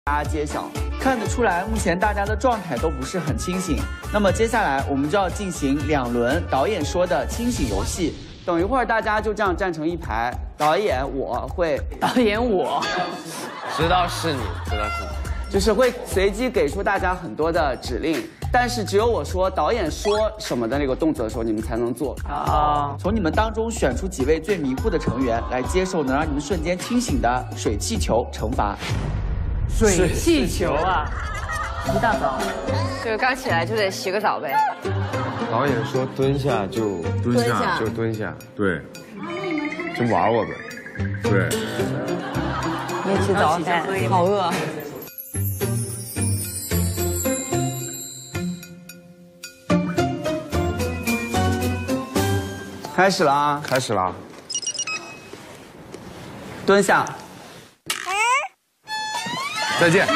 大家揭晓。看得出来，目前大家的状态都不是很清醒。那么接下来我们就要进行2轮导演说的清醒游戏。等一会儿大家就这样站成一排，导演我会， 导演我， 知道是你，知道是你。 就是会随机给出大家很多的指令，但是只有我说导演说什么的那个动作的时候，你们才能做啊。从你们当中选出几位最迷糊的成员来接受能让你们瞬间清醒的水气球惩罚。 水气球啊！一大早就是刚起来就得洗个澡呗。 导演说蹲下就蹲下，就蹲下，对，就玩我呗，对。 没吃早饭，好饿。 开始了啊！ 开始了， 蹲下。 再见。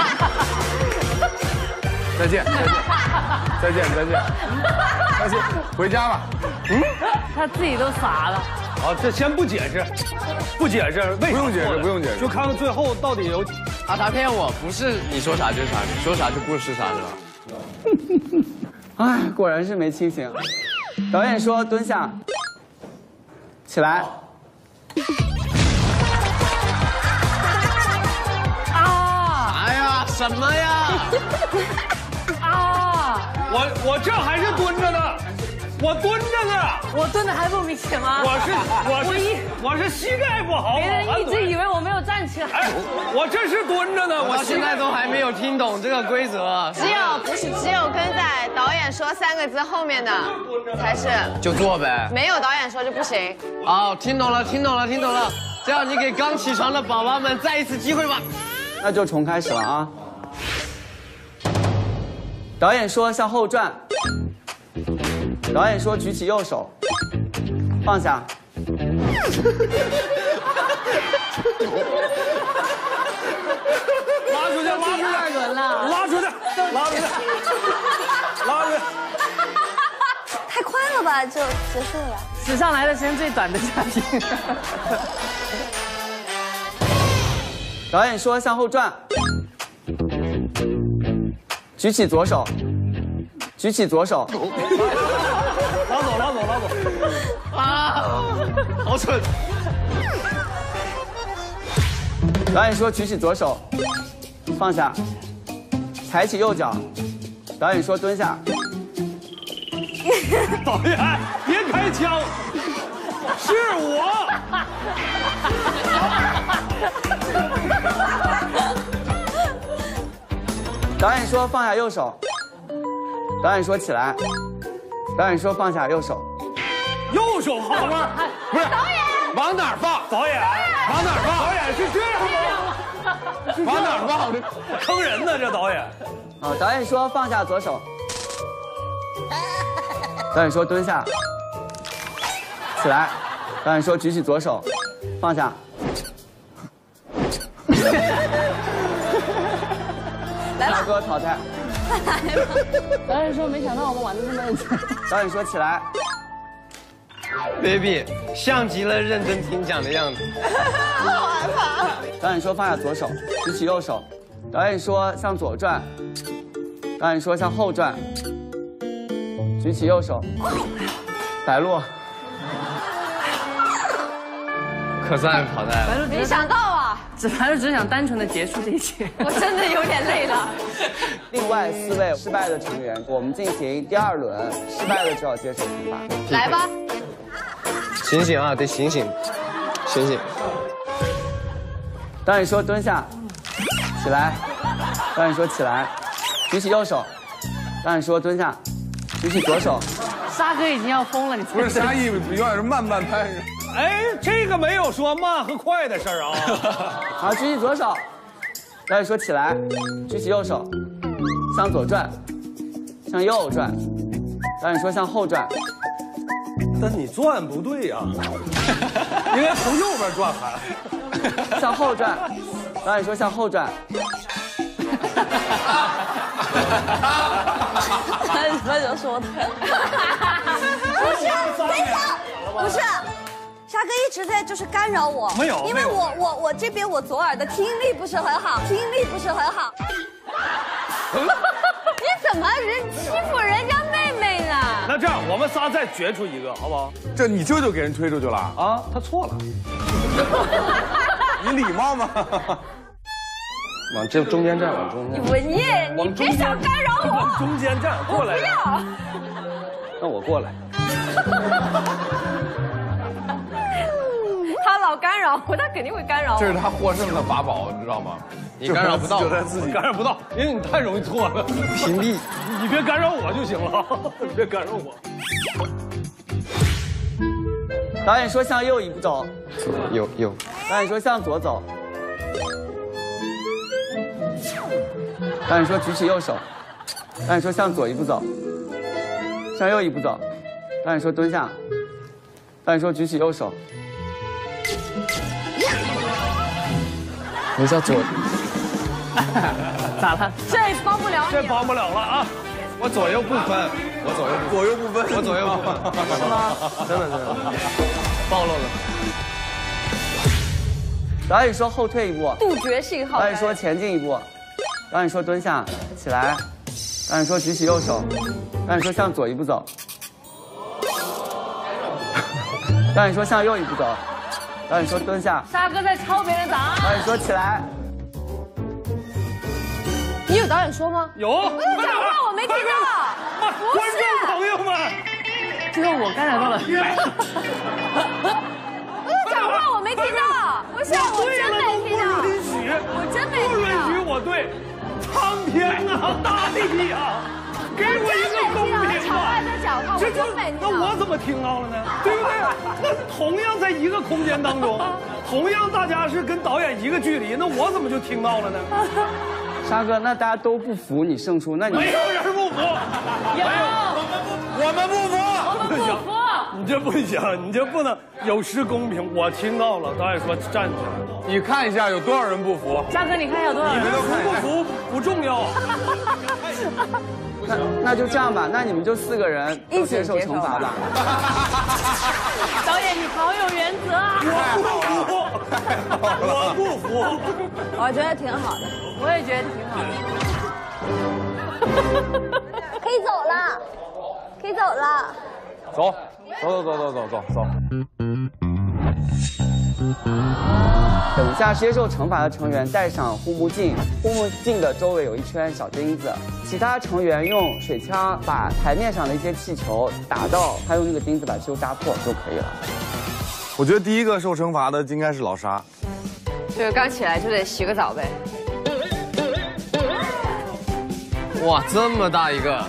再见。再见。再见。再见。回家吧。 他自己都傻了。 好，这先不解释，不解释，为啥？ 不用解释，不用解释， 就看看最后到底有。 他骗我，不是你说啥就是啥，你说啥就不是啥，是吧？ 哎，果然是没清醒。导演说蹲下。 起来！ 啊！哎呀，什么呀？ 啊！ 我这还是蹲着呢，我蹲着呢。 我蹲的还不明显吗？ 我是膝盖不好。 别人一直以为我没有站起来。 哎，我这是蹲着呢， 我到现在都还没有听懂这个规则。 只有跟在导演说3个字后面的才是。 就做呗。 没有导演说就不行。 哦，听懂了。这样你给刚起床的宝宝们再一次机会吧。 那就重开始了啊！导演说向后转。导演说举起右手，放下。 拉出去， 第2轮了， 拉出去，拉出去。 太快了吧，就结束了。 史上来的时间最短的嘉宾。 导演说向后转，举起左手，举起左手。 拉走。 啊，好蠢！ 导演说举起左手，放下，抬起右脚。导演说蹲下。 导演，别开枪，是我。 导演说放下右手。导演说起来。导演说放下右手。 右手好吗？ 不是，导演往哪儿放？ 导演往哪儿放？ 导演是这样吗？ 往哪儿放？ 坑人呢，这导演。 啊，导演说放下左手。导演说蹲下。起来。导演说举起左手，放下。 来了， 大哥淘汰。 导演说没想到我们玩的这么认真。 导演说起来。 baby 像极了认真听讲的样子。 好害怕。 导演说放下左手，举起右手。导演说向左转。导演说向后转。举起右手。白鹿。 可算淘汰了。 没想到啊！ 白鹿只想单纯的结束这一切。 我真的有点累了。 另外4位失败的成员，我们进行第2轮，失败的就要接受惩罚。 来吧。 醒醒啊，得醒醒，醒醒！ 导演说蹲下，起来。导演说起来，举起右手。导演说蹲下，举起左手。 沙哥已经要疯了，你不是沙溢，有点是慢拍。 哎，这个没有说慢和快的事儿啊。 好，举起左手。导演说起来，举起右手，向左转，向右转。导演说向后转。 但你转不对呀，应该从右边转还。 向后转，导演说向后转。 什么就说的？不是，等一下，不是，沙哥一直在就是干扰我， 没有， 因为我这边我左耳的听力不是很好，听力不是很好。你怎么欺负人家妹妹呢？ 那这样，我们仨再决出一个，好不好？ 这你舅舅给人推出去了啊？他错了。 你礼貌吗？ 往这中间站，往中间。 你别想干扰我。 往中间站，过来。 不要。 那我过来。 他老干扰我，他肯定会干扰我。 这是他获胜的法宝，你知道吗？ 你干扰不到， 就他自己干扰不到，因为你太容易错了。 屏蔽， 你别干扰我就行了，你别干扰我。 导演说向右一步走， 右。 导演说向左走。导演说举起右手。导演说向左一步走，向右一步走。导演说蹲下。导演说举起右手。 你叫左。 咋了？ 这帮不了你， 这帮不了了啊！ 我左右不分，我左右不分， 是吗？ 真的，暴露了。 导演说后退一步。 杜绝信号。 导演说前进一步。导演说蹲下，起来。导演说举起右手。导演说向左一步走。导演说向右一步走。导演说蹲下。 沙哥在抄别人答案。 导演说起来。 你有导演说吗？ 有。 讲话我没听到。 观众朋友们， 最后我干扰到了。 讲话我没听到。不是，我真没听到。我真没听到。 不允许我对。苍天啊，大地呀，给我一个公平吧！这就那我怎么听到了呢？对不对？那同样在一个空间当中，同样大家是跟导演一个距离，那我怎么就听到了呢？ 沙哥，那大家都不服你胜出，那你没有人不服， 我们不服。 你这不行，你这不能有失公平。我听到了，导演说站起来。 你看一下有多少人不服？ 沙哥，你看有多少人？ 你们服不服不重要。 那就这样吧，那你们就4个人都接受惩罚吧。 导演，你好有原则啊！ 我不服。 我觉得挺好的， 我也觉得挺好的。 可以走了，可以走了。 走。 等一下，接受惩罚的成员戴上护目镜，护目镜的周围有一圈小钉子。其他成员用水枪把台面上的一些气球打到，他用那个钉子把气球扎破就可以了。 我觉得第一个受惩罚的应该是老沙。 就是刚起来就得洗个澡呗。 哇，这么大一个！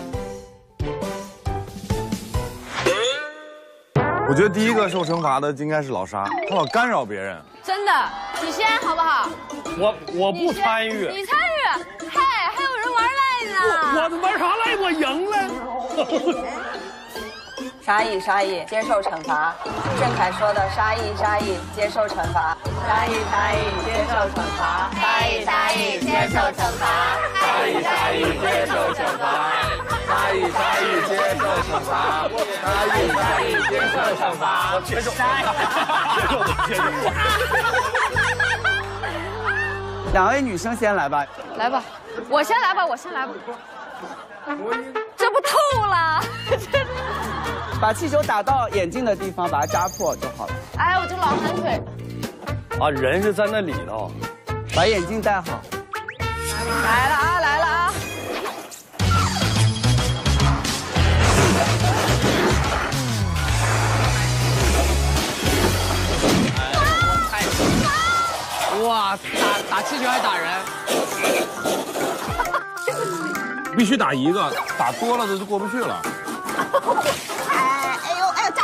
我觉得第一个受惩罚的应该是老沙，他老干扰别人。 真的，你先好不好？ 我不参与。 你参与？嘿，还有人玩赖呢。 我玩啥赖？我赢了。 沙溢，接受惩罚。郑恺说的沙溢，接受惩罚。沙溢，接受惩罚。沙溢，接受惩罚。沙溢，接受惩罚。沙溢，接受惩罚。沙溢，接受惩罚。 我接受。 2位女生先来吧。 来吧，我先来吧。这不吐了？ 把气球打到眼镜的地方，把它扎破就好了。 哎，我这老寒腿。 啊，人是在那里头。 把眼镜戴好。 来了啊！ 哇，打气球还打人。 必须打一个，打多了的就过不去了。 哎呦，扎！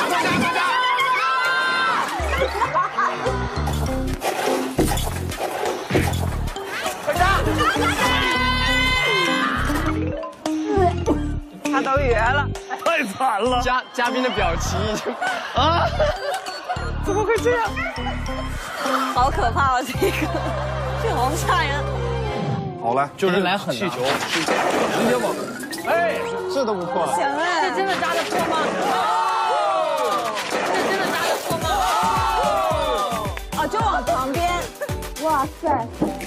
快扎！ 看到圆了， 太惨了。 嘉宾的表情已经啊， 怎么会这样？ 好可怕这个好吓人。 好来， 就是来狠气球， 直接往， 哎， 这都不破。 行哎， 这真的扎得破吗？这真的扎得破吗？ 就往旁边。哇塞！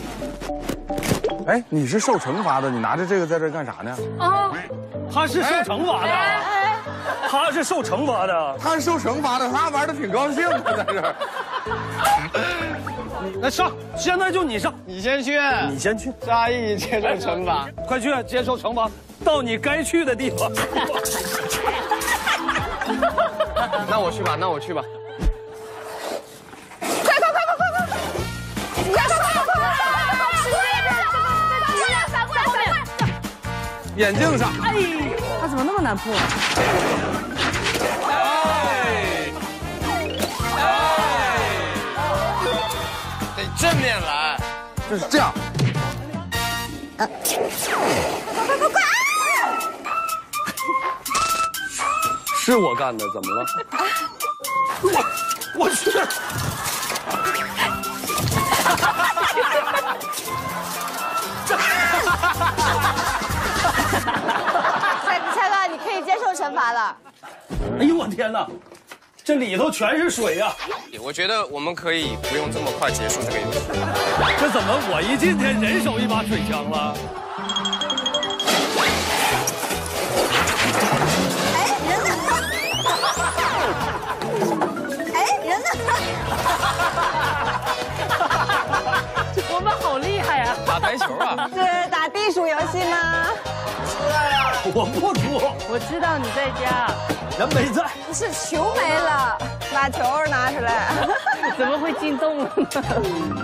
哎，你是受惩罚的，你拿着这个在这干啥呢？ 啊，他是受惩罚的，他是受惩罚的， 他是受惩罚的，他玩的挺高兴的，在这儿。 那上，现在就你上， 你先去， 你先去， 沙溢接受惩罚， 快去接受惩罚，到你该去的地方。 那我去吧，那我去吧。 眼镜上。 哎，他怎么那么难破？ 得正面来， 就是这样。 是我干的，怎么了？ 我去！ 蔡哥，你可以接受惩罚了。 哎呦我天哪，这里头全是水呀！ 我觉得我们可以不用这么快结束这个游戏。 这怎么我一进天人手一把水枪了？ 我们好厉害啊！ 打台球啊？ 是打地鼠游戏吗？ 我不出， 我知道你在家， 人没在。 不是球没了，把球拿出来。 怎么会进洞了呢？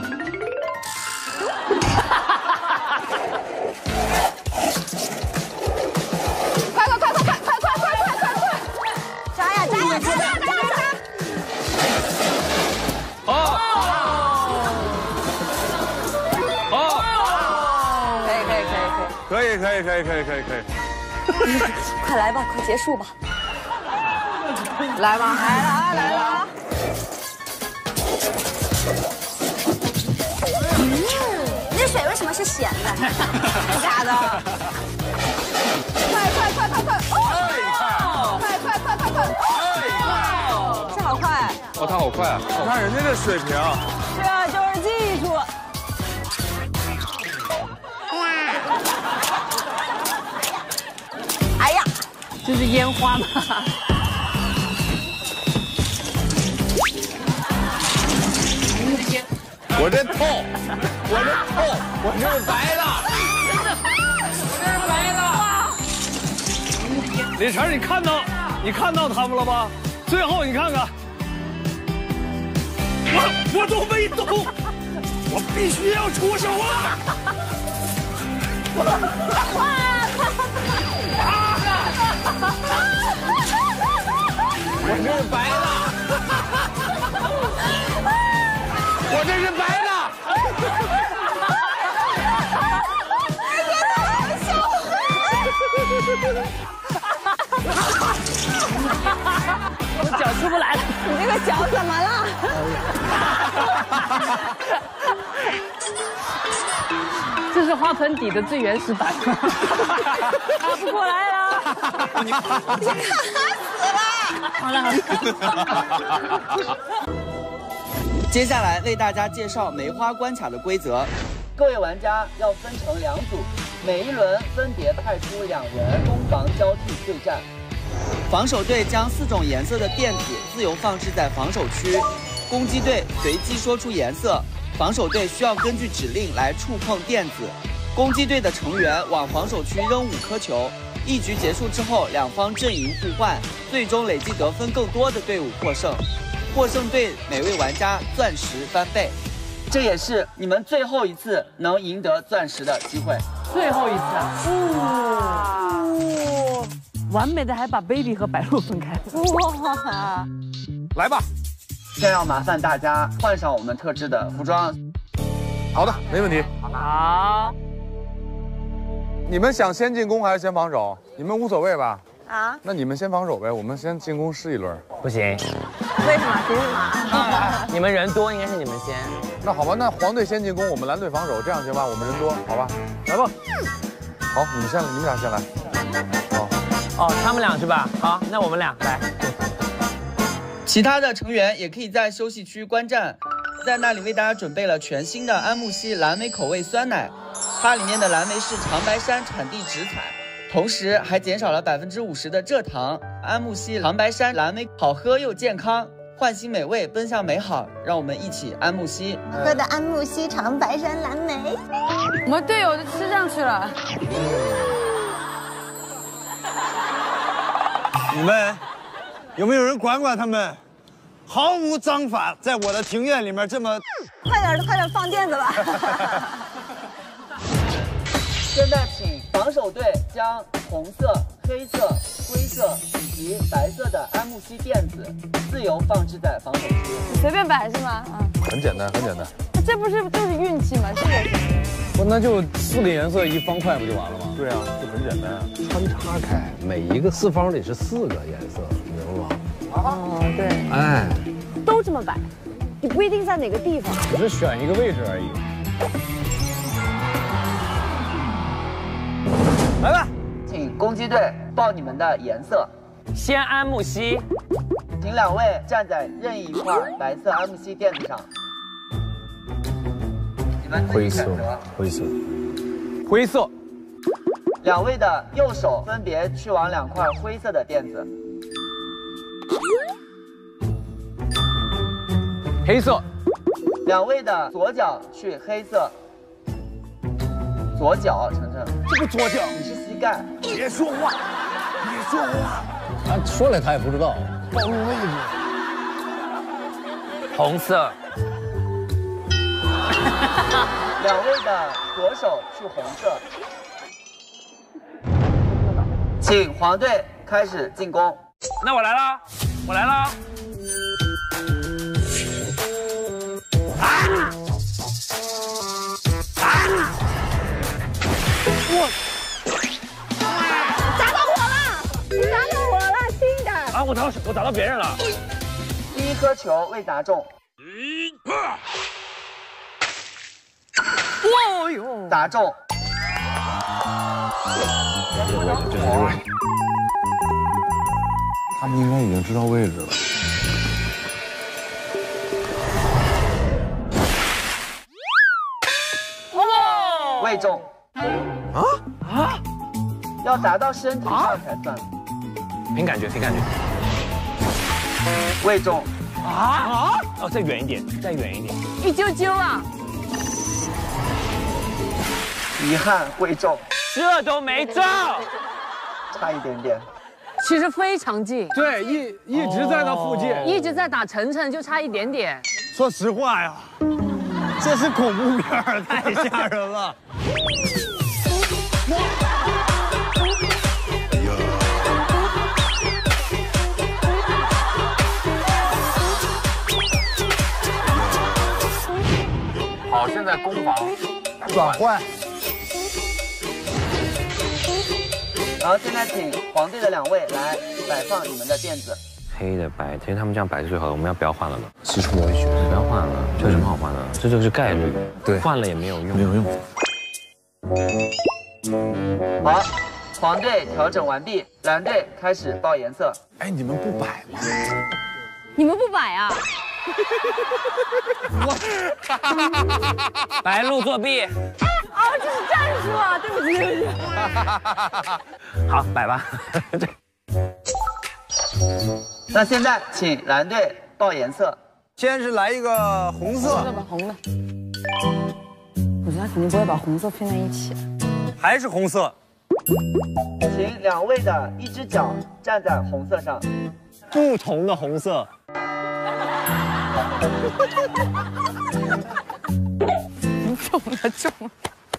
可以。 快来吧，快结束吧。 来吧，来了啊！ 你这水为什么是咸的？ 假的。快！这好快！ 哦，他好快啊！ 你看人家这水平， 这就是技术。 哎呀， 这是烟花吗？ 我这透，我这是白的，我这是白的。 李晨，你看到他们了吧？最后你看看，我都没动，我必须要出手啊！ 我这是白的，我这是白的。 我脚出不来了。 你这个脚怎么了？ 这是花盆底的最原始版，打不过来了。 你卡死了！ 好了。 接下来为大家介绍梅花关卡的规则。各位玩家要分成2组，每一轮分别派出2人，攻防交替对战。防守队将4种颜色的垫子自由放置在防守区，攻击队随机说出颜色，防守队需要根据指令来触碰垫子。攻击队的成员往防守区扔5颗球，一局结束之后2方阵营互换，最终累计得分更多的队伍获胜。获胜队每位玩家钻石翻倍，这也是你们最后一次能赢得钻石的机会。 最后一次啊！完美的还把 baby 和白鹿分开。 哇！ 来吧。 现在要麻烦大家换上我们特制的服装。 好的，没问题。 好。 你们想先进攻还是先防守？你们无所谓吧？ 啊？ 那你们先防守呗，我们先进攻试一轮。 不行， 为什么？凭什么？ 你们人多，应该是你们先。 那好吧，那黄队先进攻，我们蓝队防守，这样行吧？我们人多，好吧？来吧。好，你们俩先来。好。 哦，他们俩是吧？好，那我们俩来。 其他的成员也可以在休息区观战。 在那里为大家准备了全新的安慕希蓝莓口味酸奶，它里面的蓝莓是长白山产地直采，同时还减少了50%的蔗糖。安慕希长白山蓝莓好喝又健康，唤醒美味，奔向美好，让我们一起安慕希。 喝的安慕希长白山蓝莓， 我们队友都吃上去了。 你们有没有人管管他们？毫无章法，在我的庭院里面这么…… 快点放垫子吧！ 现在请防守队将红色、黑色、灰色以及白色的安慕希垫子自由放置在防守区。 随便摆是吗？ 很简单，很简单。 这不是就是运气吗？这个不，那就4个颜色一方块不就完了吗？ 对啊，就很简单啊。 穿插开，每一个四方里是4个颜色，明白吗？ 哦，对。 哎， 都这么摆，你不一定在哪个地方， 只是选一个位置而已。 来吧，请攻击队报你们的颜色。 先安慕希， 请2位站在任意一块白色安慕希垫子上。你们自己选择。 灰色。 灰色。 2位的右手分别去往2块灰色的垫子。 黑色。 2位的左脚去黑色。左脚，程程。 这个左脚， 你是膝盖。 别说话，别说话。 他说了他也不知道。 暴露位置。 红色。 2位的左手去红色。 请黄队开始进攻。 那我来了，我来了。 我砸到我了，砸到我了，轻点。 啊，我砸到别人了。 第1颗球未砸中。 哇哟！ 砸中。 这是位置， 他们应该已经知道位置了。 未中。要砸到身体上才算。 凭感觉，凭感觉。 未中。 哦，再远一点，再远一点。 一丢丢啊！ 遗憾未中。 这都没中， 差一点点。 其实非常近， 对，一直在那附近， 一直在打晨晨，就差一点点。 说实话呀，这是恐怖片儿，太吓人了。 好，现在攻防转换。 然后现在请黄队的2位来摆放你们的垫子。 黑的白，其实他们这样摆是最好的。我们要不要换了呢？ 其实我也觉得不要换了，这有什么好换的？这就是概率， 对， 换了也没有用， 没有用。 好，黄队调整完毕，蓝队开始报颜色。 哎，你们不摆吗？ 你们不摆啊？ 白鹿作弊。 哦，这是战术啊！对不起，对不起。 好，摆吧。 那现在请蓝队报颜色。 先是来一个红色， 红的。我觉得他肯定不会把红色拼在一起。 还是红色。 请2位的一只脚站在红色上。 不同的红色。 中了，中了。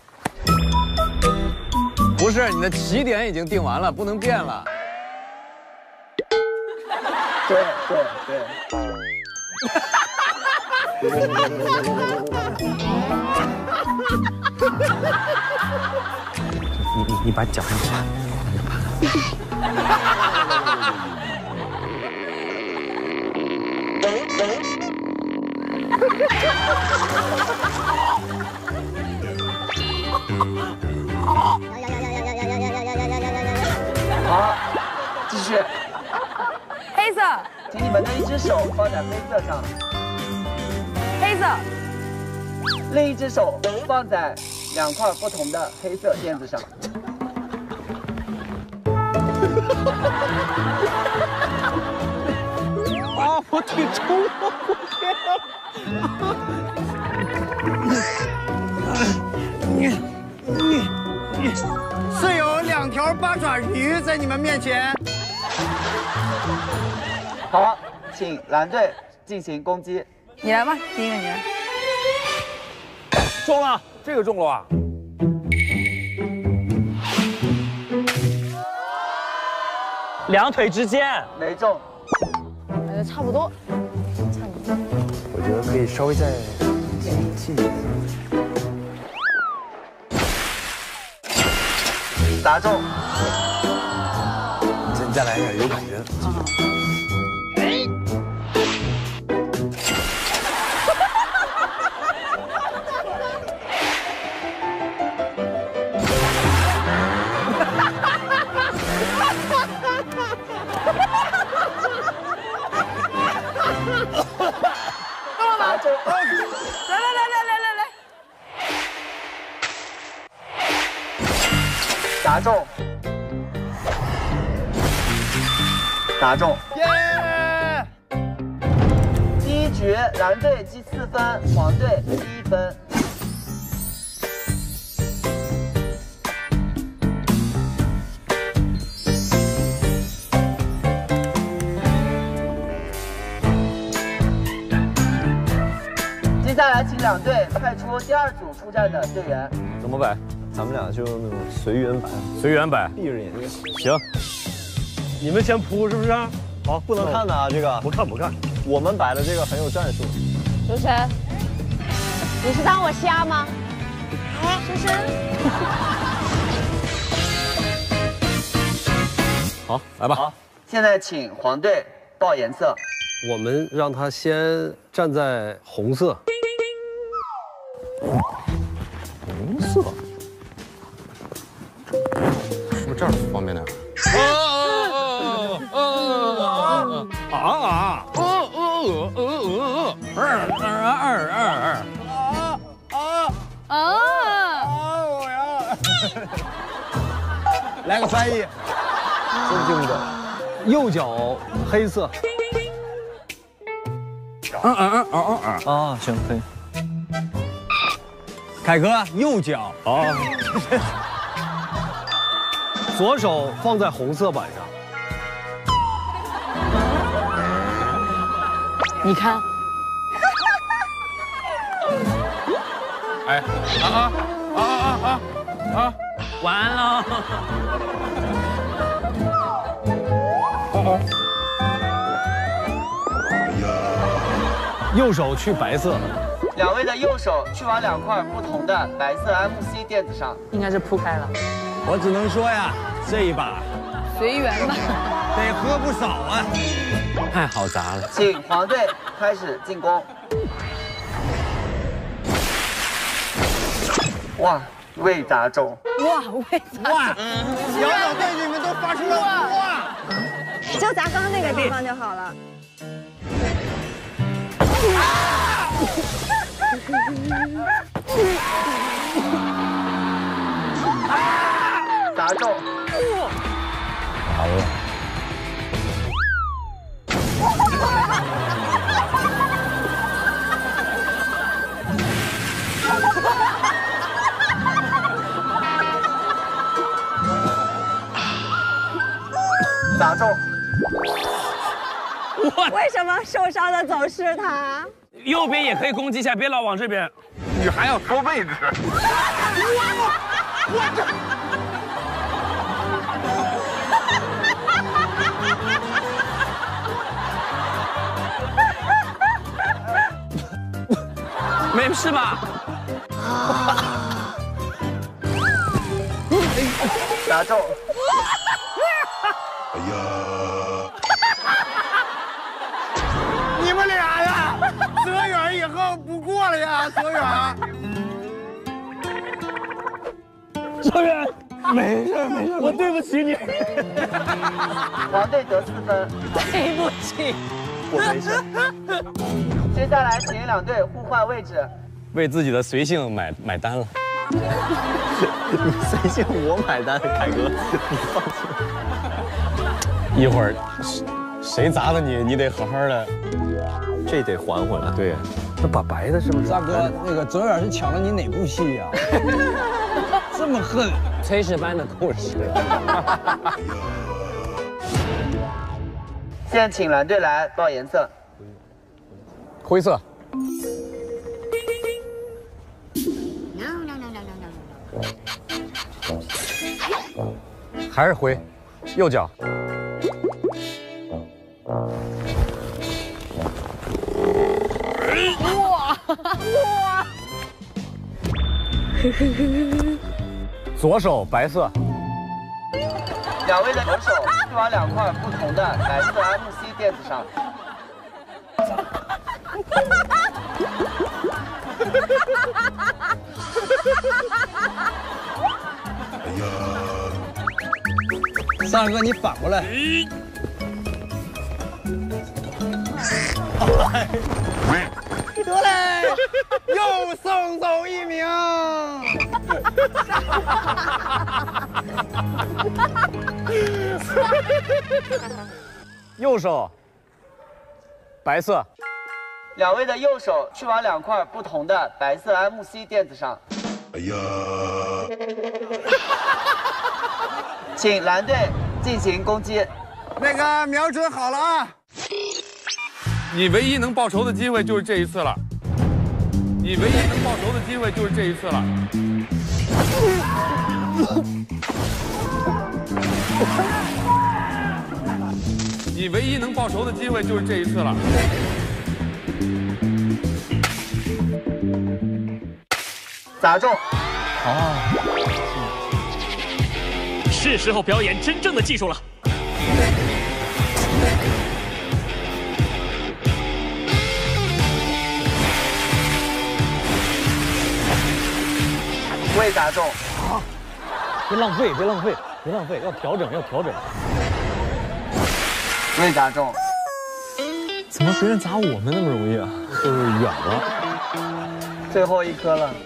不是，你的起点已经定完了，不能变了。 对。 你把脚上插。 好，继续。 黑色， 请你们的一只手放在黑色上。 黑黑色。 另一只手放在2块不同的黑色垫子上。 啊，我挺冲了， 是有2条八爪鱼在你们面前。 好，请蓝队进行攻击。 你来吧，第一个你来。 中了，这个中了吧？ 两腿之间没中， 差不多。 我觉得可以稍微再近一点。 打中。 你再来一点，有感觉。 打中！ 来， 打中！打中！ 耶！ 第一局蓝队积4分，黄队积1分。接下来，请2队派出第2组出战的队员。 怎么摆？咱们俩就那种随缘摆， 随缘摆， 闭着眼睛。 行。 你们先扑是不是？ 好，不能看的啊，这个不看。 我们摆的这个很有战术。 主持人，你是当我瞎吗？深深。 好，来吧。 好，现在请黄队报颜色。 我们让他先站在红色。红色。 是不是这样方便点？ 来个翻译， 正经的，右脚黑色。啊，行，可以。 凯哥右脚。 哦。左手放在红色板上。 你看。 哎， 完了。 右手去白色。 2位的右手去往2块不同的白色 MC 垫子上， 应该是铺开了。 我只能说呀，这一把随缘吧， 得喝不少啊！ 太好砸了。 请黄队开始进攻。哇，未砸中！ 哇，未砸中！ 小小队你们都发出了哇！ 就砸刚刚那个地方就好了。 砸中！ 完了！ 砸中！ 为什么受伤的总是他？ 右边也可以攻击一下，别老往这边。 你还要说位置？ 没事吧？ 砸中！ 哎呀！ 你们俩呀，泽远以后不过了呀，泽远。 泽远，没事，我对不起你。 黄队得4分。 对不起， 我没事。 接下来请两队互换位置。 为自己的随性买单了。你随性，我买单，凯哥，你放心。一会儿谁砸了你，你得好好的，这得还回来。对， 那把白的是不是？ 大哥，那个泽远是抢了你哪部戏呀？这么恨， 炊事班的故事。 现在请蓝队来报颜色。 灰色。还是灰，右脚。 哇！ 左手白色。 两位的左手去往两块不同的白色 MC 垫子上。 三哥，你反过来。 得嘞，又送走一名。 右手白色。 两位的右手去往两块不同的白色 MC 垫子上。哎呀！请蓝队进行攻击。 那个瞄准好了啊！ 你唯一能报仇的机会就是这一次了。你唯一能报仇的机会就是这一次了。你唯一能报仇的机会就是这一次了。 砸中。 是时候表演真正的技术了。 未砸中。 别浪费，别浪费，别浪费，要调整，要调整。 未砸中。 怎么别人砸我们那么容易啊？就是远了。 最后一颗了。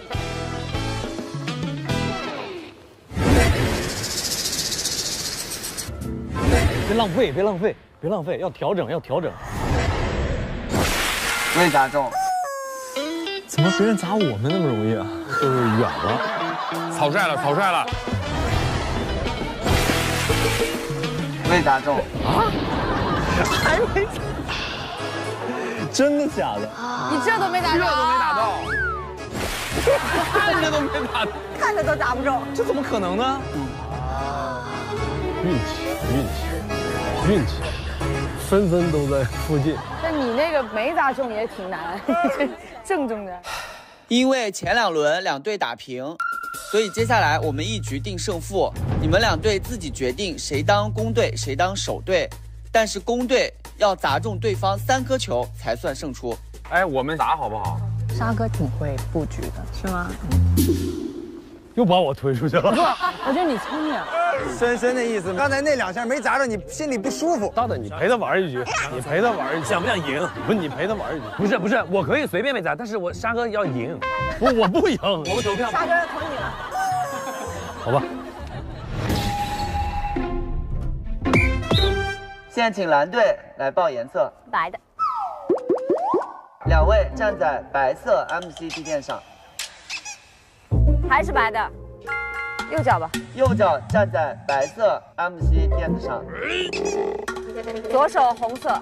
别浪费，别浪费，别浪费，要调整，要调整。 未砸中。 怎么别人砸我们那么容易啊？就是远了。 草率了，草率了。 未砸中。 啊？还没。真的假的？ 你这都没打中， 这都没打到， 看着都没打到， 看着都打不中， 这怎么可能呢？运气，运气，运气，纷纷都在附近。 但你那个没砸中也挺难，正中的。 因为前两轮两队打平，所以接下来我们一局定胜负，你们两队自己决定谁当攻队，谁当守队。但是攻队要砸中对方3颗球才算胜出。 哎，我们砸好不好？ 沙哥挺会布局的，是吗？ 又把我推出去了。 不，我觉得你聪明。 深深的意思，刚才那2下没砸着，你心里不舒服。 大胆，你陪他玩一局，你陪他玩一局，想不想赢？不是你陪他玩一局。不是，我可以随便被砸，但是我沙哥要赢。我不赢。我们投票。 沙哥要投你了。 好吧。 现在请蓝队来报颜色。 白的。 两位站在白色 MC 地垫上。 还是白的。右脚吧。 右脚站在白色 MC 垫子上。 左手红色。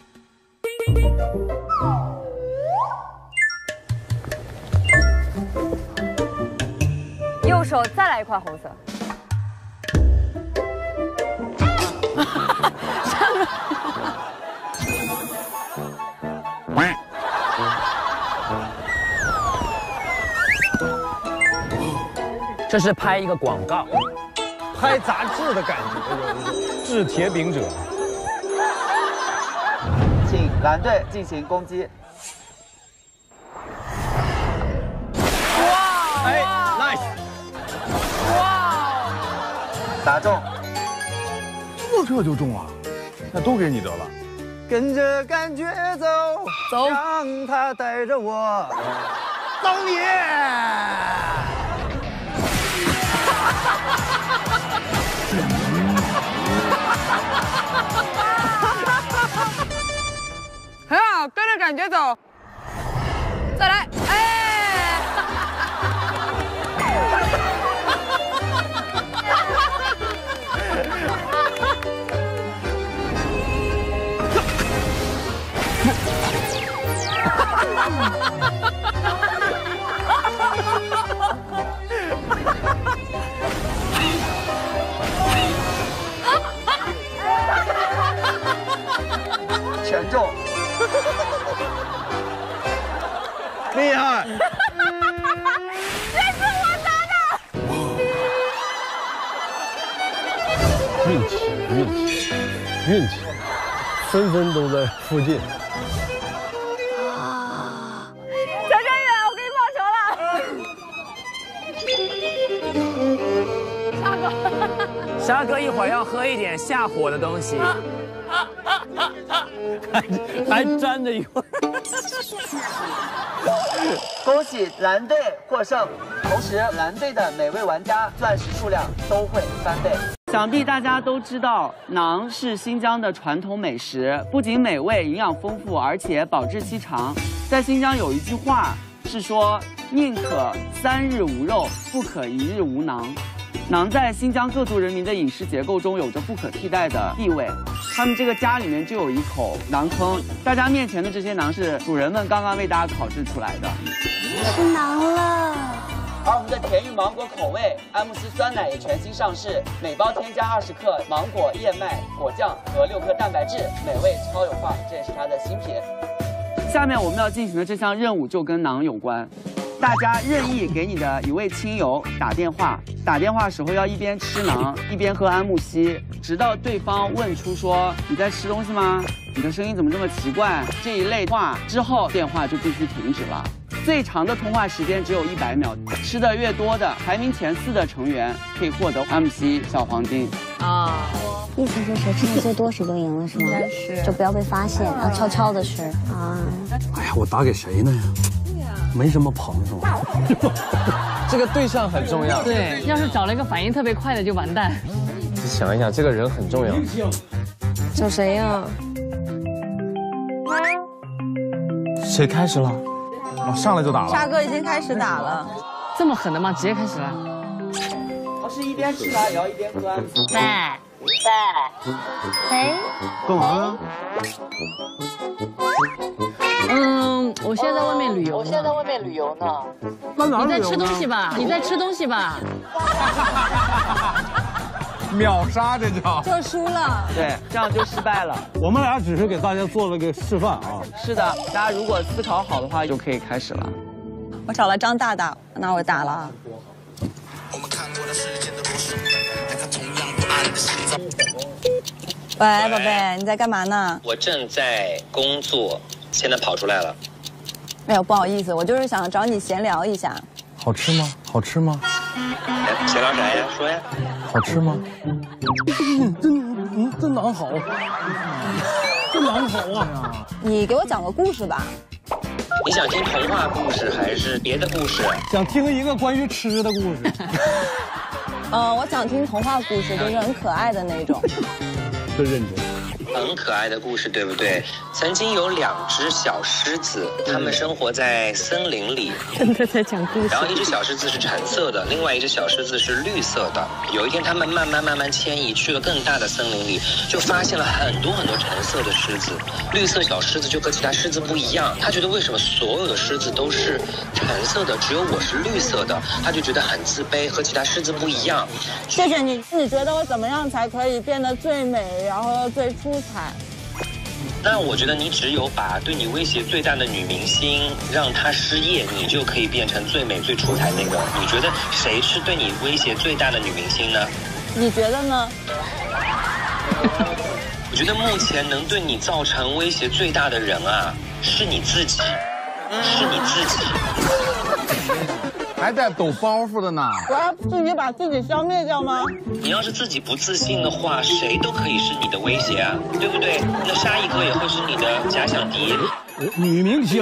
右手再来一块红色。 这是拍一个广告， 拍杂志的感觉，制铁饼者。 请蓝队进行攻击。 哇！哎 ，nice！ 哇！ 砸中。 4颗就中了，那都给你得了。 跟着感觉走， 走， 让它带着我走你。 很好，跟着感觉走。再来，哎！ 全中， 厉害！ 这是我拿的。 运气，运气，纷纷都在附近。 陈真远，我给你报仇了。 沙哥一会儿要喝一点下火的东西，还沾着一会儿。 恭喜蓝队获胜，同时蓝队的每位玩家钻石数量都会翻倍。想必大家都知道，馕是新疆的传统美食，不仅美味、营养丰富，而且保质期长。在新疆有一句话是说：“宁可3日无肉，不可1日无馕。”馕在新疆各族人民的饮食结构中有着不可替代的地位。他们这个家里面就有一口馕坑，大家面前的这些馕是主人们刚刚为大家烤制出来的。 吃馕了。 而我们的甜玉芒果口味安慕希酸奶也全新上市，每包添加20克芒果、燕麦果酱和6克蛋白质，美味超有范，这也是它的新品。下面我们要进行的这项任务就跟馕有关。大家任意给你的一位亲友打电话，打电话时候要一边吃馕一边喝安慕希，直到对方问出说你在吃东西吗？你的声音怎么这么奇怪？这一类话之后，电话就必须停止了。最长的通话时间只有100秒，吃的越多的排名前4的成员可以获得安慕希小黄金。 意思是谁吃的最多谁就赢了是吗？应该是，就不要被发现，要悄悄的吃啊。 哎呀，我打给谁呢呀？没什么朋友。 这个对象很重要。 对，要是找了一个反应特别快的就完蛋。 你想一想，这个人很重要。 找谁呀？ 谁开始了？哦，上来就打了。 沙哥已经开始打了。 这么狠的吗？直接开始了。 我是一边吃馕也要一边喝安慕希。 谁？ 干嘛呢？ 我现在在外面旅游。 呢。 你在吃东西吧？你在吃东西吧？ 秒杀这叫。 就输了。 对，这样就失败了。 我们俩只是给大家做了个示范啊。 是的，大家如果思考好的话，就可以开始了。 我找了张大大，那我打了。喂，宝贝，你在干嘛呢？ 我正在工作，现在跑出来了。 哎呦，不好意思，我就是想找你闲聊一下。 好吃吗？好吃吗？ 闲聊啥呀？说呀。 好吃吗？这馕好，这馕好啊！ 你给我讲个故事吧。 你想听童话故事还是别的故事？ 想听一个关于吃的故事。 我想听童话故事，就是很可爱的那种。 真认真。 很可爱的故事，对不对？曾经有2只小狮子，它们生活在森林里。 真的在讲故事。 然后一只小狮子是橙色的，另外一只小狮子是绿色的。有一天，它们慢慢迁移去了更大的森林里，就发现了很多橙色的狮子。绿色小狮子就和其他狮子不一样，他觉得为什么所有的狮子都是橙色的，只有我是绿色的？他就觉得很自卑，和其他狮子不一样。 谢谢你，你觉得我怎么样才可以变得最美，然后最出彩？ 那我觉得你只有把对你威胁最大的女明星让她失业，你就可以变成最美最出彩那个。你觉得谁是对你威胁最大的女明星呢？ 你觉得呢？ 我觉得目前能对你造成威胁最大的人啊，是你自己，是你自己。 还带抖包袱的呢。 我要自己把自己消灭掉吗？ 你要是自己不自信的话，谁都可以是你的威胁啊，对不对？那沙溢哥也会是你的假想敌。 女明星。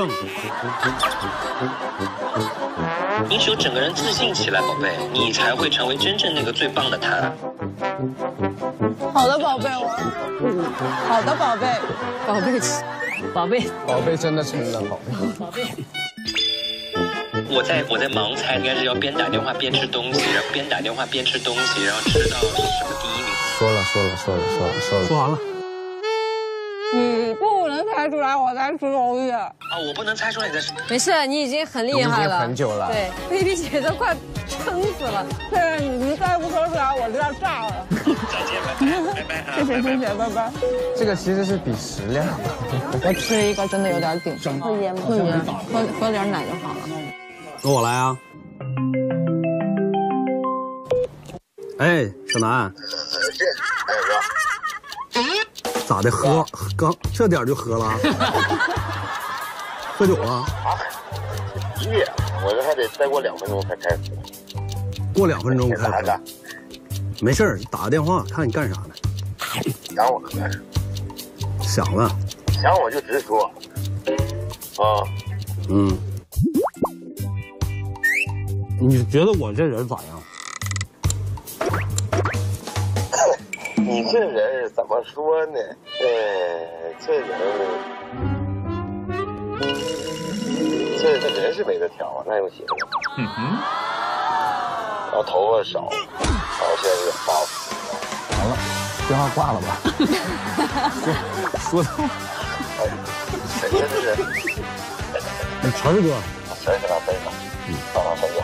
你只有整个人自信起来，宝贝，你才会成为真正那个最棒的他。 好的，宝贝，好的，宝贝， 宝贝，宝贝， 宝贝真的成了宝贝。 宝贝。 我在盲猜，应该是要边打电话边吃东西，然后边打电话边吃东西，然后吃到什么第一名。 说了。 说完了。 你不能猜出来我在吃东西啊！ 我不能猜出来你在吃。 没事，你已经很厉害了， 已经很久了。 对，菲菲姐都快撑死了。 对，你再不说出来，我就要炸了。 再见，拜拜， 谢谢，拜拜。 这个其实是比食量。 我吃一个真的有点顶， 喝盐吗？ 喝点奶就好了。 那我来啊。哎，小南。咋的？刚这点就喝了？喝酒了？ 1点，我这还得再过2分钟才开始。 过2分钟开始。没事儿，打个电话看你干啥呢？ 想我了没？ 想了。 想我就直说。 嗯。你觉得我这人咋样？ 你这人怎么说呢？这人是没得挑啊，那又行。然后头发少，然后现在是发福。 完了，电话挂了吧？说到， 谁呀这是？ 你晨儿哥。 晨儿搁哪飞呢？到哪飞呀？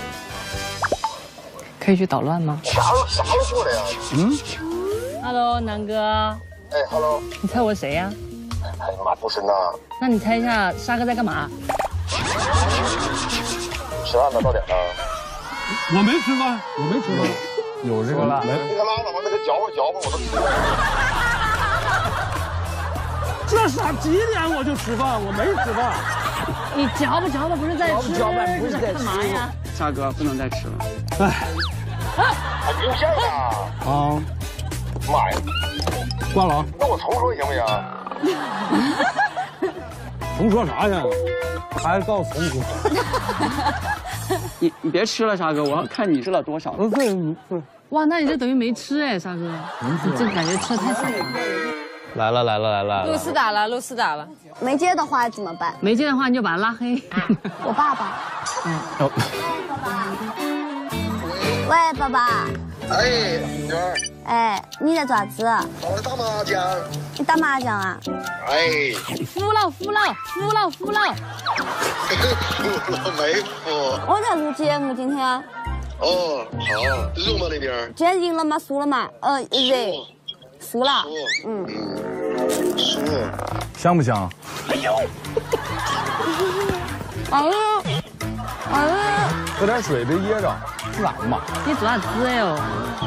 可以去捣乱吗？ 啥时候过来呀 ？Hello， 南哥。 哎 ，Hello。 你猜我谁呀？ 哎呀妈，不是呢。 那你猜一下沙哥在干嘛？ 吃饭呢？到点了。 我没吃饭。 有这个了。 那个拉倒吧，那个嚼吧我都吃了。 这啥几点我就吃饭？我没吃饭。 你嚼吧不是在吃？ 不是在干嘛呀？沙哥不能再吃了。 哎。 你录像呢？ 啊。 妈呀！ 挂了啊。 那我重说行不行？ 重说啥呀？还告诉重说。 你别吃了，沙哥，我要看你吃了多少。 哇，那你这等于没吃哎，沙哥，你这感觉吃的太少了。 来了。 露丝打了。 没接的话怎么办？ 没接的话你就把他拉黑。 我爸爸。喂，爸爸。 哎，女儿。 哎，你在做啥子？ 我打麻将。 你打麻将啊？ 哎。 服了。 服了没服？ 我在录节目今天。 哦，好，热吗那边？ 今天赢了吗？輸了嗎？熱，輸了。 輸。 香不香？ 哎呦！ 喝点水别噎着，不然嘛。 你做啥子哟？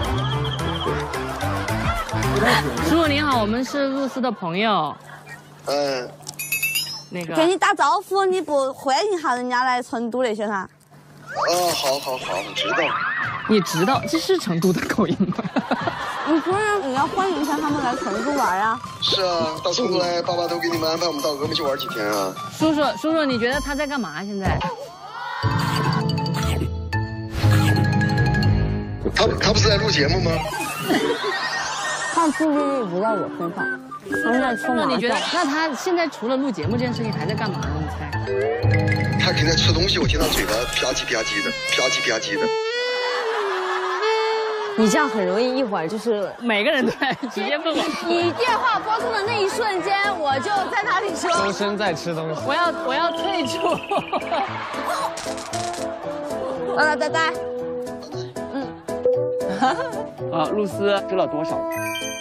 叔叔您好，我们是露丝的朋友。那个。 给你打招呼，你不欢迎一下人家来成都那些噻？ 好，我知道。 你知道这是成都的口音吗？ 你不是你要欢迎一下他们来成都玩啊？ 是啊，到成都来，爸爸都给你们安排，我们到峨眉去玩几天啊。 叔叔，你觉得他在干嘛现在？ 他不是在录节目吗？ 他注意力不在我身上，他在吃麻将。 你觉得？那他现在除了录节目这件事情，还在干嘛呢？你猜？ 他肯定在吃东西，我听到嘴巴吧唧吧唧的。 你这样很容易一会儿就是每个人都在直接问我。 你电话拨通的那一瞬间，我就在那里说。 周深在吃东西。 我要退出。 拜拜。 露丝吃了多少？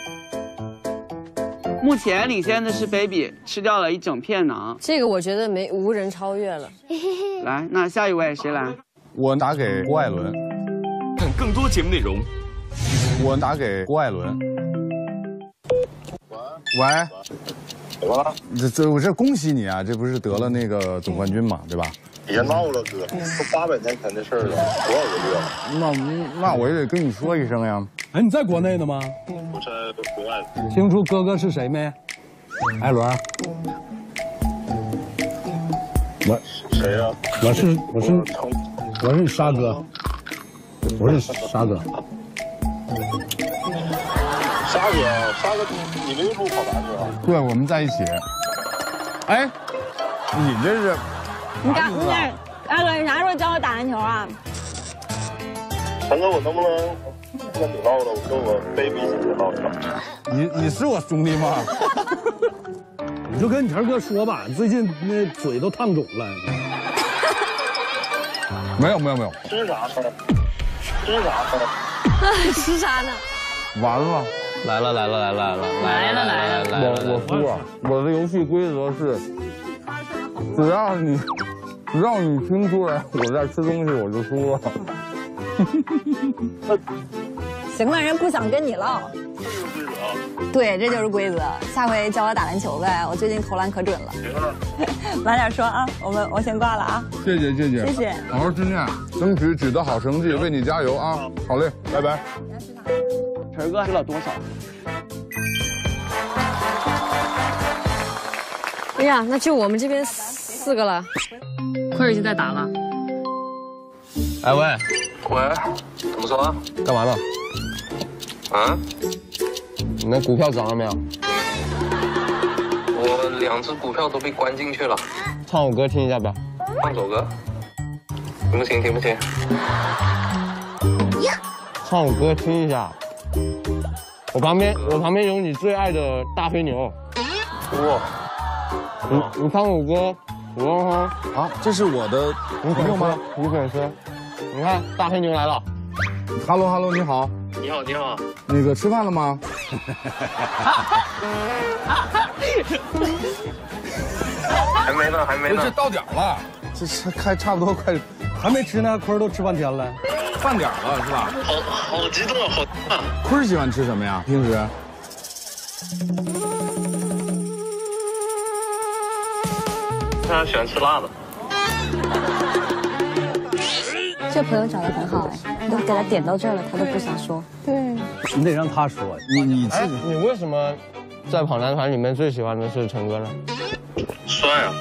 目前领先的是 baby， 吃掉了1整片馕。 这个我觉得无人超越了。 来，那下一位谁来？ 我打给郭艾伦。 看更多节目内容。 我打给郭艾伦。喂。我这恭喜你啊！这不是得了那个总冠军嘛，对吧？ 别闹了，哥，都800年前的事儿了，多少个月了？ 那我也得跟你说一声呀。 哎，你在国内呢吗？ 我在国外。 听出哥哥是谁没？艾伦。 谁呀？ 我是你沙哥，我是沙哥。 沙哥，你没路跑男去啊？ 对，我们在一起。哎，你这是？ 你艾伦，你啥时候教我打篮球啊？ 陈哥，我能不能跟你唠唠？我跟我 baby 姐姐唠一唠。 你是我兄弟吗？ 你就跟你成哥说吧，最近那嘴都烫肿了。 没有。 吃啥呢？ 吃啥呢？ 完了， 来了！ 我输了。我的游戏规则是，只要你听出来我在吃东西，我就输了。 行了，人不想跟你唠。对，这就是规则。下回教我打篮球呗，我最近投篮可准了。晚点说啊，我先挂了啊。 谢谢，好好训练，争取取得好成绩，为你加油啊！好嘞，拜拜。 晨哥吃了多少？ 哎呀，那就我们这边4个了。坤儿已经在打了。 哎喂， 怎么说？ 干嘛呢？ 啊？ 你那股票涨了没有？ 我2只股票都被关进去了。 唱首歌听一下呗。 唱首歌？听不清？ 唱首歌听一下。我旁边有你最爱的大飞牛。 哇！ 你唱首歌，我问哈。 啊，这是我的女朋友吗？ 你粉丝。你看大飞牛来了。 Hello， 你好。 你好。 那个吃饭了吗？ 还没呢。 这到点了，这差不多快， 还没吃呢。坤儿都吃半天了， 饭点了是吧？ 好激动啊！ 坤儿喜欢吃什么呀？平时？ 他喜欢吃辣的。 这朋友找的很好哎，你都给他点到这儿了，他都不想说。 对， 你得让他说。 你为什么在跑男团里面最喜欢的是陈哥呢？ 帅啊！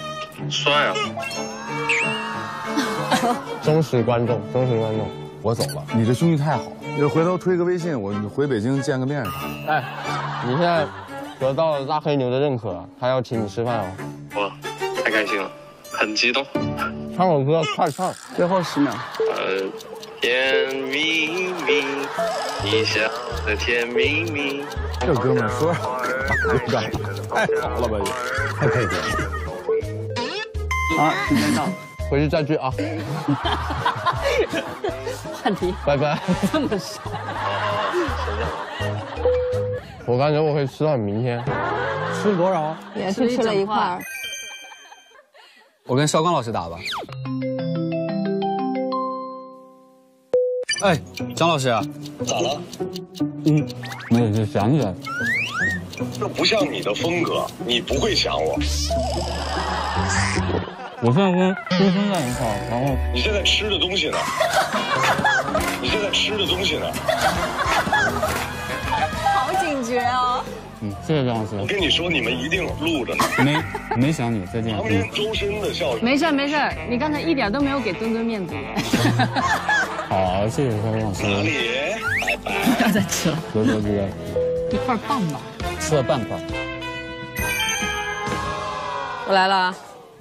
忠实观众。 我走了，你这兄弟太好了。回头推个微信，我回北京见个面啥的。 哎，你现在得到了大黑牛的认可，他要请你吃饭哦。 哇，太开心了，很激动。 唱首歌，快唱， 最后10秒。 甜蜜蜜，你笑的甜蜜蜜。 这哥们说太好了吧，太配合了。 好，时间到， 回去再聚啊。 换题， 拜拜。 这么少。 我感觉我可以吃到你明天。 吃多少？ 也是吃了一块。 我跟邵刚老师打吧。哎，张老师， 咋了？ 没有，就想起来。 这不像你的风格，你不会想我。 我现在跟孙生在一块儿，然后你现在吃的东西呢？ 好警觉哦。 谢谢张老师。 我跟你说，你们一定录着呢。 没想你，再见。 旁边周深的笑容。 没事，你刚才一点都没有给墩墩面子。 好，谢谢张老师。 哪里？拜拜。 不要再吃了。 多一块半吧。 吃了半块。 我来了啊。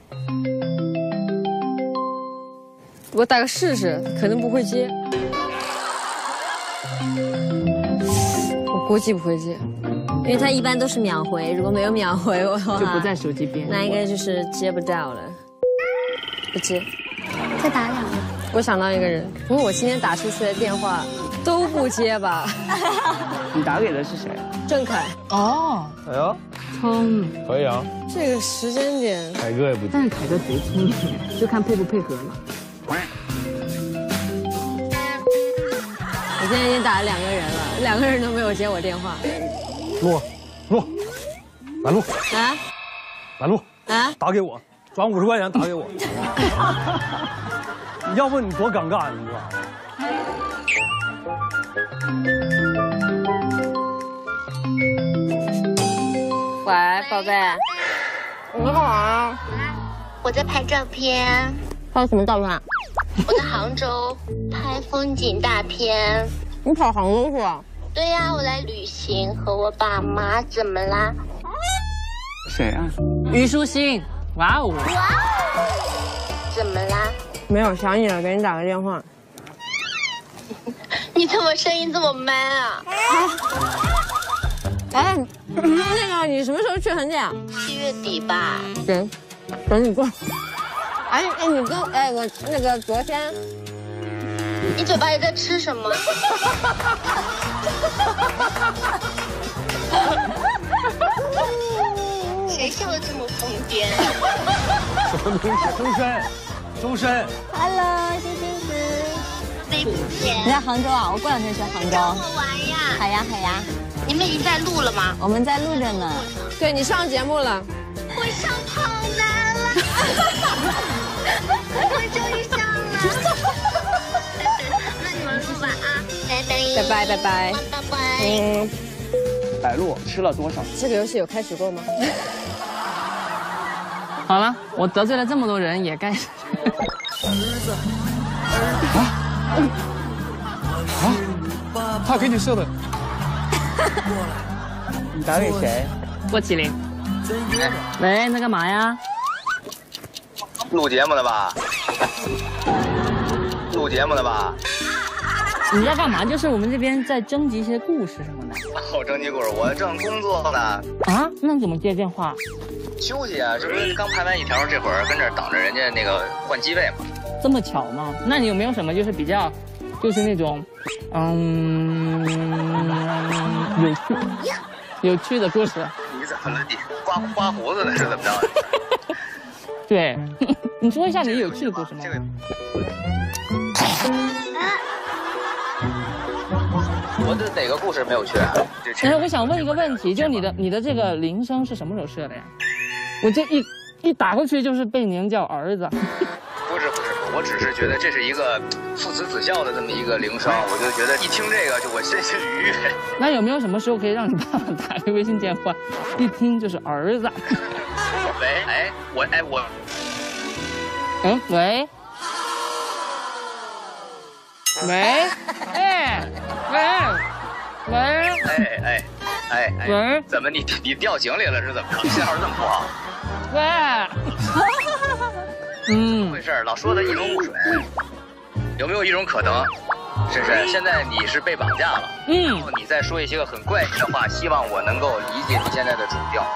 我打个试试，可能不会接。我估计不会接， 因为他一般都是秒回，如果没有秒回我的话， 就不在手机边， 那应该就是接不到了。不接，再打2个。 我想到一个人，不过我今天打出去的电话都不接吧？ 你打给的是谁？ 郑恺。哦， 哎呦， 聪明， 可以啊。 这个时间点， 凯哥也不接， 但是凯哥贼聪明，就看配不配合了。我现在已经打了2个人了，2个人都没有接我电话。 来录啊！ 来录啊！ 打给我， 转50块钱打给我。要不你多尴尬，你知道吗？ 喂，宝贝。 你干嘛？我在拍照片。 拍什么照片？ 我在杭州拍风景大片。 你跑杭州去啊？ 对呀，我来旅行，和我爸妈。怎么啦？ 谁啊？ 虞书欣。哇哦！ 哇哦！怎么啦？ 没有，想你了，给你打个电话。 你怎么声音这么 man 啊？ 哎，那个你什么时候去横店啊 ？7月底吧。 行，等你过。哎，你跟我那个昨天， 你嘴巴里在吃什么？谁笑得这么疯癫？ 什么东西？周深。 Hello， 星星子。飞不见。 你在杭州啊？我过2天去杭州。 跟我玩呀。好呀好呀。你们已经在录了吗？ 我们在录着呢。 对你上节目了。 我上跑男了。我终于上了。那你们录吧啊，拜拜。 拜拜拜拜。 拜拜。 白鹿吃了多少？ 这个游戏有开始过吗？ 好了，我得罪了这么多人，也该。 他给你设的。 你打给谁？ 郭麒麟。喂，在干嘛呀？ 录节目的吧？录节目的吧？ 你在干嘛？就是我们这边在征集一些故事什么的。 哦，征集故事，我正工作呢。 啊？那你怎么接电话？ 休息啊，这不是刚拍完一条，这会儿跟这儿等着人家那个换机位嘛。 这么巧吗？那你有没有什么就是比较，就是那种，有趣的故事？ 你怎么了？你刮胡子呢是怎么着？ 对，你说一下你有趣的故事吗？ 我这哪个故事没有去啊？ 哎，我想问一个问题，就是你的这个铃声是什么时候设的呀？我这一打过去就是被您叫儿子。 不是，我只是觉得这是一个父慈子孝的这么一个铃声，我就觉得一听这个就我身心愉悦。 那有没有什么时候可以让你爸爸打个微信电话，一听就是儿子？ 喂，我， 嗯，喂。喂，喂， 怎么你掉井里了是怎么着？信号这么不好？ 喂， 怎么回事？老说的一龙雾水，有没有一种可能，婶婶，现在你是被绑架了？你再说一些个很怪异的话，希望我能够理解你现在的主调。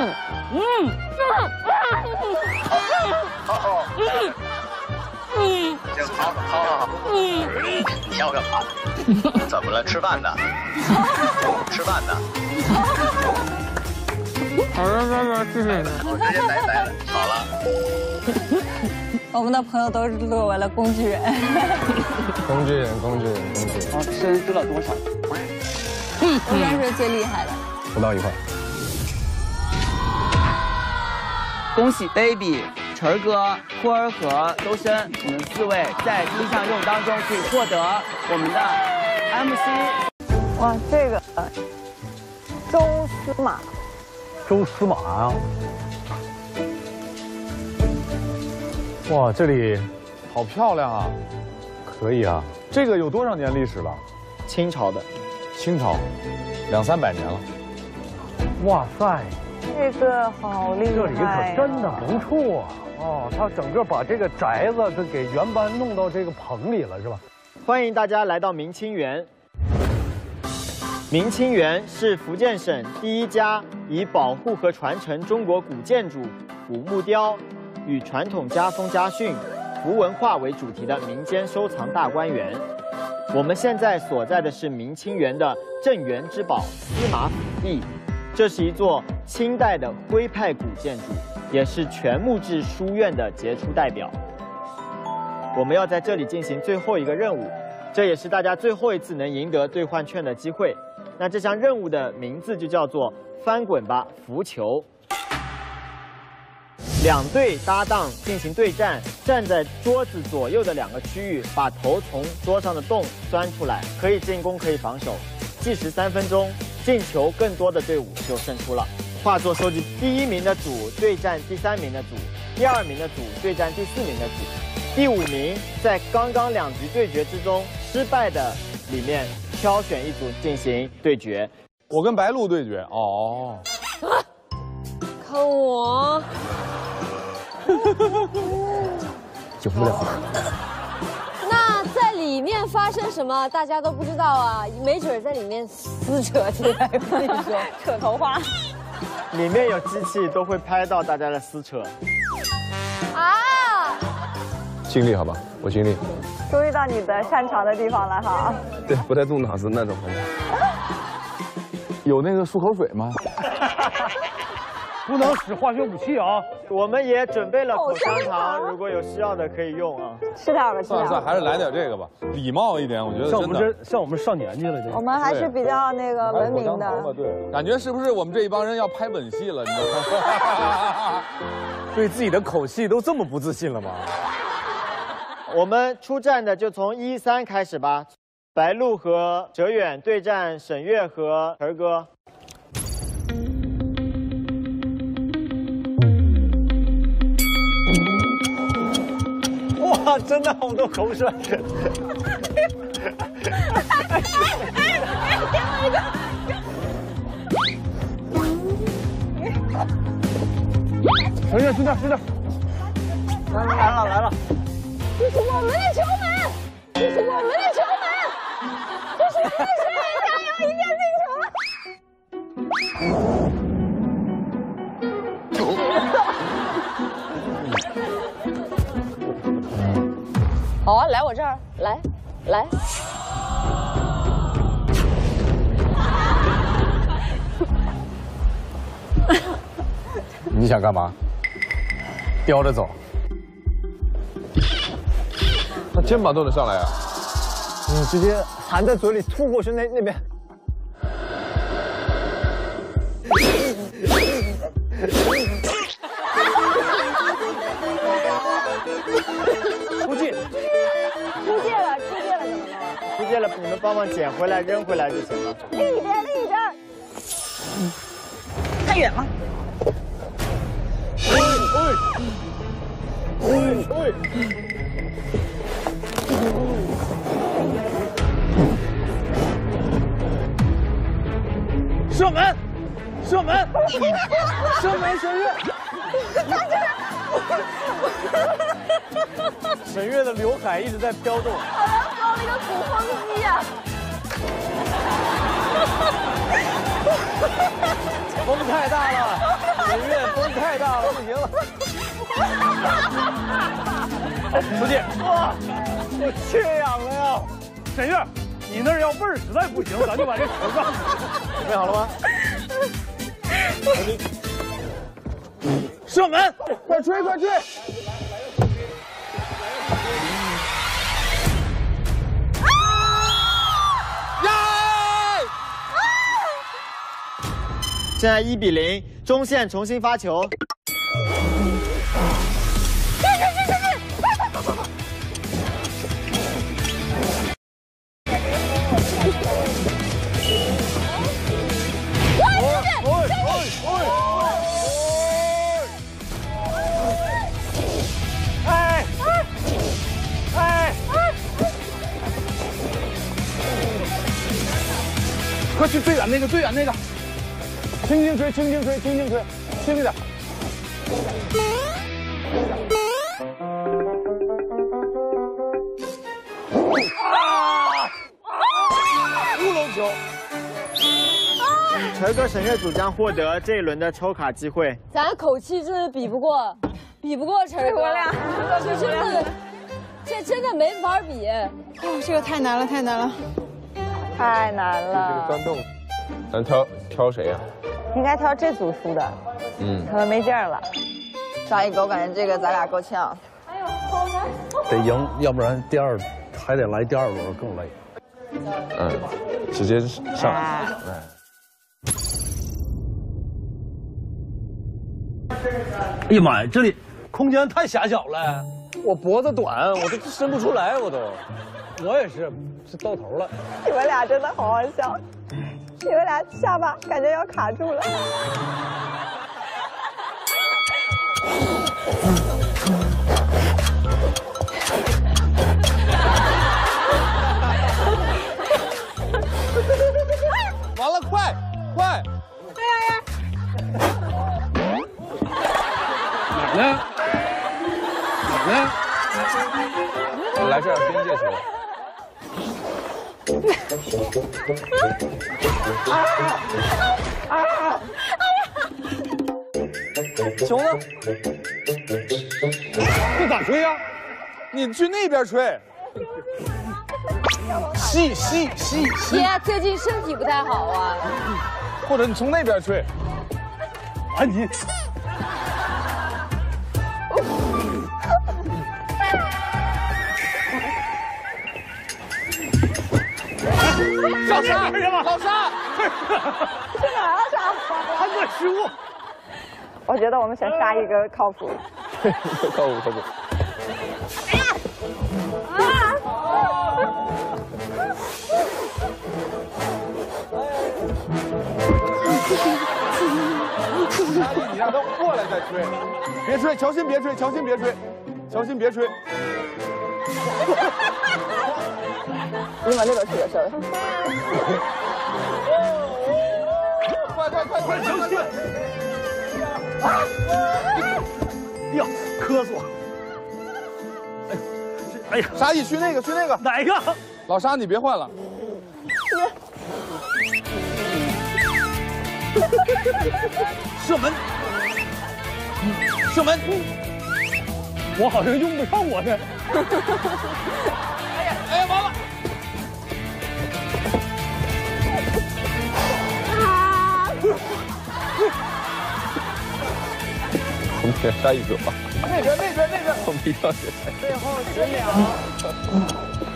行，好。你要干嘛？怎么了？吃饭的？吃饭的？ 好了，谢谢你。 我直接宰了。好了。 我们的朋友都是沦为了工具人。 工具人。 哦，吃了多少？ 应该是最厉害的。 不到1块。 恭喜 baby、晨儿哥、坤儿和周深，你们4位在第1项任务当中可以获得我们的 MC。 哇，这个周司马。 周司马啊！哇，这里好漂亮啊！ 可以啊。 这个有多少年历史了？ 清朝的。 清朝，200-300年了。 哇塞！ 这个好厉害！ 这里可真的不错啊！哦，他整个把这个宅子给原班弄到这个棚里了，是吧？ 欢迎大家来到明清园。明清园是福建省第1家以保护和传承中国古建筑、古木雕与传统家风家训、服文化为主题的民间收藏大观园。我们现在所在的是明清园的镇园之宝司马府地。这是一座清代的徽派古建筑，也是全木质书院的杰出代表。我们要在这里进行最后一个任务，这也是大家最后一次能赢得兑换券的机会。那这项任务的名字就叫做“翻滚吧，浮球”。 2队搭档进行对战，站在桌子左右的2个区域，把头从桌上的洞钻出来，可以进攻，可以防守。计时3分钟，进球更多的队伍就胜出了。画作收集第1名的组对战第3名的组，第2名的组对战第4名的组，第5名在刚刚2局对决之中失败的里面挑选一组进行对决。 我跟白鹿对决哦。 看我。 救不了。 那在里面发生什么，大家都不知道啊，没准在里面撕扯起来。我跟你说， 扯头发。 里面有机器都会拍到大家的撕扯。 啊！ 尽力好吧，我尽力。 终于到你的擅长的地方了哈。 对，不太动脑子那种。有那个漱口水吗？ 不能使化学武器啊！ 我们也准备了口香糖，如果有需要的可以用啊。 吃点吧， 算了算了，还是来点这个吧，礼貌一点，我觉得像我们上年纪了， 我们还是比较那个文明的。 对，感觉是不是我们这一帮人要拍吻戏了？你知道吗？ 对自己的口气都这么不自信了吗？ 我们出战的就从1、3开始吧。白鹿和哲远对战沈月和儿哥。 哇，真的好多口水！ 沈月，吃点，吃点。 来了！ 这是我们的球门，这是我们的球门，这是我们的球门！加油，一定进球了！好啊，来我这儿，来。 你想干嘛？叼着走。 他肩膀都能上来啊！ 你直接含在嘴里吐过去那边。 出界了怎么了？出界了，你们帮忙捡回来扔回来就行了。 另一边。太远了。 射门，沈月。 沈月的刘海一直在飘动。 好像装了一个鼓风机啊！ 风太大了，沈月风太大了，不行了。 出界！ 哇，我缺氧了呀！ 沈月，你那儿要味儿实在不行，咱就把这球让你。 准备好了吗？ 射门！ 快追！ 现在1比0，中线重新发球。 快去最远那个，轻轻吹，轻轻一点。 乌龙球。陈哥、沈月组将获得这一轮的抽卡机会。 咱口气真的比不过陈哥，这真的没法比。 哦，这个太难了。 太难了。 这个钻洞，咱挑谁呀？ 应该挑这组输的。可能没劲儿了。 沙溢哥，我感觉这个咱俩够呛。 得赢，要不然还得来第2轮更累。 直接上。 哎呀妈呀，这里空间太狭小了。 我脖子短，我都伸不出来，我都。 我也是到头了。 你们俩真的好好笑，你们俩下巴感觉要卡住了。 完了，快！ 哪呢？ 来这儿边界球。球呢？ 这咋吹呀？ 你去那边吹。吸！ 姐，最近身体不太好啊。 或者你从那边吹。 啊你。 老沙，老沙， 去哪儿啊沙？ 还没失误。 我觉得我们选沙一个靠谱。 靠谱。你让他过来再吹，别吹，乔欣别吹，乔欣别吹。 你往那边吹，稍微。 快，乔欣！呀，磕死我！哎呀， 沙溢去那个。 哪个？ 老沙，你别换了。 射门！我好像用不上我的。 哎呀，完了！红天沙溢走吧。那边。我们一定要学。 最后10秒。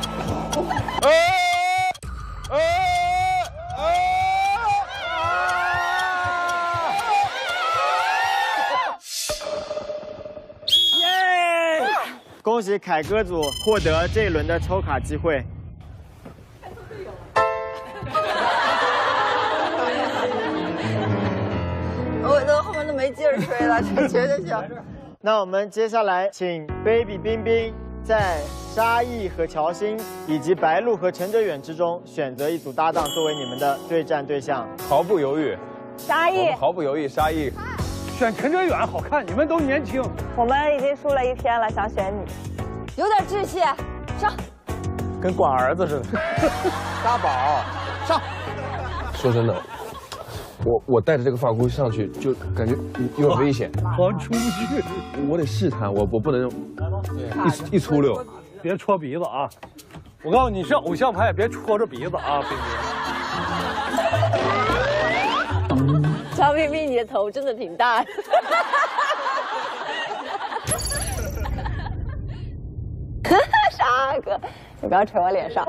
恭喜凯歌组获得这一轮的抽卡机会。 我后面都没劲儿吹了，这绝对行。 那我们接下来请 baby 冰冰在沙溢和乔欣以及白鹿和陈哲远之中选择一组搭档作为你们的对战对象。 毫不犹豫， 沙溢， 毫不犹豫，沙溢。 选陈哲远好看，你们都年轻。 我们已经输了1篇了，想选你， 有点志气，上。 跟管儿子似的。大宝，上。 说真的，我带着这个发箍上去，就感觉有点危险。 我出不去， 我得试探，我不能一粗溜。 别戳鼻子啊！我告诉你，是偶像派，别戳着鼻子啊，冰冰。 张冰冰，你的头真的挺大的。 沙哥，你不要捶我脸上。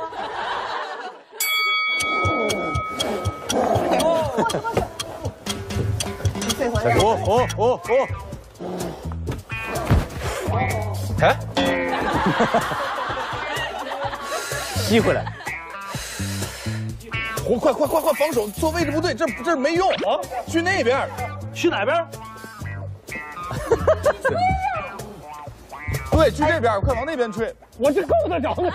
哎，吸回来。快，防守，坐位置不对，这没用啊！去那边， 去哪边？ 对，去这边，快往那边吹。 我这够得着呢。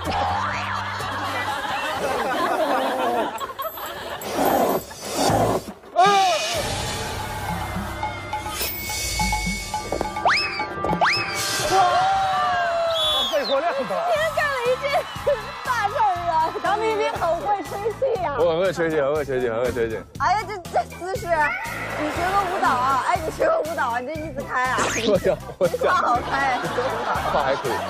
肺活量高。 今天干了一件大事儿啊！张冰冰很会吹气呀。 我很会吹气。 哎呀，这姿势，你学个舞蹈啊？哎，你学个舞蹈啊？你这一字开啊？ 我胯好开， 胯还可以。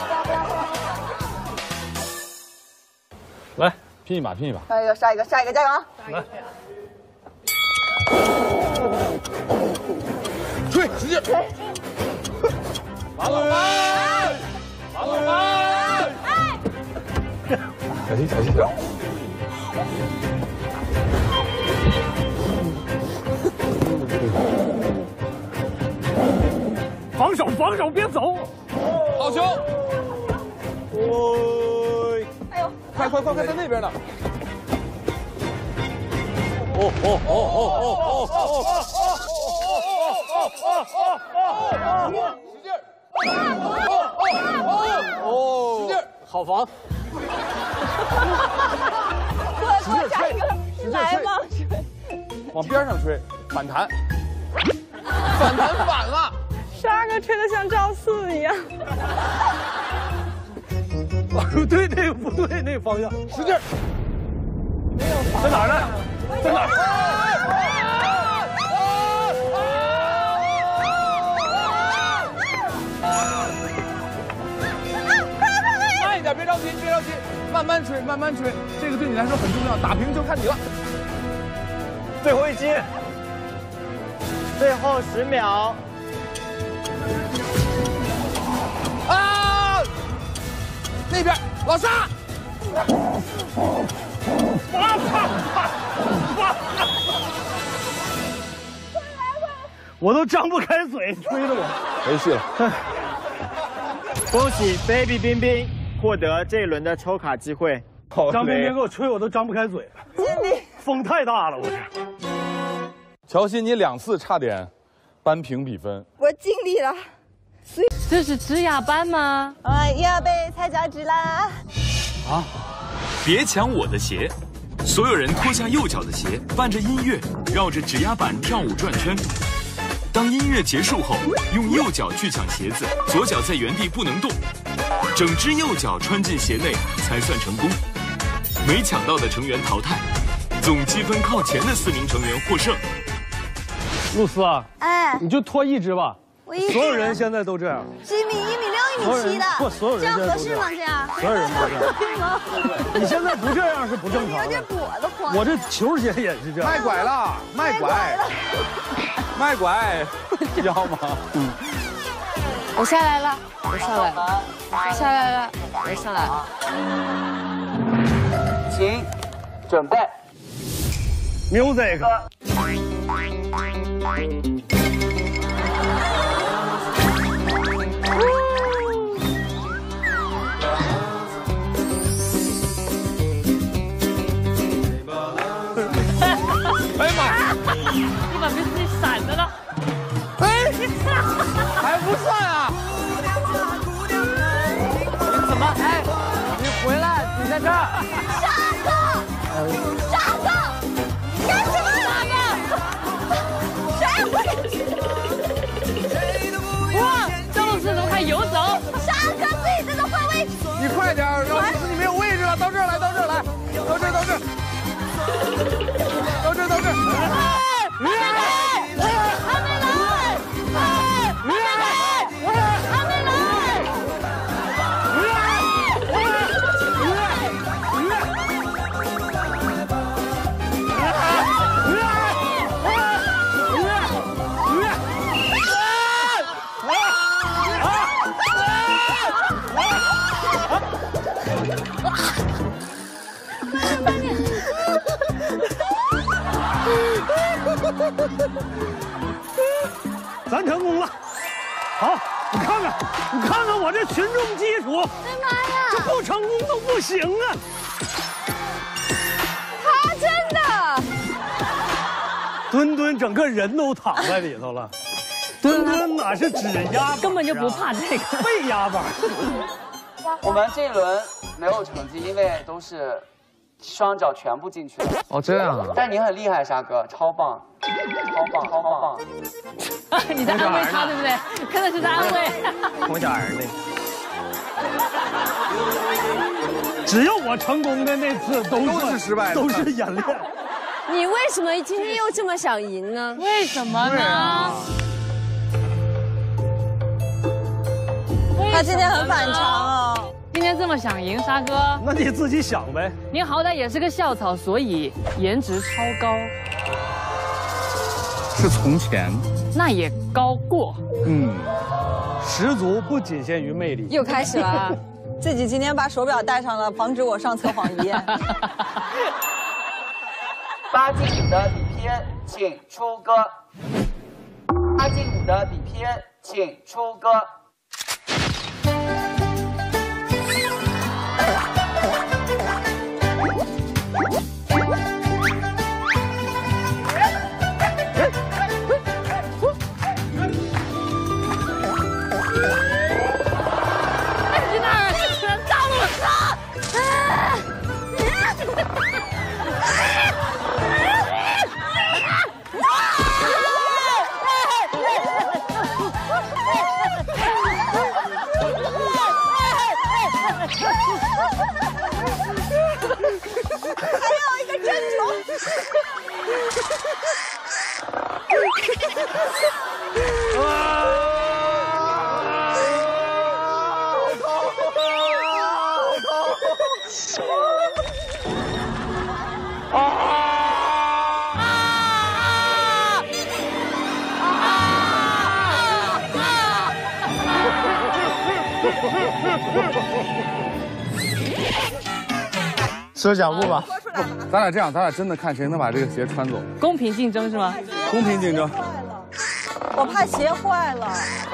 来，拼一把。 下一个，加油啊！ 来， 吹，使劲！马龙班！小心！ 防守，别走。 好球！哦，哎呦，快，在那边呢。使劲！使劲！好防！使劲吹！来吗？往边上吹，反弹。反弹反了。 沙哥吹得像赵四一样。 对，那个不对，那个方向，使劲！在哪儿呢？在哪儿？ 慢一点，别着急，慢慢吹，这个对你来说很重要，打平就看你了。 最后一击，最后10秒。 啊！那边老沙。 我都张不开嘴，吹的我没戏了。 恭喜 baby 冰冰获得这一轮的抽卡机会。 张冰冰给我吹，我都张不开嘴了。风太大了，我这。 乔欣，你2次差点扳平比分。 我尽力了。 这是职雅班吗？ 要被踩脚趾啦！ 啊！别抢我的鞋！所有人脱下右脚的鞋，伴着音乐，绕着指压板跳舞转圈。当音乐结束后，用右脚去抢鞋子，左脚在原地不能动，整只右脚穿进鞋内才算成功。没抢到的成员淘汰，总积分靠前的4名成员获胜。 露丝啊， 哎， 你就脱一只吧。所有人现在都这样。 是1米6、1米7的， 不，所有人这样合适吗？这样， 所有人都这样。你现在不这样是不正常的。 有点跛的慌。 我这球鞋也是这样。 卖拐了，卖拐，知道吗？ 我下来了，我下来了，我上来了。 请准备 ，music。 哎呀妈呀！ 你把别自己闪着了。 哎，还不算啊！ 你怎么？哎，你回来，你在这儿。 沙哥，干什么？沙哥， 哇，赵露思怎么还游走？ 沙哥自己在这换位置。 你快点，赵露思，你没有位置了，到这儿来。 咱成功了。好，你看看我这群众基础， 哎妈呀， 这不成功都不行啊！ 他真的， 墩整个人都躺在里头了。墩哪是指压板， 根本就不怕这个背压板。 我们这一轮没有成绩，因为都是双脚全部进去了。 哦，这样啊！ 但你很厉害，沙哥，超棒！ 你在安慰他，对不对？真的是在安慰。 红小儿呢？ 只要我成功的那次都是失败的，都是演练。 你为什么今天又这么想赢呢？ 为什么呢？ 他今天很反常哦。 今天这么想赢，沙哥？ 那你自己想呗。 您好歹也是个校草，所以颜值超高。 是从前， 那也高过。 十足不仅限于魅力。 又开始了，自己今天把手表戴上了，防止我上测谎仪。 8进5的底片，请出歌。8进5的底片， 请出歌。 说讲不吧？咱俩这样，咱俩真的看谁能把这个鞋穿走。 公平竞争是吗？ 公平竞争。 我怕鞋坏了。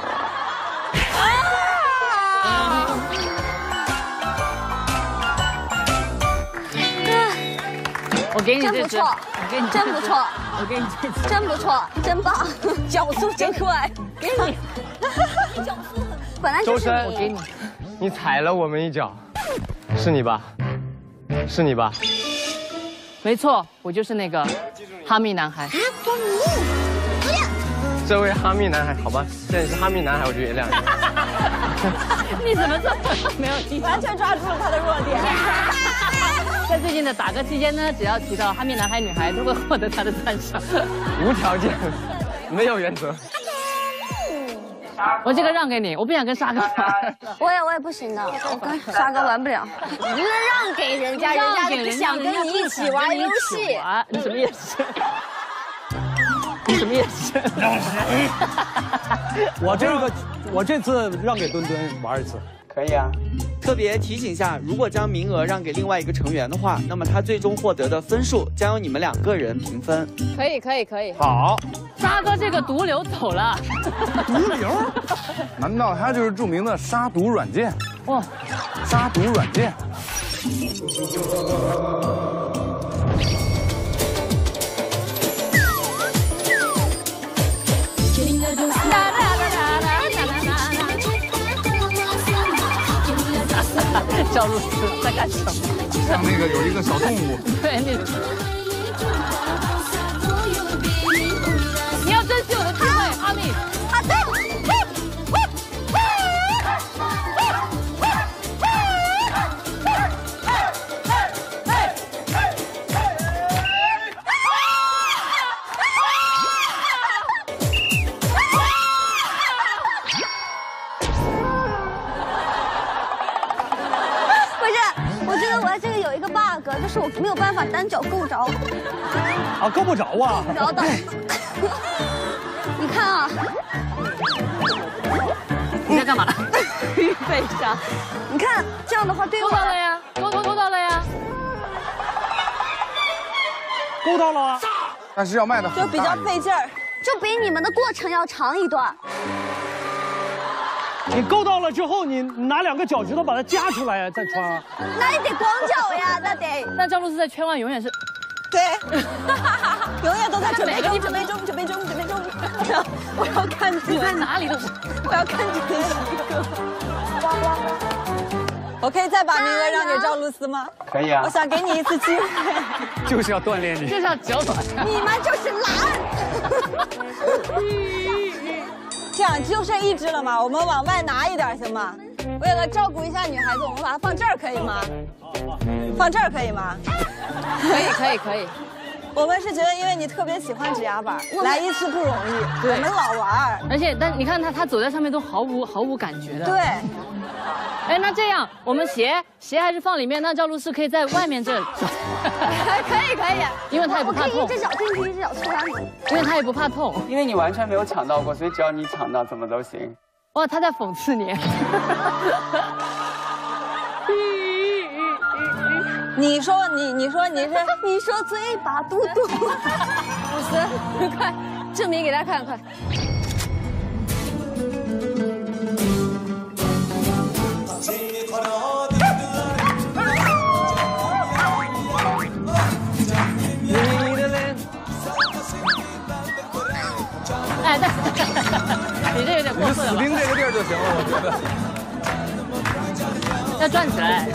我给你真不错，真不错， 我给你这次， 真不错，真棒，脚速真快，给你。脚速本来就是周深， 我给你。 你踩了我们一脚，是你吧？是你吧？ 没错，我就是那个哈密男孩。 这位哈密男孩，好吧，现在是哈密男孩，我就原谅你。 你怎么这么没有意思？ 完全抓住了他的弱点。 在最近的打歌期间呢，只要提到哈密男孩女孩，都会获得他的赞赏。 无条件，没有原则。 我这个让给你，我不想跟沙哥玩。 我也不行的，我跟沙哥玩不了。 你就是让给人家，人家不想跟你一起玩游戏。 你什么意思？你什么意思？ 我这次让给墩墩玩一次。 可以啊。特别提醒一下，如果将名额让给另外一个成员的话，那么他最终获得的分数将由你们2个人平分。 可以，可以，可以。 好， 沙哥这个毒瘤走了。 毒瘤？难道他就是著名的杀毒软件？ 哇， 杀毒软件。 赵露思在干什么？ 像那个有一个小动物。 对，你要珍惜我的机会，哈密。 好的。 就是我没有办法单脚够着。 啊，够不着啊！ 够不着的。你看啊， 你在干嘛？ 背上。你看这样的话，对我勾到了呀，勾到了呀， 勾到了啊！ 但是要迈的就比较费劲儿， 就比你们的过程要长一段。 你够到了之后，你拿2个脚趾头把它夹出来呀，再穿啊。 那也得光脚呀，那得。 那赵露思在圈外永远是， 对，永远都在准备中，准备中，准备中，准备中。我要看你在哪里都是， 我要看你的一个。我可以再把名额让给赵露思吗？ 可以啊。 我想给你一次机会。 就是要锻炼你， 就是要脚短。 你们就是懒。 这样就剩1只了嘛，我们往外拿一点行吗？为了照顾一下女孩子，我们把它放这儿可以吗？放这儿可以吗？ 可以，可以，可以。 我们是觉得，因为你特别喜欢指压板，来一次不容易，我们老玩。 而且，但你看他走在上面都毫无感觉的。 对。 哎，那这样我们鞋还是放里面，那赵露思可以在外面这。 可以，可以。 因为他也不怕痛。 我可以1只脚进去，1只脚出来。 因为他也不怕痛。 因为你完全没有抢到过，所以只要你抢到，怎么都行。 哇，他在讽刺你。 你说嘴巴嘟嘟。 露思，快证明给他看，快。 哎，你这有点过分了。 死盯这个地儿就行了，我觉得。要转起来。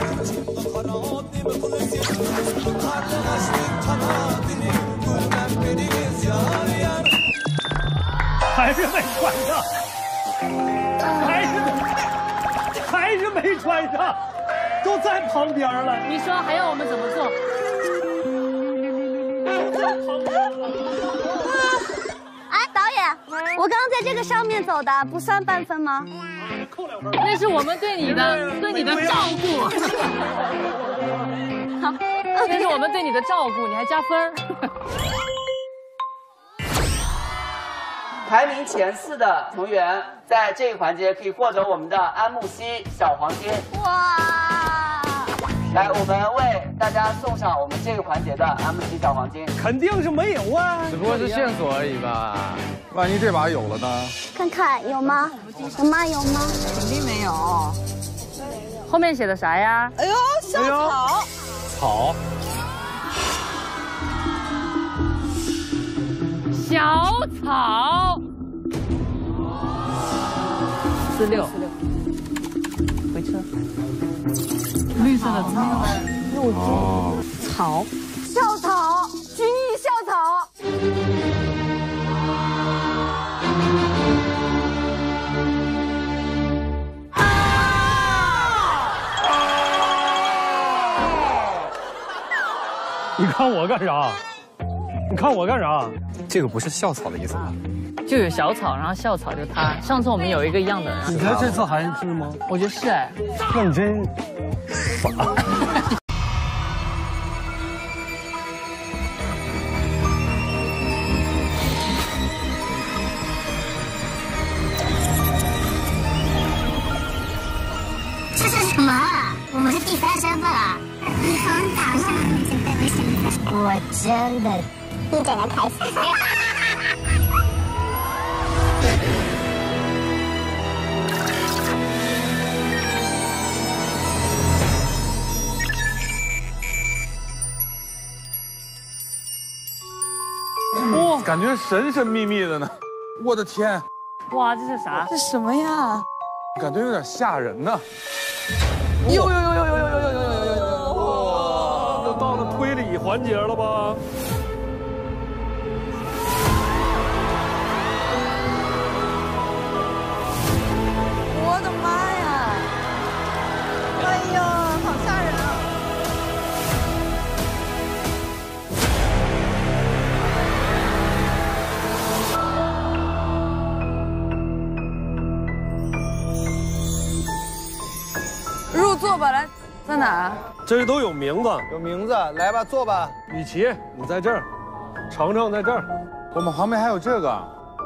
还是没穿上，还是没穿上，都在旁边了。 你说还要我们怎么做？ 哎，导演，我刚刚在这个上面走的，不算半分吗？ 那是我们对你的照顾。好，那是我们对你的照顾，你还加分。 排名前4的成员在这个环节可以获得我们的安慕希小黄金。哇！来，我们为大家送上我们这个环节的安慕希小黄金。 肯定是没有啊， 只不过是线索而已吧。万一这把有了呢？ 看看有吗？有吗？有吗？ 肯定没有。 后面写的啥呀？ 哎呦，小草。 草。 小草，46，回车。绿色的草， 肉汁，草，校草，军艺校草。 你看我干啥？你看我干啥？ 这个不是校草的意思吧？ 就有小草，然后校草就他。上次我们有一个一样的人。 你猜这次还是吗？ 我觉得是哎。 那你真傻。 这是什么？我们是第3身份啊！你从早上就被我想到，我真的一整个开心。 哇，感觉神神秘秘的呢。我的天！ 哇，这是啥？ 这什么呀？ 感觉有点吓人呢。 呦！哇，都到了推理环节了吧？ 我的妈呀！哎呀，好吓人啊！入座吧，来，在哪儿？ 这都有名字， 有名字，来吧，坐吧。 雨琦，你在这儿，程程在这儿， 我们旁边还有这个。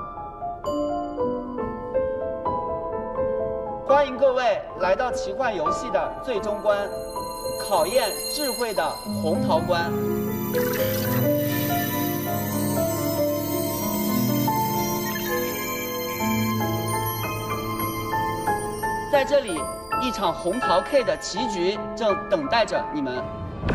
欢迎各位来到奇幻游戏的最终关，考验智慧的红桃关。在这里，一场红桃 K 的棋局正等待着你们。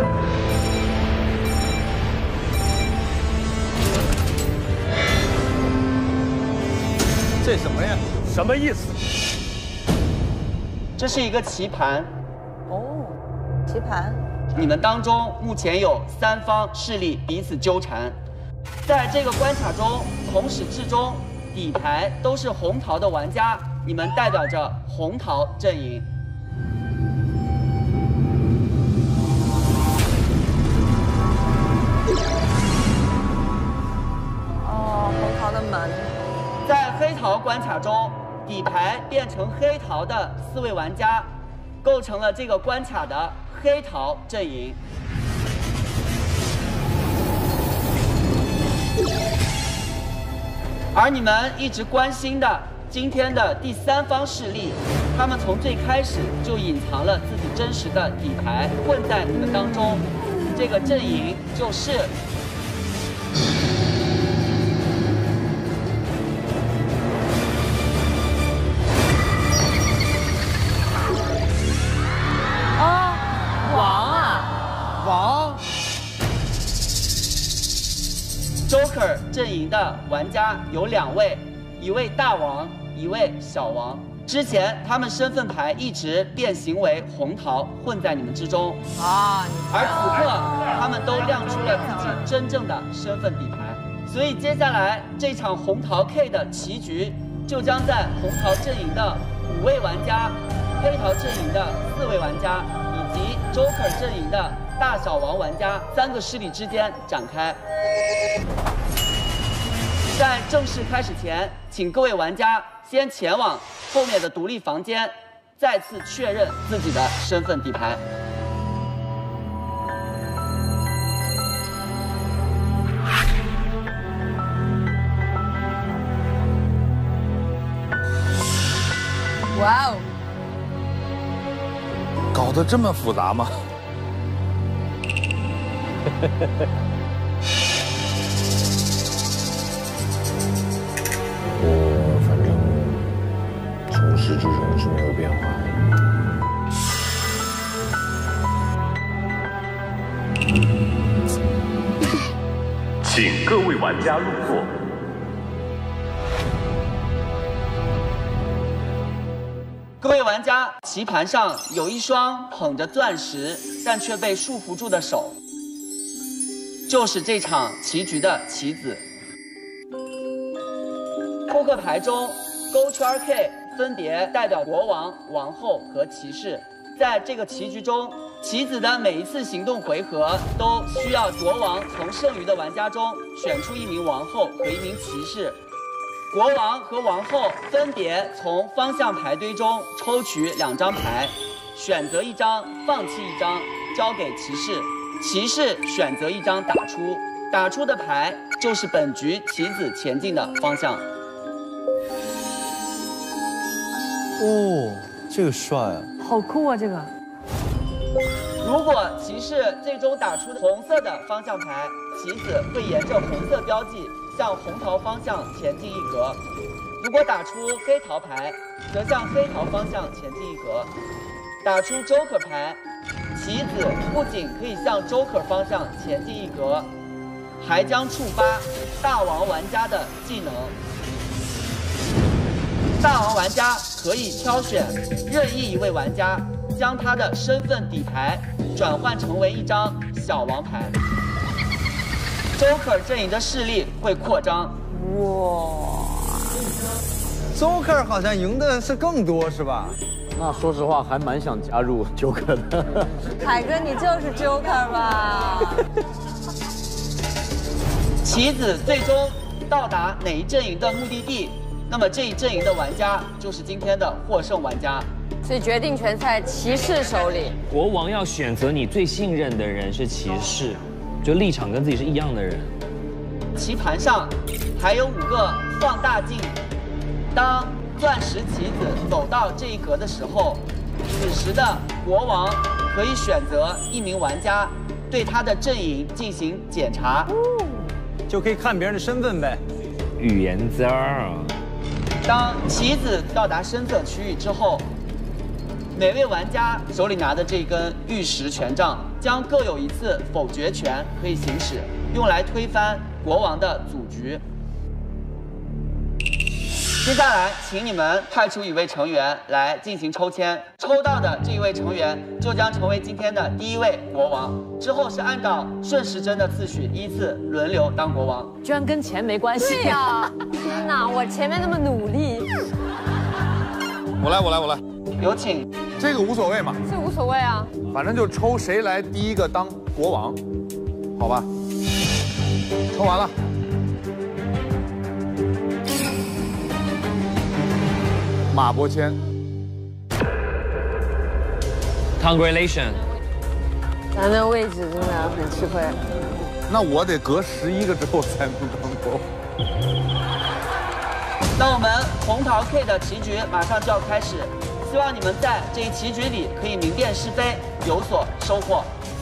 这什么呀？什么意思？ 这是一个棋盘。 哦，棋盘。 你们当中目前有3方势力彼此纠缠，在这个关卡中，从始至终底牌都是红桃的玩家，你们代表着红桃阵营。 哦，红桃的门。 在黑桃关卡中，底牌变成黑桃的4位玩家，构成了这个关卡的黑桃阵营。而你们一直关心的今天的第3方势力，他们从最开始就隐藏了自己真实的底牌，混在你们当中。这个阵营就是 Joker 阵营的玩家有2位，一位大王，一位小王。之前他们身份牌一直变形为红桃，混在你们之中啊。而此刻他们都亮出了自己真正的身份底牌，所以接下来这场红桃 K 的棋局就将在红桃阵营的5位玩家、黑桃阵营的4位玩家以及 Joker 阵营的大小王玩家3个势力之间展开。在正式开始前，请各位玩家先前往后面的独立房间，再次确认自己的身份底牌。 哇哦！ 搞得这么复杂吗？ 我反正从始至终是没有变化的。请各位玩家入座。 各位玩家，棋盘上有一双捧着钻石但却被束缚住的手，就是这场棋局的棋子。扑克牌中勾圈 K 分别代表国王、王后和骑士。在这个棋局中，棋子的每一次行动回合都需要国王从剩余的玩家中选出1名王后和1名骑士。国王和王后分别从方向牌堆中抽取2张牌，选择1张，放弃1张，交给骑士。骑士选择1张打出，打出的牌就是本局棋子前进的方向。 哦，这个帅啊！ 好酷啊，这个。 如果骑士最终打出红色的方向牌，棋子会沿着红色标记向红桃方向前进1格；如果打出黑桃牌，则向黑桃方向前进1格。打出 Joker 牌，棋子不仅可以向 Joker 方向前进1格，还将触发大王玩家的技能。大王玩家可以挑选任意1位玩家，将他的身份底牌转换成为1张小王牌。Joker 阵营的势力会扩张。 哇 ，Joker 好像赢的是更多，是吧？ 那说实话，还蛮想加入 Joker 的。 凯哥，你就是 Joker 吧？ 棋子最终到达哪一阵营的目的地，那么这一阵营的玩家就是今天的获胜玩家。 所以决定权在骑士手里。 国王要选择你最信任的人是骑士，就立场跟自己是一样的人。 棋盘上还有5个放大镜，当钻石棋子走到这一格的时候，此时的国王可以选择1名玩家对他的阵营进行检查， 就可以看别人的身份呗。 语言渣啊！ 当棋子到达深色区域之后，每位玩家手里拿的这根玉石权杖将各有1次否决权可以行使，用来推翻国王的组局。接下来，请你们派出1位成员来进行抽签，抽到的这1位成员就将成为今天的第1位国王。之后是按照顺时针的次序依次轮流当国王。 居然跟钱没关系。对呀，天哪，我前面那么努力。 我来， 有请。 这个无所谓嘛， 这无所谓啊， 反正就抽谁来第1个当国王，好吧？抽完了。马伯骞 ，Congratulations。 咱的位置真的很吃亏。 那我得隔11个之后才能当国王。 那我们红桃 K 的棋局马上就要开始，希望你们在这一棋局里可以明辨是非，有所收获。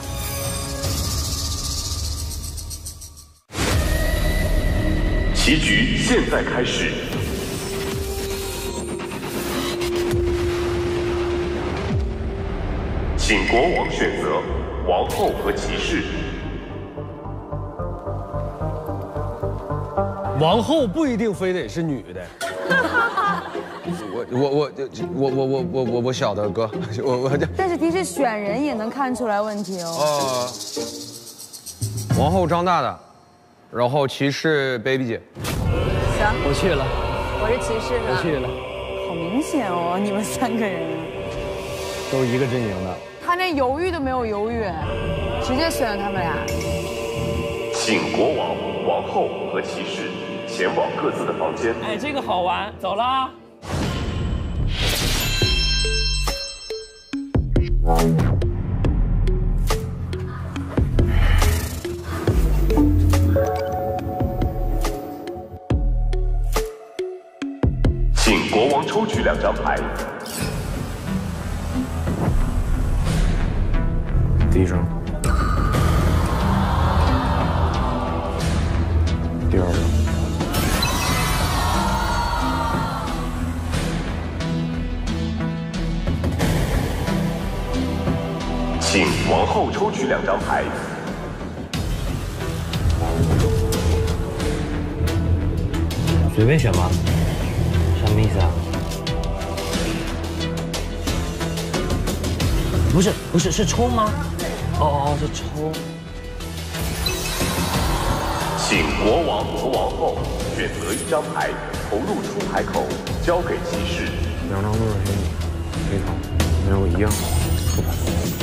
棋局现在开始。请国王选择王后和骑士。 王后不一定非得是女的。 我晓得哥， 但是提示选人也能看出来问题哦。 王后张大大，然后骑士 baby 姐。 行， 我去了。 我是骑士是吧？ 我去了。 好明显哦，你们3个人都是一个阵营的。 他连犹豫都没有犹豫，直接选了他们俩。 请国王、王后和骑士前往各自的房间。 哎，这个好玩，走啦。 请国王抽取2张牌。 第1张，第2张， 请王后抽取2张牌。 随便选吗？什么意思啊？不是，是抽吗？哦，是抽。 请国王和王后选择1张牌，投入出牌口，交给骑士。 2张都是黑桃，没有一样出牌。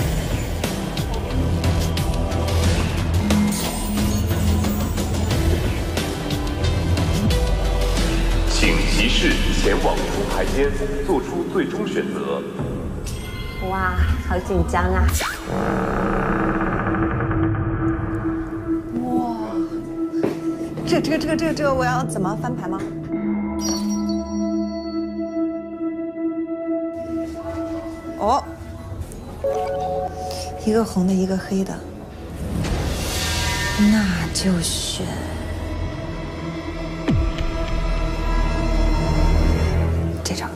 请骑士前往出牌间，做出最终选择。 哇，好紧张啊！ 哇，这个我要怎么翻牌吗？哦，一个红的，一个黑的，那就选这张。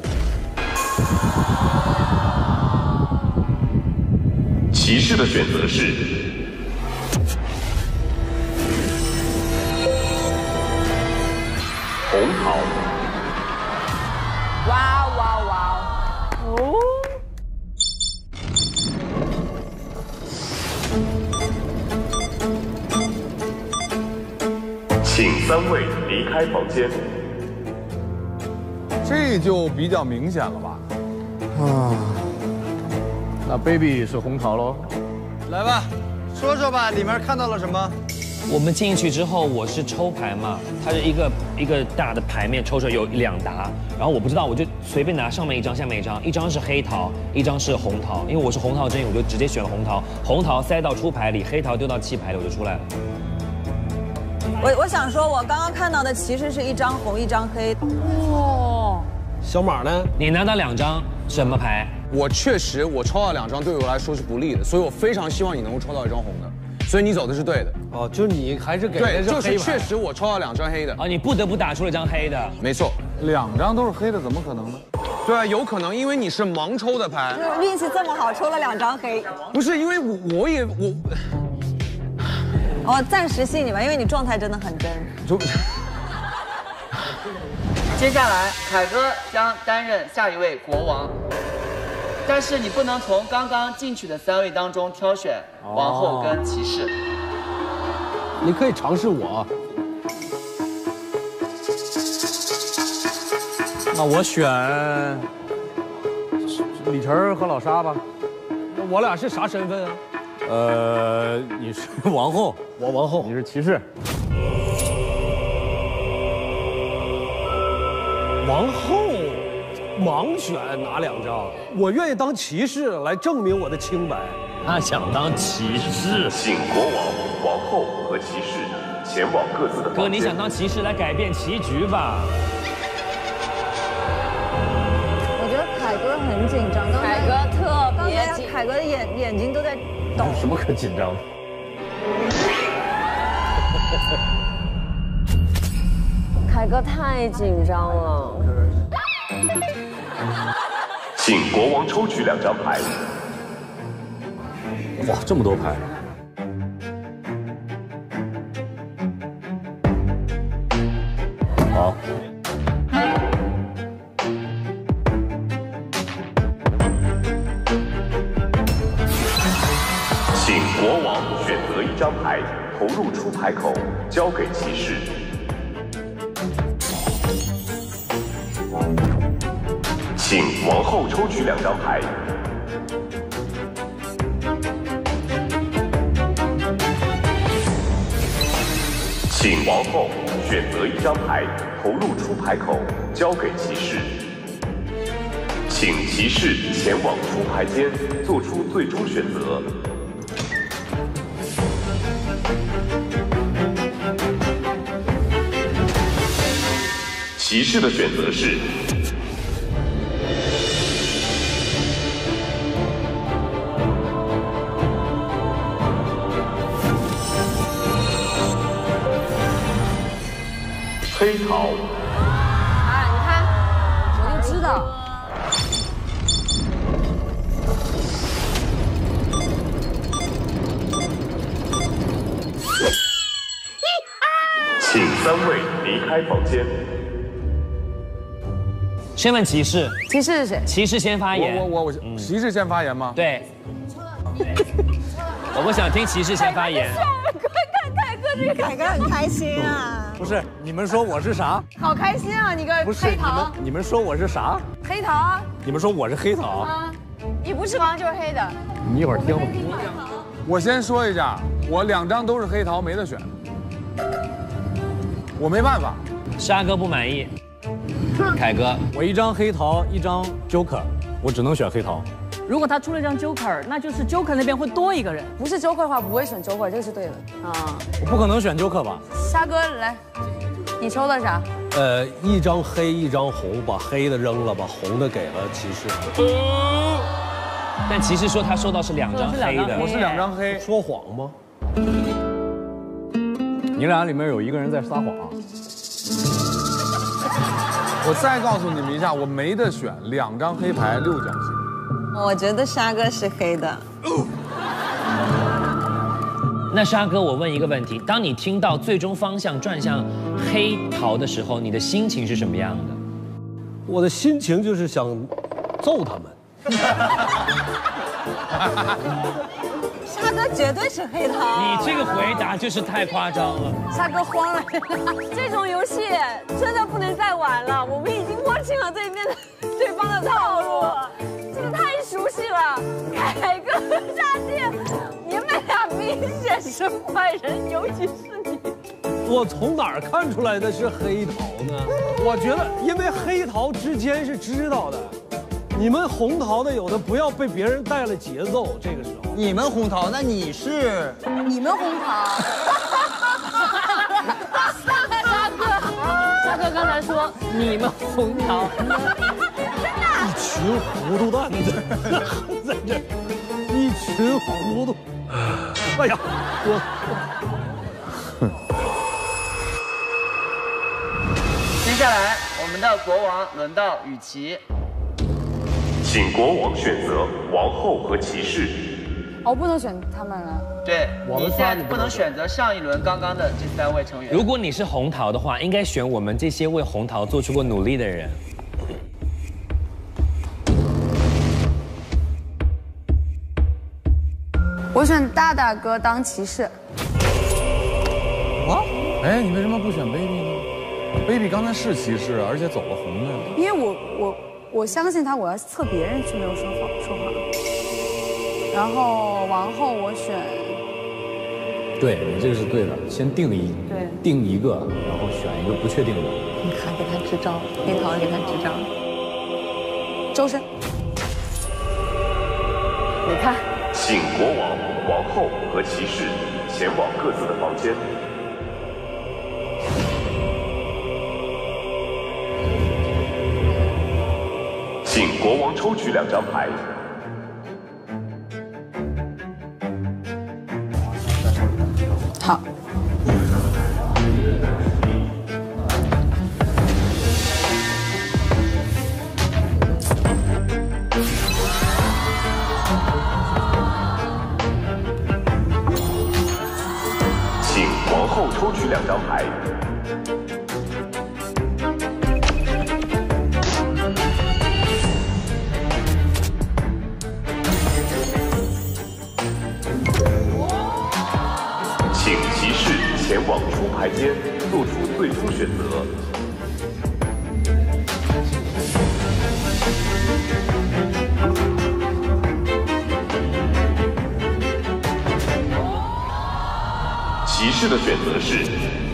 骑士的选择是红桃。 哇哇哇！哦。 请3位离开房间。 这就比较明显了吧？ 啊，那 baby 是红桃喽。 来吧，说说吧，里面看到了什么？ 我们进去之后，我是抽牌嘛，它是一个大的牌面，抽出来有2沓，然后我不知道，我就随便拿上面1张，下面1张，1张是黑桃，1张是红桃，因为我是红桃阵营，我就直接选了红桃，红桃塞到出牌里，黑桃丢到弃牌里，我就出来了。 我想说，我刚刚看到的其实是1张红1张黑。哇， 小马呢？ 你拿到2张什么牌？ 我确实，我抽到2张对我来说是不利的，所以我非常希望你能够抽到1张红的，所以你走的是对的。 哦，就是你还是给对， 的是黑牌。 就是确实我抽到2张黑的。 啊，你不得不打出了1张黑的。 没错 ，2张都是黑的，怎么可能呢？对啊，有可能，因为你是盲抽的牌。 运气这么好，抽了2张黑。 不是，因为我。 我暂时信你吧，因为你状态真的很真。 接下来，凯哥将担任下一位国王，但是你不能从刚刚进去的3位当中挑选王后跟骑士。 你可以尝试我。那我选李晨和老沙吧。那我俩是啥身份啊？你是王后，我王后， 你是骑士。 王后盲选哪2张？我愿意当骑士来证明我的清白。 他想当骑士。 请国王、王后和骑士前往各自的房间。 哥，你想当骑士来改变棋局吧？ 我觉得凯哥很紧张， 凯哥特别紧， 凯哥的眼睛都在抖。 有什么可紧张的？ 凯哥太紧张了。 请国王抽取2张牌。 哇，这么多牌！ 好。 请国王选择一张牌，投入出牌口，交给骑士。请王后抽取2张牌。请王后选择1张牌，投入出牌口，交给骑士。请骑士前往出牌间，做出最终选择。骑士的选择是黑桃。 啊，你看，我就知道。 请3位离开房间。 先问骑士， 骑士是谁？ 骑士先发言。 我骑士先发言吗？ 对。我不想听骑士先发言。 快看凯哥，这个凯哥很开心啊！ 不是，你们说我是啥？ 好开心啊！你个黑桃。 你们说我是啥？ 黑桃啊！ 你们说我是黑桃啊？你不是黄就是黑的。 你一会儿听吧。 我先说一下，我2张都是黑桃，没得选。我没办法。 沙哥不满意。凯哥， 我1张黑桃，1张 Joker， 我只能选黑桃。 如果他出了一张 Joker， 那就是 Joker 那边会多一个人。 不是 Joker 的话，不会选 Joker， 这个是对的啊。 我不可能选 Joker 吧？ 沙哥来，你抽的啥 ？1张黑，1张红，把黑的扔了，把红的给了骑士。 但骑士说他收到是2张黑的， 我是2张黑， 说谎吗？你俩里面有1个人在撒谎。 我再告诉你们一下，我没得选，2张黑牌，6奖金。 我觉得沙哥是黑的。 那沙哥，我问一个问题：当你听到最终方向转向黑桃的时候，你的心情是什么样的？ 我的心情就是想揍他们。 沙哥绝对是黑桃。 你这个回答就是太夸张了。 沙哥慌了，这种游戏真的不能再玩了，我们已经摸清了对方的套路，这个太熟悉了。凯哥和沙姐，你们俩明显是坏人，尤其是你。 我从哪儿看出来的是黑桃呢？我觉得，因为黑桃之间是知道的。你们红桃的有的不要被别人带了节奏，这个时候。 你们红桃，那你是？ 你们红桃。 沙哥刚才说你们红桃， 一群糊涂蛋在这，一群糊涂。哎呀， 接下来我们的国王轮到雨琦。 请国王选择王后和骑士。 哦，不能选他们了。 对，你现在不能选择上一轮刚刚的这3位成员。 如果你是红桃的话，应该选我们这些为红桃做出过努力的人。 我选大哥当骑士。 啊？哎，你为什么不选 baby 呢？baby 刚才是骑士，而且走了红的。 因为我相信他，我要测别人去没有说谎。然后王后我选。 对，你这个是对的，先定一个，然后选一个不确定的。 你看，给他支招，黑桃给他支招。 周深。你看。 请国王、王后和骑士前往各自的房间。请国王抽取2张牌。 好。 请王后抽取2张牌。 牌间做出最终选择。骑士的选择是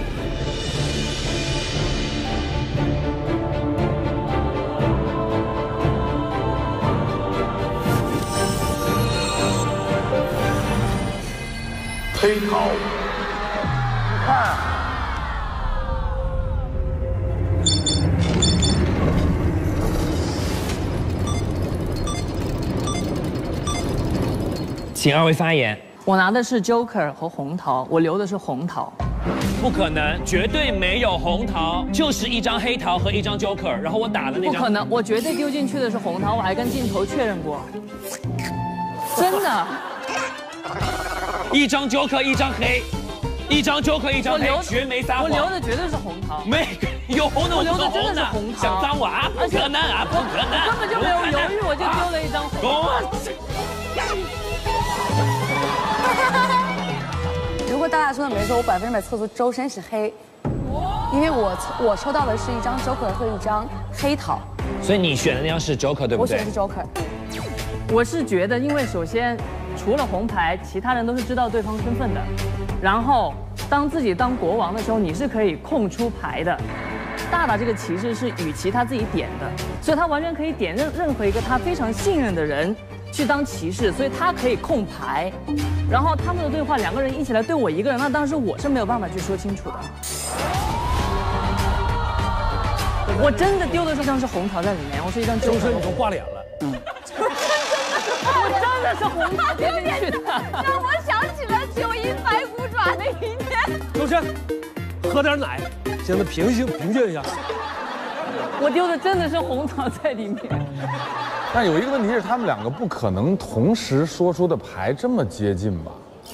黑桃。 请二位发言。 我拿的是 Joker 和红桃，我留的是红桃。 不可能，绝对没有红桃，就是一张黑桃和一张 Joker， 然后我打的那张。 不可能，我绝对丢进去的是红桃，我还跟镜头确认过。真的。 一张 Joker， 一张黑，一张 Joker， 一张黑，绝没撒谎。 我留的绝对是红桃。 没有红的，我留的真的是红桃。想脏我啊？不可能啊，不可能！ 我根本就没有犹豫，我就丢了一张红。 如果大家说的没错，我100%测出周深是黑，因为我抽到的是一张 Joker 和一张黑桃。 所以你选的那张是 Joker 对不对？ 我选的是 Joker。 我是觉得，因为首先除了红牌，其他人都是知道对方身份的。然后当自己当国王的时候，你是可以空出牌的。大大这个骑士是与其他自己点的，所以他完全可以点任何一个他非常信任的人去当骑士，所以他可以控牌。然后他们的对话，两个人一起来对我一个人，那当时我是没有办法去说清楚的。我真的丢的这张是红桃在里面，我是一张周深， 你都挂脸了。 我真的是红桃丢进去的， 让我想起了九阴白骨爪那一天。 周深，喝点奶，现在平静一下。 我丢的真的是红桃在里面。 但有一个问题是，他们两个不可能同时说出的牌这么接近吧？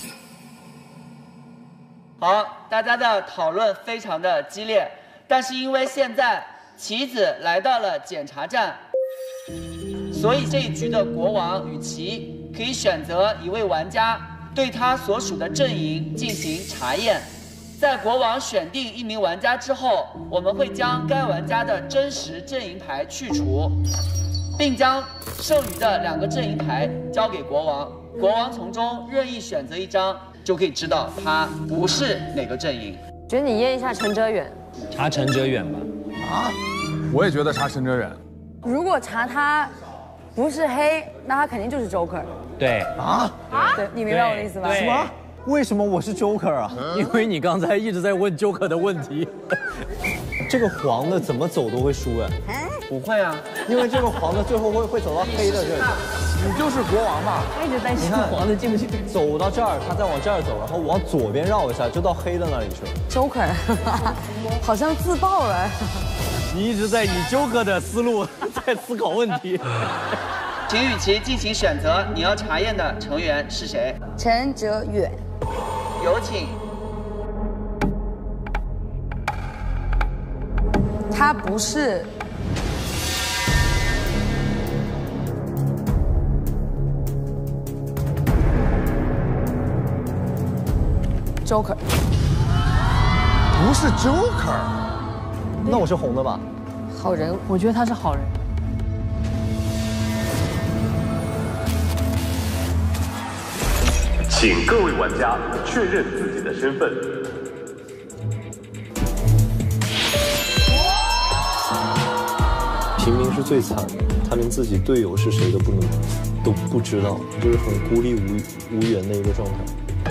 好，大家的讨论非常的激烈，但是因为现在棋子来到了检查站，所以这一局的国王与棋可以选择一位玩家对他所属的阵营进行查验。在国王选定一名玩家之后，我们会将该玩家的真实阵营牌去除，并将剩余的2个阵营牌交给国王，国王从中任意选择一张，就可以知道他不是哪个阵营。 觉得你验一下陈哲远， 查陈哲远吧。 啊，我也觉得查陈哲远。 如果查他不是黑，那他肯定就是 Joker。 对啊， 对，你明白我的意思吧？ 什么？为什么我是 Joker 啊？因为你刚才一直在问 Joker 的问题。这个黄的怎么走都会输呀？ 不会啊， 因为这个黄的最后会走到黑的这里。 你就是国王嘛？ 我一直担心黄的进不去。 走到这儿，他再往这儿走，然后往左边绕一下，就到黑的那里去了。 Joker， 好像自爆了。 你一直在以 Joker 的思路在思考问题。 请与其进行选择，你要查验的成员是谁？ 陈哲远， 有请。 他不是。Joker， 不是 Joker， 那我是红的吧？ 好人， 我觉得他是好人。 请各位玩家确认自己的身份。 平民是最惨的，他连自己队友是谁都不知道，就是很孤立无援的一个状态。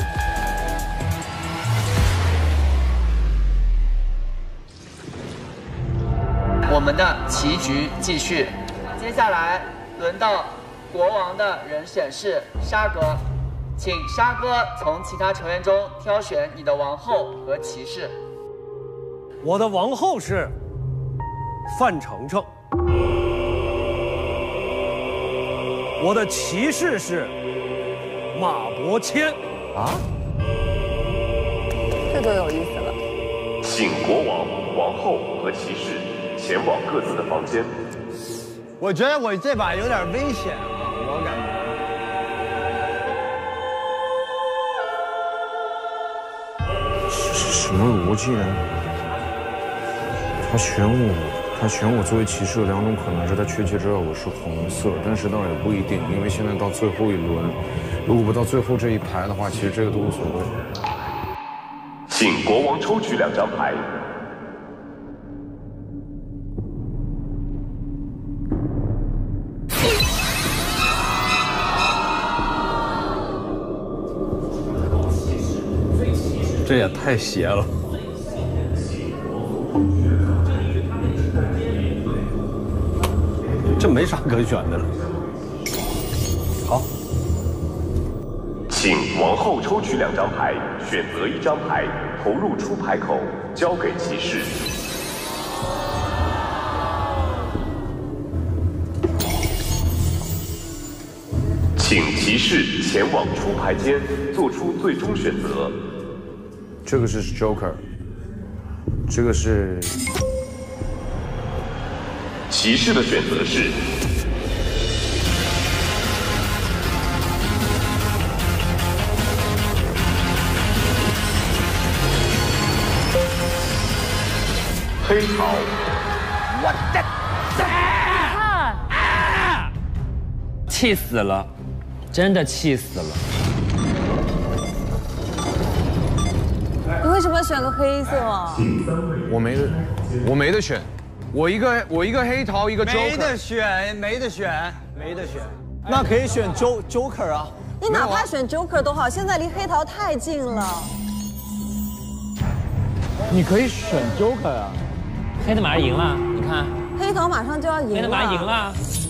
我们的棋局继续，接下来轮到国王的人选是沙哥，请沙哥从其他成员中挑选你的王后和骑士。 我的王后是范丞丞，我的骑士是马伯骞。啊， 这多有意思了。 请国王、王后和骑士前往各自的房间。 我觉得我这把有点危险啊，我感觉。 什什么逻辑呢？他选我作为骑士的两种可能是他确切知道我是红色，但是倒也不一定，因为现在到最后一轮，如果不到最后这一排的话，其实这个都无所谓。 请国王抽取2张牌。 这也太邪了。这没啥可选的了。好， 请王后抽取2张牌，选择1张牌，投入出牌口，交给骑士。请骑士前往出牌间，做出最终选择。 这个是 Joker， 这个是。 骑士的选择是黑桃。 我的气死了，真的气死了。 你为什么选个黑色啊？ 我没得选。我一个黑桃，一个 Joker， 没得选。那可以选 Joker 啊。 你哪怕选 Joker 都好，现在离黑桃太近了。 你可以选 Joker 啊。 黑的马上赢了，你看。 黑桃马上就要赢了。 黑的马上赢了。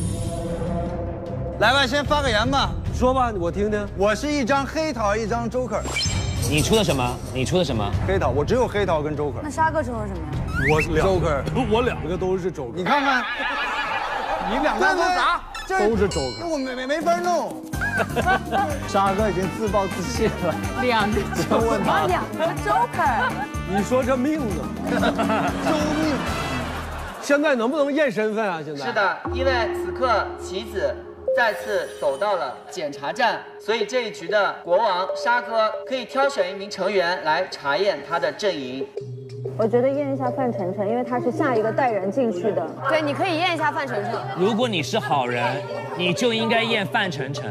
来吧，先发个言吧。 说吧，我听听。 我是1张黑桃，1张 Joker。 你出的什么？ 黑桃，我只有黑桃跟 Joker。 那沙哥抽的什么呀？ 我2个都是 Joker。 你看看，你2个都啥？ 都是 Joker。 我没法弄。沙哥已经自暴自弃了。 2个就问他 2个 Joker。 你说这命呢？ 救命！ 现在能不能验身份啊？现在是的，因为此刻棋子再次走到了检查站，所以这一局的国王沙哥可以挑选1名成员来查验他的阵营。 我觉得验一下范丞丞，因为他是下一个带人进去的。 对，你可以验一下范丞丞。 如果你是好人，你就应该验范丞丞。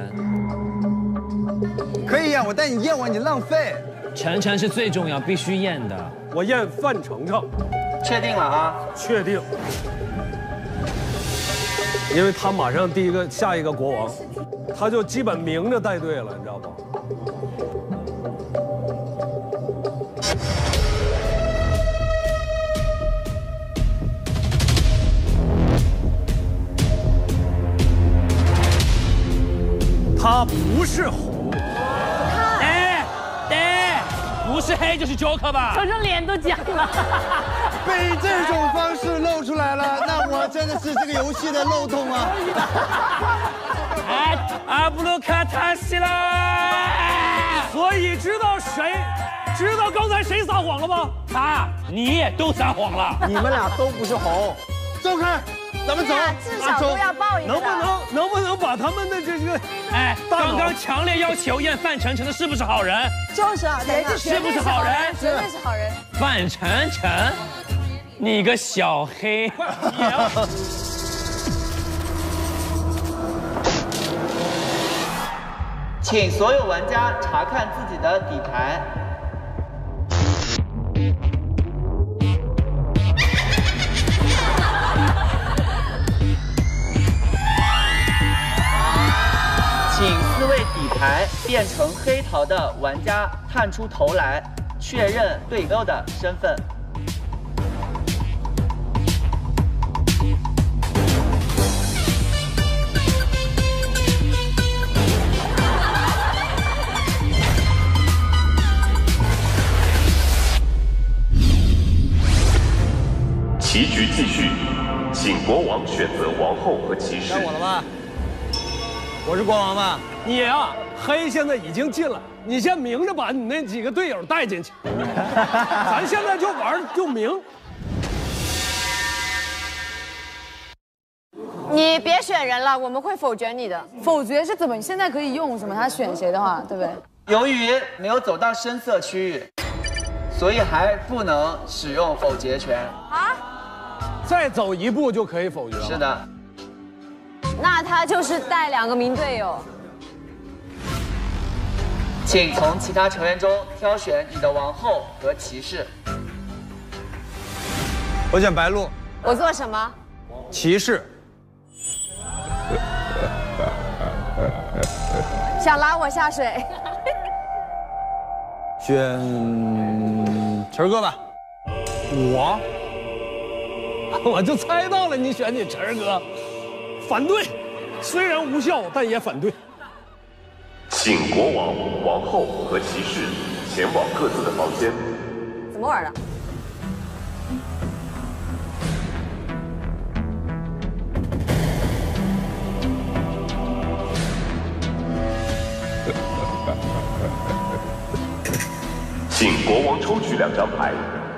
可以验我，但你验我你浪费。 丞丞是最重要，必须验的。 我验范丞丞。 确定了啊？ 确定。因为他马上下一个国王，他就基本明着带队了，你知道不？他不是红， 不是黑就是 Joker 吧？ 瞅瞅脸都僵了。 被这种方式露出来了，那我真的是这个游戏的漏洞啊！ 阿布鲁卡塔西啦！ 所以知道刚才谁撒谎了吗？ 你也都撒谎了。 你们俩都不是红。走开，咱们走。 至少都要报一个。 能不能把他们的这个？ 刚刚强烈要求验范丞丞的是不是好人？ 就是啊， 是不是好人？ 绝对是好人。 范丞丞，你个小黑！ 请所有玩家查看自己的底牌。请4位底牌变成黑桃的玩家探出头来，确认对勾的身份。 棋局继续，请国王选择王后和骑士。 该我了吧？我是国王吧？ 你啊，黑现在已经进了，你先明着把你那几个队友带进去。咱现在就玩就明。 你别选人了，我们会否决你的。 否决是怎么？你现在可以用什么？他选谁的话，对不对？ 由于没有走到深色区域， 所以还不能使用否决权。 啊？再走一步就可以否决了。 是的。 那他就是带2个名队友。 请从其他成员中挑选你的王后和骑士。 我选白鹿。 我做什么？ 骑士。 想拉我下水？ 选晨哥吧。 我就猜到了，你选你晨哥。反对，虽然无效，但也反对。 请国王、王后和骑士前往各自的房间。 怎么玩的？ 请国王抽取2张牌。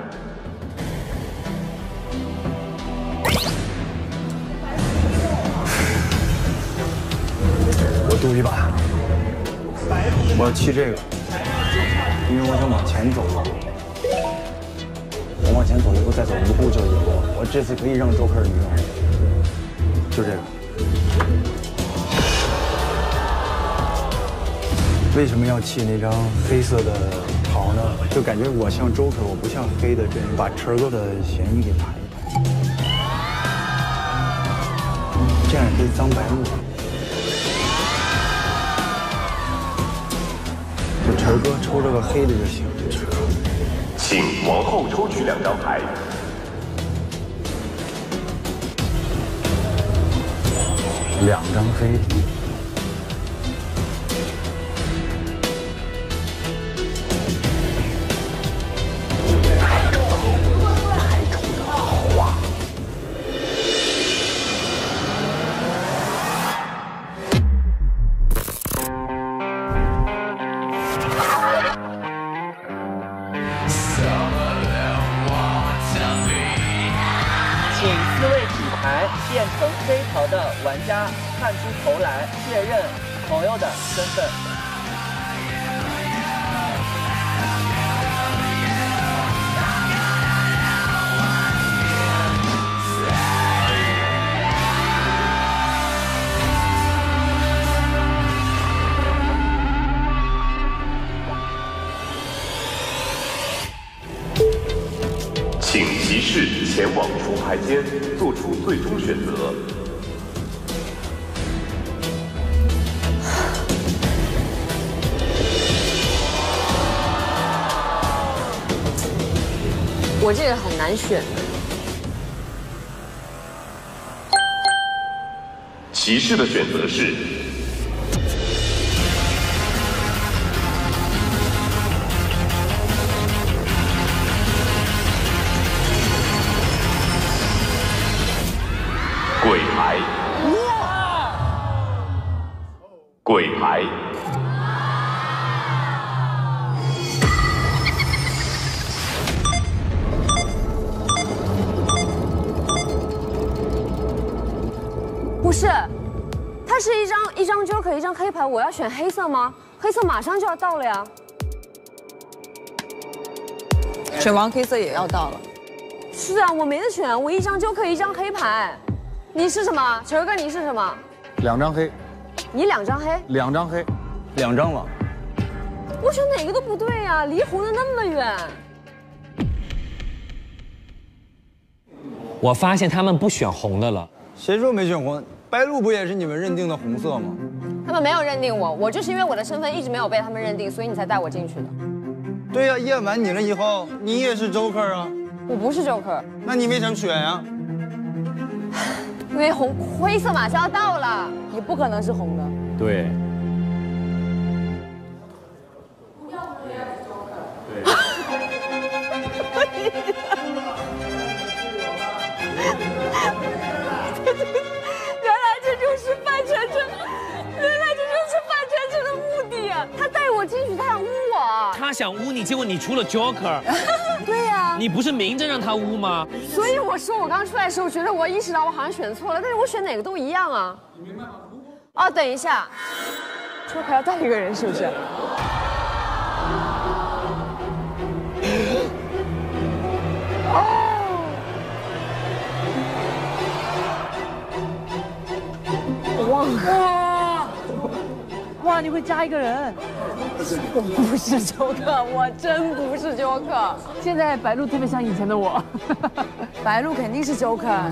我赌一把，我要弃这个，因为我想往前走。我往前走一步，再走1步就赢了。我这次可以让周克赢，就这个。为什么要弃那张黑色的桃呢？就感觉我像周克，我不像黑的阵营，把晨哥的嫌疑给排一排，这样也可以脏白鹿。就晨哥抽这个黑的就行。 请王后抽取2张牌。 2张黑。 变成黑桃的玩家探出头来，确认朋友的身份。 请骑士前往出牌间，做出最终选择。 我这个很难选的。 骑士的选择是鬼牌。鬼牌。 不是，它是一张 Joker 一张黑牌，我要选黑色吗？黑色马上就要到了呀。 选完黑色也要到了。 是啊，我没得选，我一张 Joker 一张黑牌。你是什么？球哥，你是什么 ？2张黑。 你2张黑 ？2张黑 ，2张王。 我选哪个都不对呀，离红的那么远。 我发现他们不选红的了。 谁说没选红？白鹿不也是你们认定的红色吗？ 他们没有认定我，我就是因为我的身份一直没有被他们认定，所以你才带我进去的。 对呀，验完你了以后，你也是 Joker 啊。 我不是 Joker。 那你为什么选呀？ 因为灰色马上要到了， 你不可能是红的。 对。 原来这就是范丞丞，原来这就是范丞丞的目的啊！他带我进去，他想污我。 他想污你，结果你出了 Joker。 对呀。 你不是明着让他污吗？ 所以我说我刚出来的时候，觉得我意识到我好像选错了，但是我选哪个都一样啊。哦，等一下，Joker要带一个人是不是？ 哇，你会加一个人？ 我不是Joker，我真不是Joker。 现在白鹿特别像以前的我。 白鹿肯定是Joker。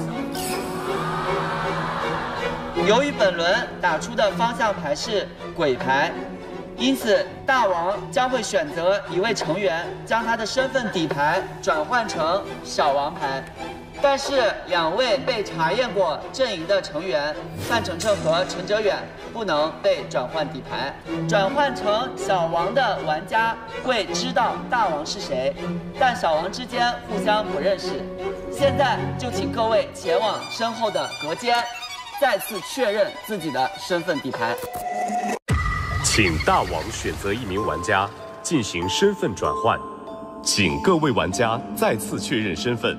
由于本轮打出的方向牌是鬼牌，因此大王将会选择一位成员将他的身份底牌转换成小王牌。但是2位被查验过阵营的成员范丞丞和陈哲远不能被转换底牌，转换成小王的玩家会知道大王是谁，但小王之间互相不认识。现在就请各位前往身后的隔间，再次确认自己的身份底牌。 请大王选择1名玩家进行身份转换，请各位玩家再次确认身份。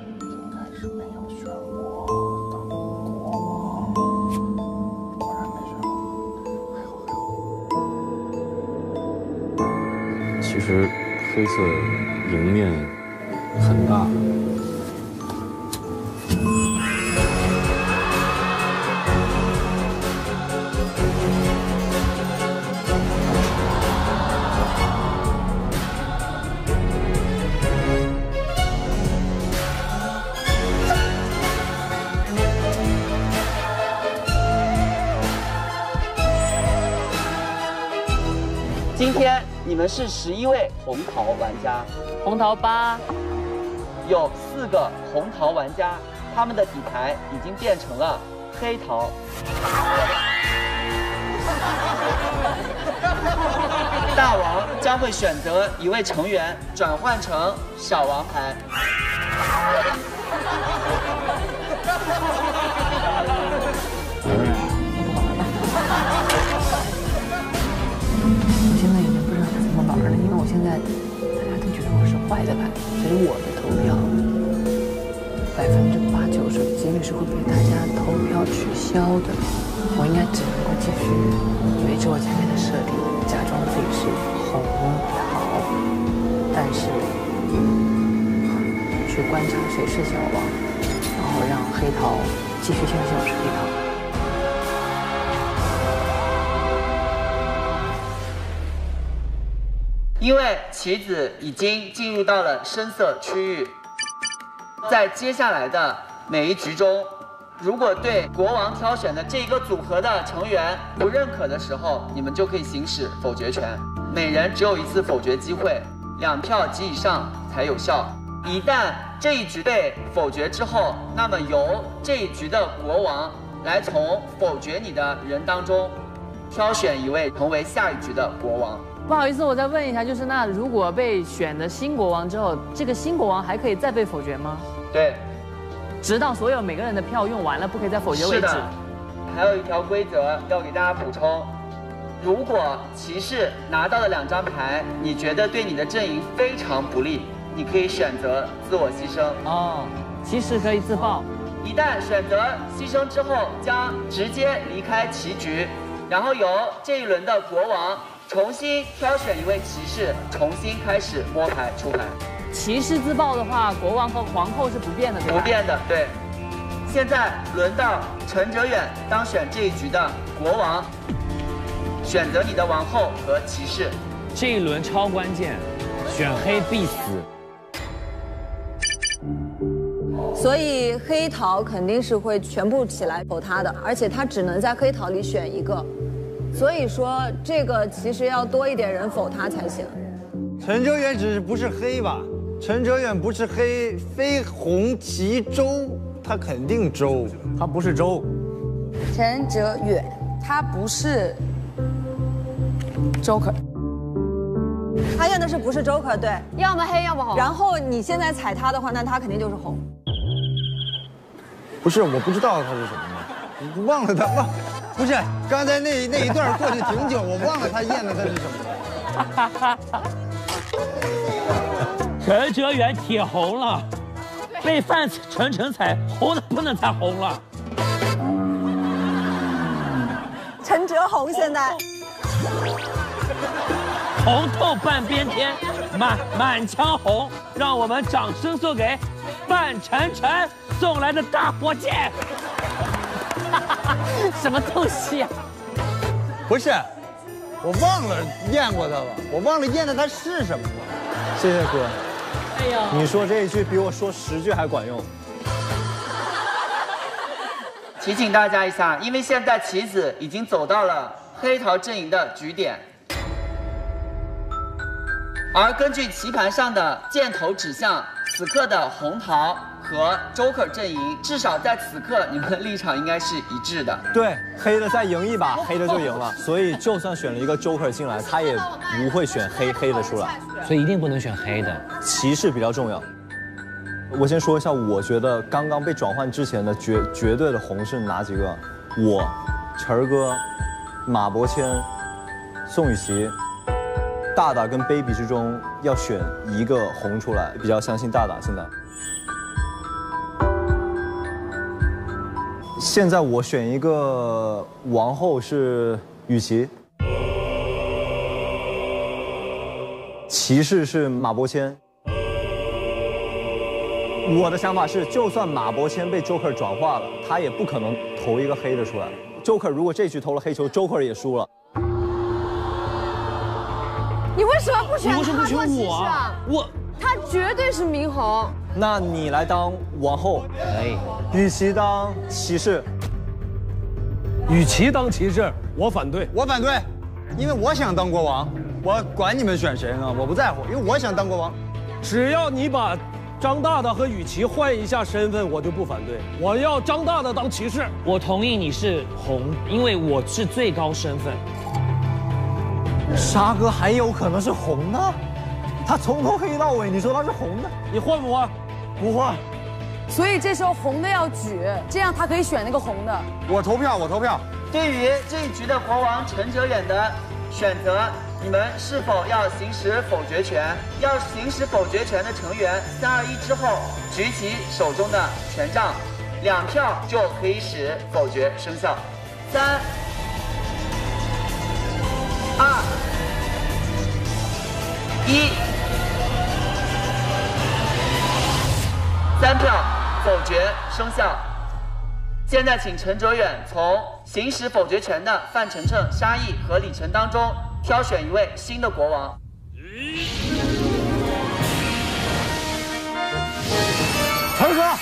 其实黑色赢面很大。 今天你们是11位红桃玩家， 红桃8， 有4个红桃玩家，他们的底牌已经变成了黑桃。大王将会选择一位成员转换成小王牌。 我现在已经不知道怎么玩了，因为我现在大家都觉得我是坏的牌，所以我的投票80%-90%的几率是会被大家投票取消的。我应该只能够继续维持我前面的设定，假装自己是红桃，但是去观察谁是小王，然后让黑桃继续相信我是黑桃。 因为棋子已经进入到了深色区域，在接下来的每一局中，如果对国王挑选的这一个组合的成员不认可的时候，你们就可以行使否决权，每人只有1次否决机会，2票及以上才有效。一旦这一局被否决之后，那么由这一局的国王来从否决你的人当中挑选一位成为下一局的国王。 不好意思，我再问一下，就是那如果被选的新国王之后，这个新国王还可以再被否决吗？ 对， 直到所有每个人的票用完了，不可以再否决为止。 是的，还有一条规则要给大家补充：如果骑士拿到的2张牌，你觉得对你的阵营非常不利，你可以选择自我牺牲。 哦，骑士可以自爆。 一旦选择牺牲之后，将直接离开棋局，然后由这一轮的国王重新挑选一位骑士，重新开始摸牌出牌。 骑士自爆的话，国王和皇后是不变的，对吧？ 不变的，对。现在轮到陈哲远当选这一局的国王，选择你的王后和骑士。 这一轮超关键，选黑必死。 所以黑桃肯定是会全部起来投他的，而且他只能在黑桃里选一个。所以说，这个其实要多一点人否他才行。 陈哲远只是不是黑吧？陈哲远不是黑，非红旗周，他肯定周，他不是周。 陈哲远，他不是 Joker， 他验的是不是 Joker？ 对， 要么黑，要么红。 然后你现在踩他的话，那他肯定就是红。 不是，我不知道他是什么吗？我忘了他忘。不是，刚才那一段过去挺久，我忘了他验的他是什么。 陈哲远铁红了，被范丞丞踩红的不能再红了。 陈哲红现在红透半边天，满腔红，让我们掌声送给范丞丞送来的大火箭。 什么东西呀？ 不是，我忘了验过他了，我忘了验的他是什么了。 谢谢哥。 哎呀， 你说这一句比我说10句还管用。 提醒大家一下，因为现在棋子已经走到了黑桃阵营的局点，而根据棋盘上的箭头指向，此刻的红桃和 Joker 阵营，至少在此刻你们的立场应该是一致的。 对，黑的再赢一把，黑的就赢了。所以就算选了一个 Joker 进来，他也不会选黑的出来。 所以一定不能选黑的， 骑士比较重要。我先说一下，我觉得刚刚被转换之前的绝对的红是哪几个？我、晨儿哥、马伯骞、宋雨琦、大大跟 baby 之中要选一个红出来，比较相信大大现在。现在我选一个王后是雨琦，骑士是马伯骞。我的想法是，就算马伯骞被 Joker 转化了，他也不可能投一个黑的出来。Joker 如果这局投了黑球 ，Joker 也输了。 你为什么不选他？ 你为什么不选我啊？ 他绝对是明红。 那你来当王后， 可以。 雨琦当骑士。 雨琦当骑士，我反对。 我反对，因为我想当国王，我管你们选谁呢？我不在乎，因为我想当国王。 只要你把张大大和雨琦换一下身份，我就不反对。我要张大大当骑士。 我同意你是红，因为我是最高身份。 沙哥还有可能是红的，他从头黑到尾，你说他是红的， 你换不换？ 不换。 所以这时候红的要举，这样他可以选那个红的。 我投票，我投票。 对于这一局的国王陈哲远的选择，你们是否要行使否决权？要行使否决权的成员，3、2、1之后举起手中的权杖，2票就可以使否决生效。3、2、1，3票，否决生效。现在请陈哲远从行使否决权的范丞丞、沙溢和李晨当中挑选一位新的国王。 陈哥，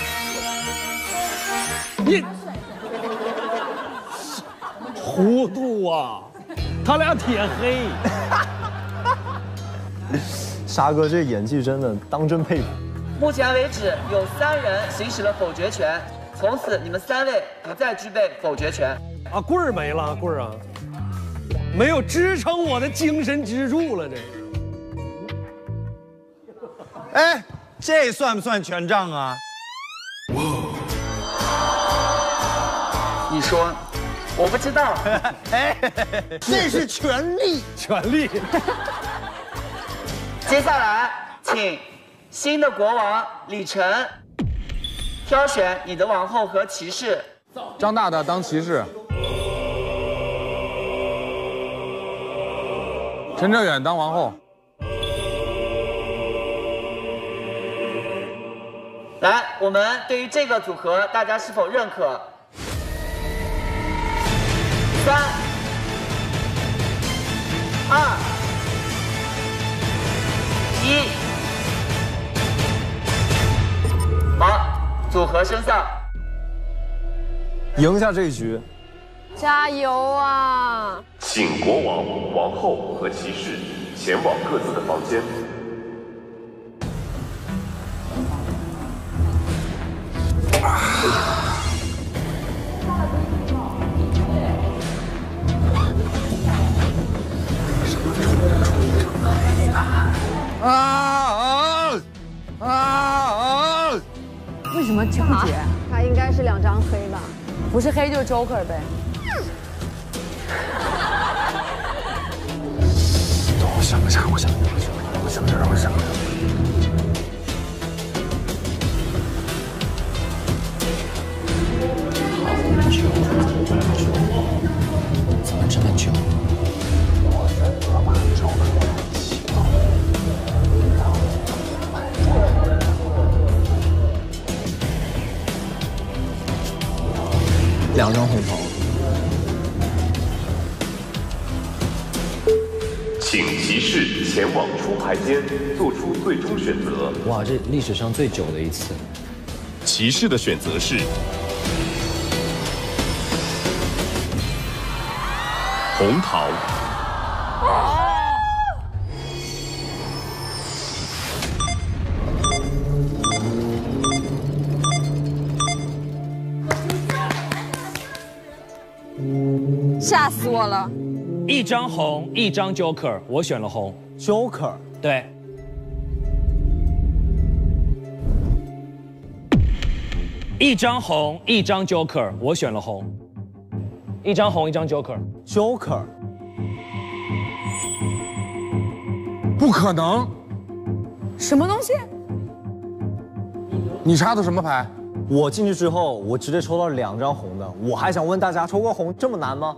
你糊涂啊！他俩铁黑。 沙哥这演技真的当真佩服。 目前为止有3人行使了否决权，从此你们3位不再具备否决权。 啊，棍儿没了，棍儿啊，没有支撑我的精神支柱了，这。 哎，这算不算权杖啊？ 你说，我不知道。 哎，这是权力， 权力。 接下来，请新的国王李晨挑选你的王后和骑士。 张大大当骑士，陈哲远当王后。 来，我们对于这个组合，大家是否认可？3、2、1，好，组合生效。 赢下这一局， 加油啊！ 请国王、王后和骑士前往各自的房间。 为什么纠结？他应该是2张黑吧？不是黑就是 Joker 呗。 我想一下，我想一下。 怎么这么久？ 两张红桃， 请骑士前往出牌间做出最终选择。 哇，这历史上最久的一次。 骑士的选择是红桃。 吓死我了！ 一张红，一张 Joker， 我选了红。 Joker， 对。一张红，一张 Joker， 我选了红。一张红，一张 Joker。Joker， 不可能！ 什么东西？ 你插的什么牌？ 我进去之后，我直接抽到2张红的。我还想问大家，抽个红这么难吗？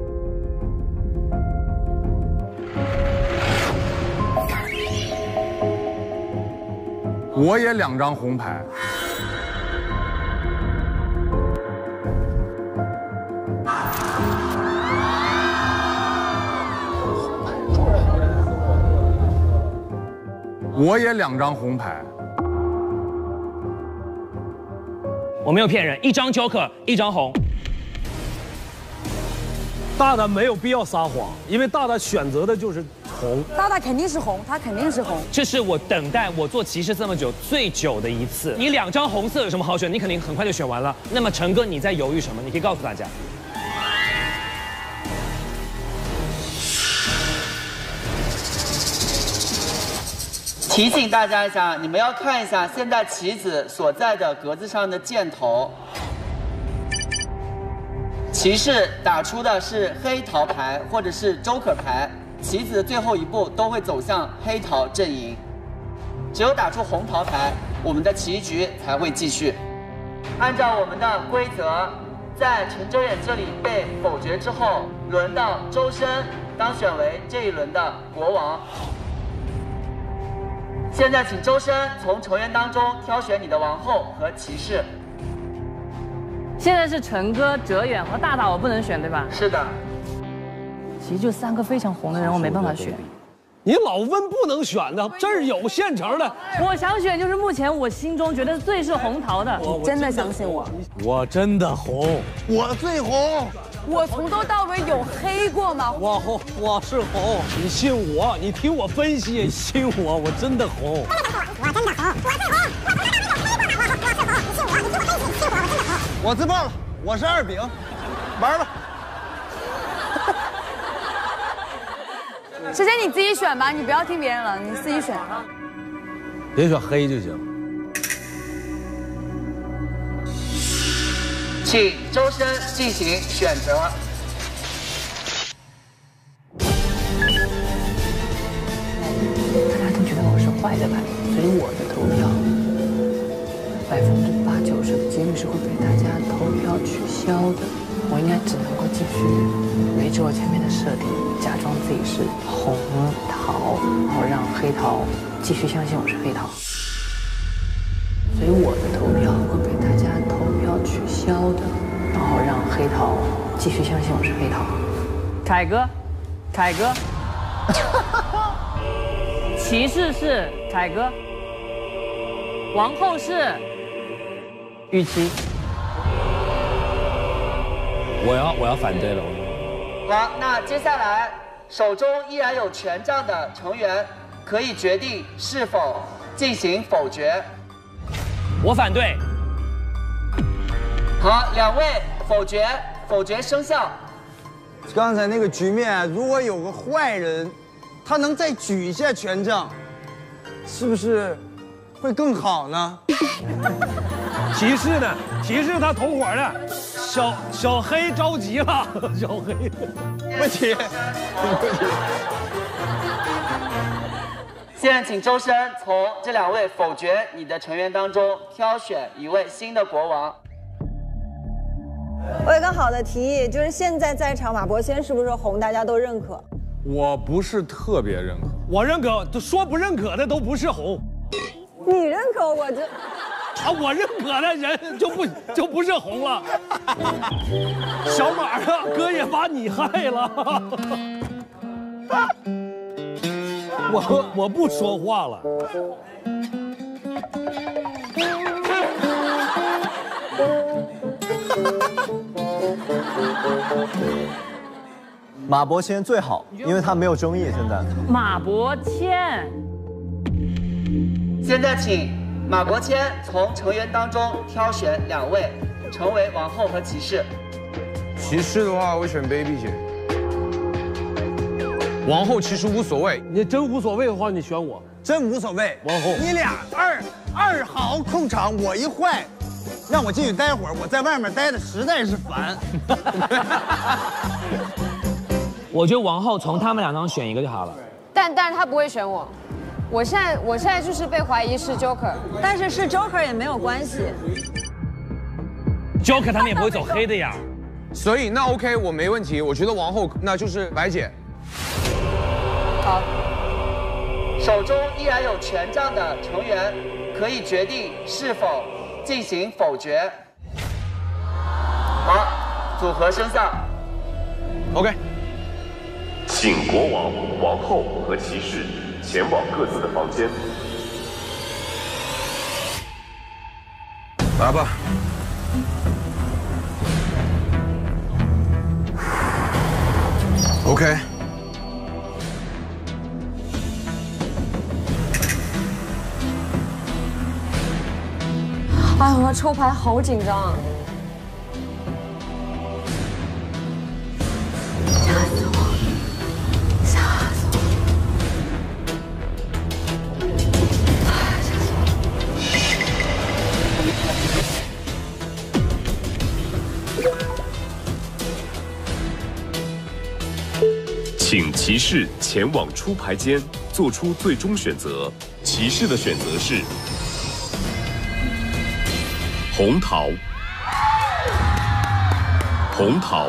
我也2张红牌。我也2张红牌。 我没有骗人，一张 Joker， 一张红。 大大没有必要撒谎，因为大大选择的就是红。 大大肯定是红，他肯定是红。 这是我等待我做骑士这么久最久的一次。你2张红色有什么好选？你肯定很快就选完了。那么陈哥你在犹豫什么？你可以告诉大家。 提醒大家一下，你们要看一下现在棋子所在的格子上的箭头。骑士打出的是黑桃牌或者是 Joker 牌，棋子的最后一步都会走向黑桃阵营。只有打出红桃牌，我们的棋局才会继续。按照我们的规则，在陈哲远这里被否决之后，轮到周深当选为这一轮的国王。现在请周深从成员当中挑选你的王后和骑士。 现在是陈哥、哲远和大大，我不能选，对吧？ 是的。 其实就3个非常红的人，我没办法选。 你老问不能选的，这儿有现成的。 我想选就是目前我心中觉得最是红桃的。 你真的相信我？ 我真的红， 我最红。 我从头到尾有黑过吗？ 我红，我是红。你信我，你听我分析，你信我，我真的红。 我真的红，我最红，我从来没有黑过的，我最红。你信我，你听我分析，你信我，我真的红。 我自爆了，我是2饼，玩吧。 师姐你自己选吧，你不要听别人了，你自己选。 别选黑就行。 请周深进行选择。 大家都觉得我是坏的牌，所以我的投票8%、90%的几率是会被大家投票取消的。我应该只能够继续维持我前面的设定，假装自己是红桃，然后让黑桃继续相信我是黑桃。所以我的投票会被大家投票取消的，然后让黑桃继续相信我是黑桃。凯哥，凯哥，骑士是凯哥，王后是雨琦。 我要反对了。 好，那接下来手中依然有权杖的成员可以决定是否进行否决。 我反对。 好，2位否决，否决生效。 刚才那个局面，如果有个坏人，他能再举一下权杖，是不是会更好呢？ 骑士呢？骑士他同伙的，小黑着急了，小黑， 不急，不急。 现在请周深从这2位否决你的成员当中挑选一位新的国王。 我有个好的提议，就是现在在场马伯骞是不是红，大家都认可？ 我不是特别认可， 我认可，说不认可的都不是红。 你认可我这？ 啊，我认可的人就不是红了。小马啊，哥也把你害了。 我不说话了。 马伯骞最好，因为他没有争议。现在马伯骞， 现在请马伯骞从成员当中挑选2位，成为王后和骑士。 骑士的话，我选 baby 姐。王后其实无所谓， 你真无所谓的话，你选我。 真无所谓， 王后。 你俩二好控场，我一坏，让我进去待会儿，我在外面待的实在是烦。 我觉得王后从他们俩当中选一个就好了。 但是他不会选我，我现在就是被怀疑是 Joker， 但是是 Joker 也没有关系。 Joker 他们也不会走黑的呀。 所以那 OK， 我没问题。我觉得王后那就是白姐。 好，手中依然有权杖的成员可以决定是否进行否决。好，组合生效。 OK。 请国王、王后和骑士前往各自的房间。 来吧。OK。 哎呀，我抽牌好紧张啊！ 请骑士前往出牌间做出最终选择。骑士的选择是红桃。红桃。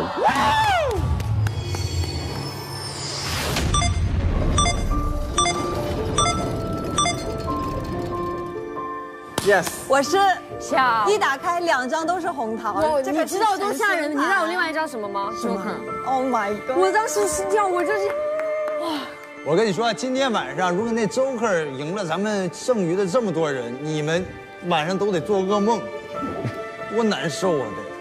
Yes， 我是小。 一打开2张都是红桃， 你知道多吓人？你知道我另外一张什么吗 ？Joker。Oh my god！ 我当时心跳，我就是，哇！ 我跟你说，今天晚上如果那 Joker 赢了咱们剩余的这么多人，你们晚上都得做噩梦，多难受啊！得。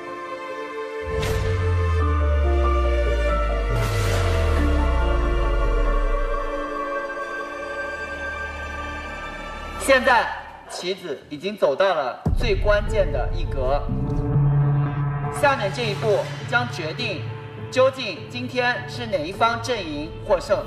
现在棋子已经走到了最关键的一格，下面这一步将决定究竟今天是哪一方阵营获胜。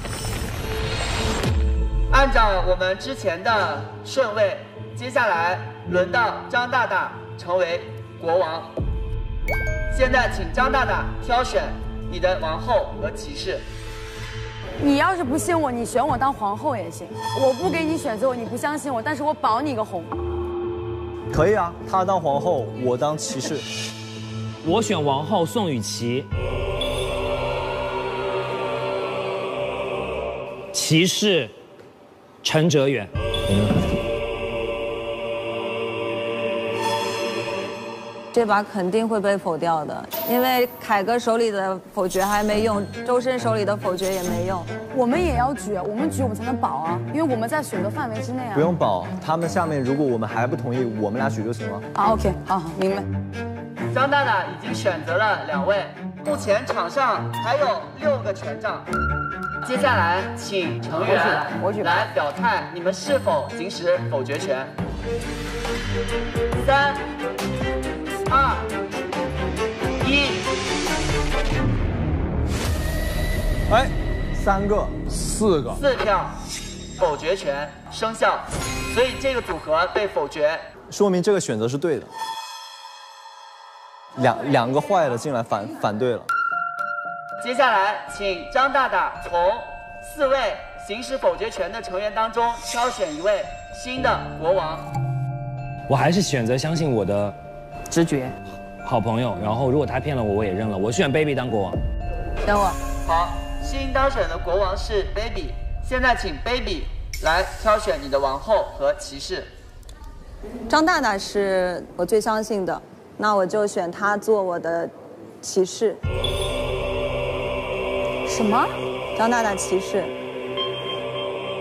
按照我们之前的顺位，接下来轮到张大大成为国王。现在请张大大挑选你的王后和骑士。 你要是不信我，你选我当皇后也行。我不给你选择，你不相信我，但是我保你个红。 可以啊，他当皇后，我当骑士。 我选王后宋雨琦，骑士陈哲远。 这把肯定会被否掉的，因为凯哥手里的否决还没用，周深手里的否决也没用。 我们也要举，我们举我们才能保啊，因为我们在选择范围之内啊。 不用保，他们下面如果我们还不同意，我们俩举就行了。 好 ，OK， 好，明白。 张大大已经选择了2位，目前场上还有6个权杖。接下来，请成员来表态，你们是否行使否决权？3、2、1。 哎，3个 ，4个 ，4票，否决权生效，所以这个组合被否决， 说明这个选择是对的。两个坏的进来反对了。 接下来，请张大大从4位行使否决权的成员当中挑选1位新的国王。 我还是选择相信我的直觉， 好朋友。然后如果他骗了我，我也认了。我选 Baby 当国王。 等我。 好，新当选的国王是 Baby。现在请 Baby 来挑选你的王后和骑士。 张大大是我最相信的，那我就选他做我的骑士。 什么？ 张大大骑士。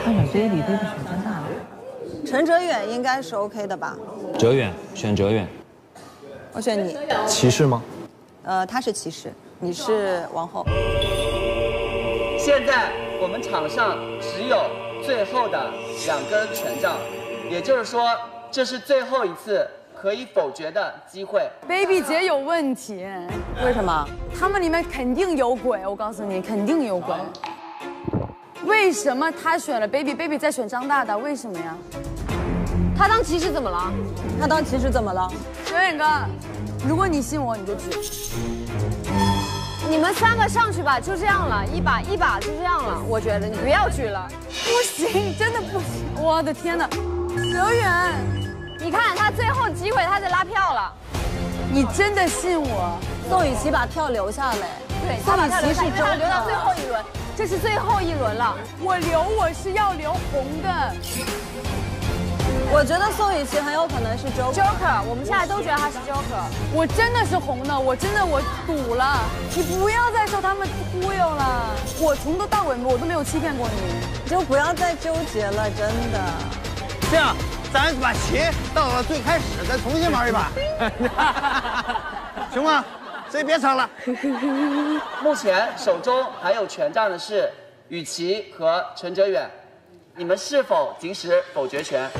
他选 baby 选张大的。 陈哲远应该是 OK 的吧？ 哲远，选哲远。 我选你。 骑士吗？ 他是骑士，你是王后。 现在我们场上只有最后的2根权杖，也就是说，这是最后一次可以否决的机会。 baby 姐有问题， 为什么？ 他们里面肯定有鬼，我告诉你，肯定有鬼。为什么他选了 baby 再选张大大？为什么呀？ 他当骑士怎么了？ 他当骑士怎么了？ 哲远哥，如果你信我，你就举。 你们3个上去吧，就这样了，一把就这样了。我觉得你不要举了， 不行，真的不行。我的天哪，哲远， 你看他最后机会，他在拉票了。 你真的信我？ 宋雨琦把票留下来， 对，他把票留下，因为他留到最后一轮，这是最后一轮了。 我是要留红的。 我觉得宋雨琦很有可能是 Joker， 我们现在都觉得他是 Joker。 我真的是红的，我赌了。你不要再受他们忽悠了，我从头到尾我都没有欺骗过你。 你就不要再纠结了，真的。 这样，咱把棋到了最开始，咱重新玩一把，行吗？谁别吵了。 目前手中还有权杖的是雨琦和陈哲远，你们是否行使否决权？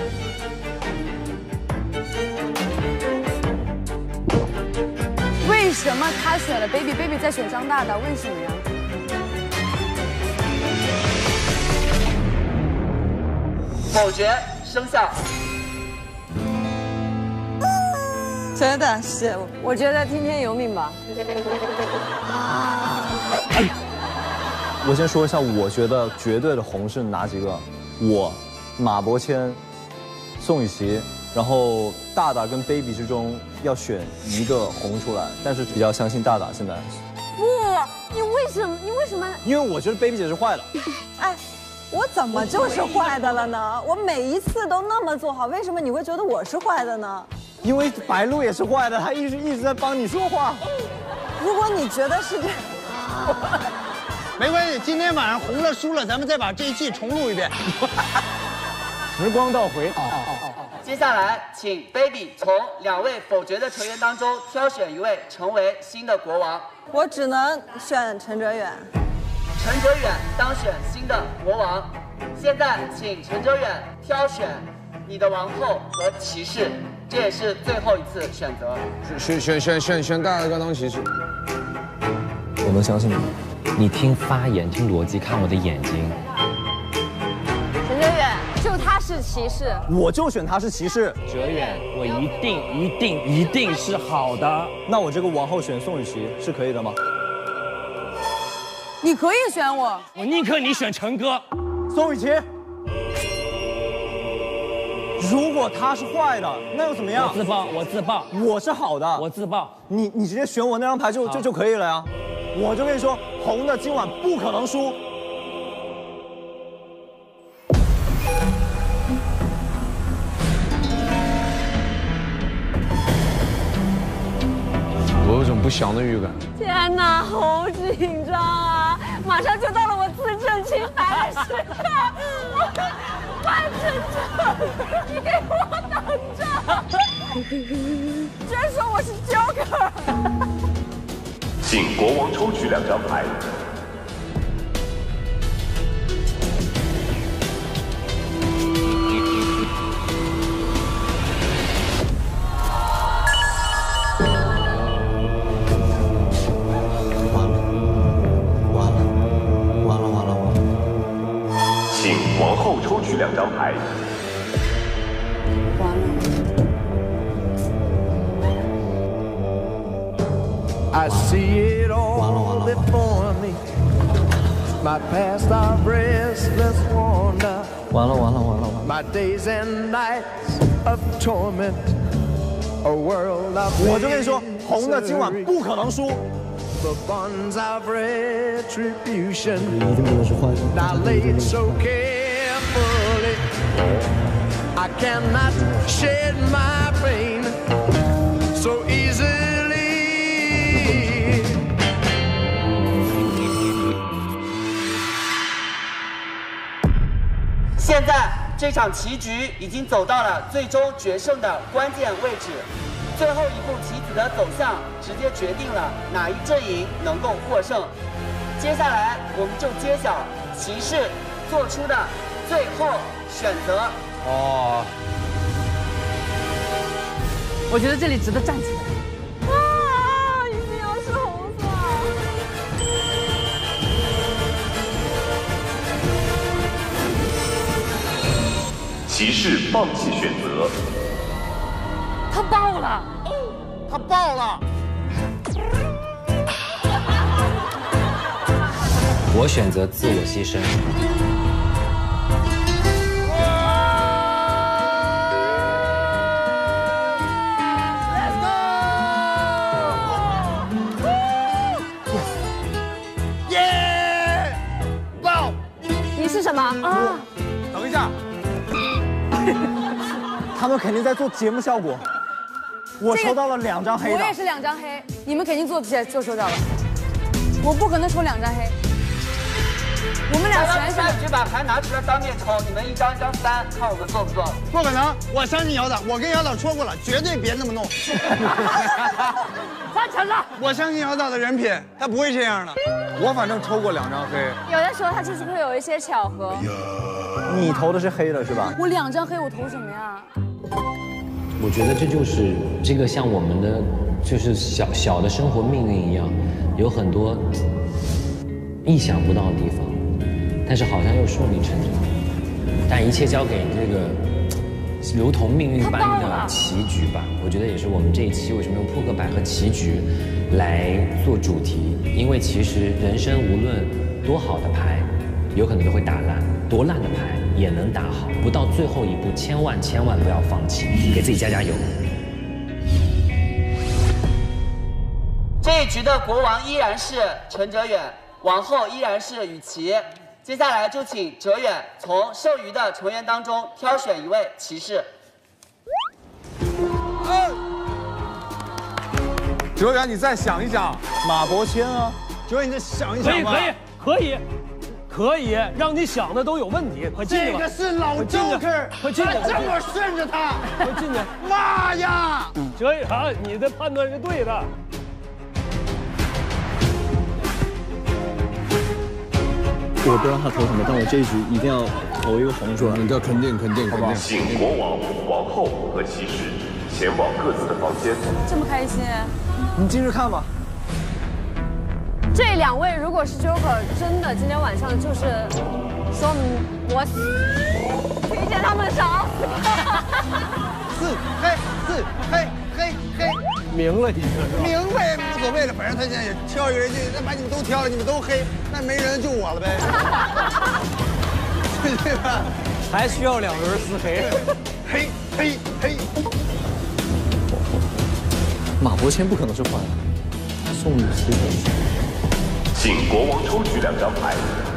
为什么他选了 baby 再选张大大？为什么呀？ 否决生效。 真的是， 我觉得听天由命吧。 我先说一下，我觉得绝对的红是哪几个？我、马伯骞、宋雨琦，然后大大跟 baby 之中要选一个红出来，但是比较相信大大现在。 不，你为什么？ 因为我觉得 baby 姐是坏的。 哎，我怎么就是坏的了呢？我每一次都那么做好，为什么你会觉得我是坏的呢？ 因为白鹿也是坏的，他一直在帮你说话。 如果你觉得是这样， 没关系，今天晚上红了输了，咱们再把这一季重录一遍。 时光倒回。 接下来，请 baby 从2位否决的成员当中挑选1位成为新的国王。 我只能选陈哲远。 陈哲远当选新的国王。现在，请陈哲远挑选你的王后和骑士，这也是最后一次选择。 选大大哥当骑士。 我能相信你。 你听发言，听逻辑，看我的眼睛。 陈哲远，就他是骑士， 我就选他是骑士。 哲远，我一定是好的。 那我这个王后选宋雨琦是可以的吗？ 你可以选我， 我宁可你选陈哥。 宋雨琦，如果他是坏的，那又怎么样？ 我自爆。 我是好的， 我自爆。 你直接选我那张牌就可以了呀。我就跟你说，红的今晚不可能输。 我有种不祥的预感。 天哪，好紧张啊！马上就到了我自证清白的时刻，范丞丞，你给我等着！居然说我是 Joker！ 请国王抽取2张牌。请王后抽取2张牌。 I see it all before me. My past are restless wander. 完了。 My days and nights of torment. A world of 我就跟你说，红的今晚不可能输。 The bonds of retribution. Now laid so carefully. I cannot shed my pain so easily. 这场棋局已经走到了最终决胜的关键位置，最后一步棋子的走向直接决定了哪一阵营能够获胜。接下来我们就揭晓棋士做出的最后选择。 哦， 我觉得这里值得站起来。 一定要是红色。 骑士放弃选择。 他爆了， 他爆了。 我选择自我牺牲。 是什么啊？ 等一下， 他们肯定在做节目效果。我抽到了2张黑的， 我也是2张黑，你们肯定做收到了。我不可能抽2张黑。我们俩选下局把牌拿出来当面抽，你们1张1张3，看我们做不做？ 不可能，我相信姚导，我跟姚导说过了，绝对别那么弄。 换成了， 我相信姚导的人品，他不会这样的。 我反正抽过2张黑。 有的时候他就是会有一些巧合。 你投的是黑的是吧？ 我2张黑，我投什么呀？ 我觉得这就是这个像我们的就是小的生活命运一样，有很多意想不到的地方，但是好像又顺理成章。但一切交给这个如同命运般的棋局吧。我觉得也是我们这一期为什么用扑克牌和棋局来做主题，因为其实人生无论多好的牌，有可能都会打烂，多烂的牌也能打好。不到最后一步，千万不要放弃，给自己加油。 这一局的国王依然是陈哲远，王后依然是雨琦。接下来就请哲远从剩余的成员当中挑选一位骑士。 哲远，你再想一想， 马伯骞啊， 哲远，你再想一想吧。 可以，让你想的都有问题。快进去吧。 这个是老 Joker， 快进去， 这么顺着他， 快进去。 妈呀！ 哲远，你的判断是对的。 我不知道他投什么，但我这一局一定要投一个红出来。 你这肯定，好吧？ 请国王、王后和骑士前往各自的房间。 这么开心？ 你进去看吧。 这2位如果是 Joker， 真的今天晚上就是说我提前他们杀死。 黑， 明了，你这明白无所谓了，反正他现在也挑一个人，那把你们都挑了，你们都黑，那没人就我了呗，对吧？ 还需要2轮4黑， 黑。 马伯骞不可能是坏的，宋雨琦。 请国王抽取2张牌。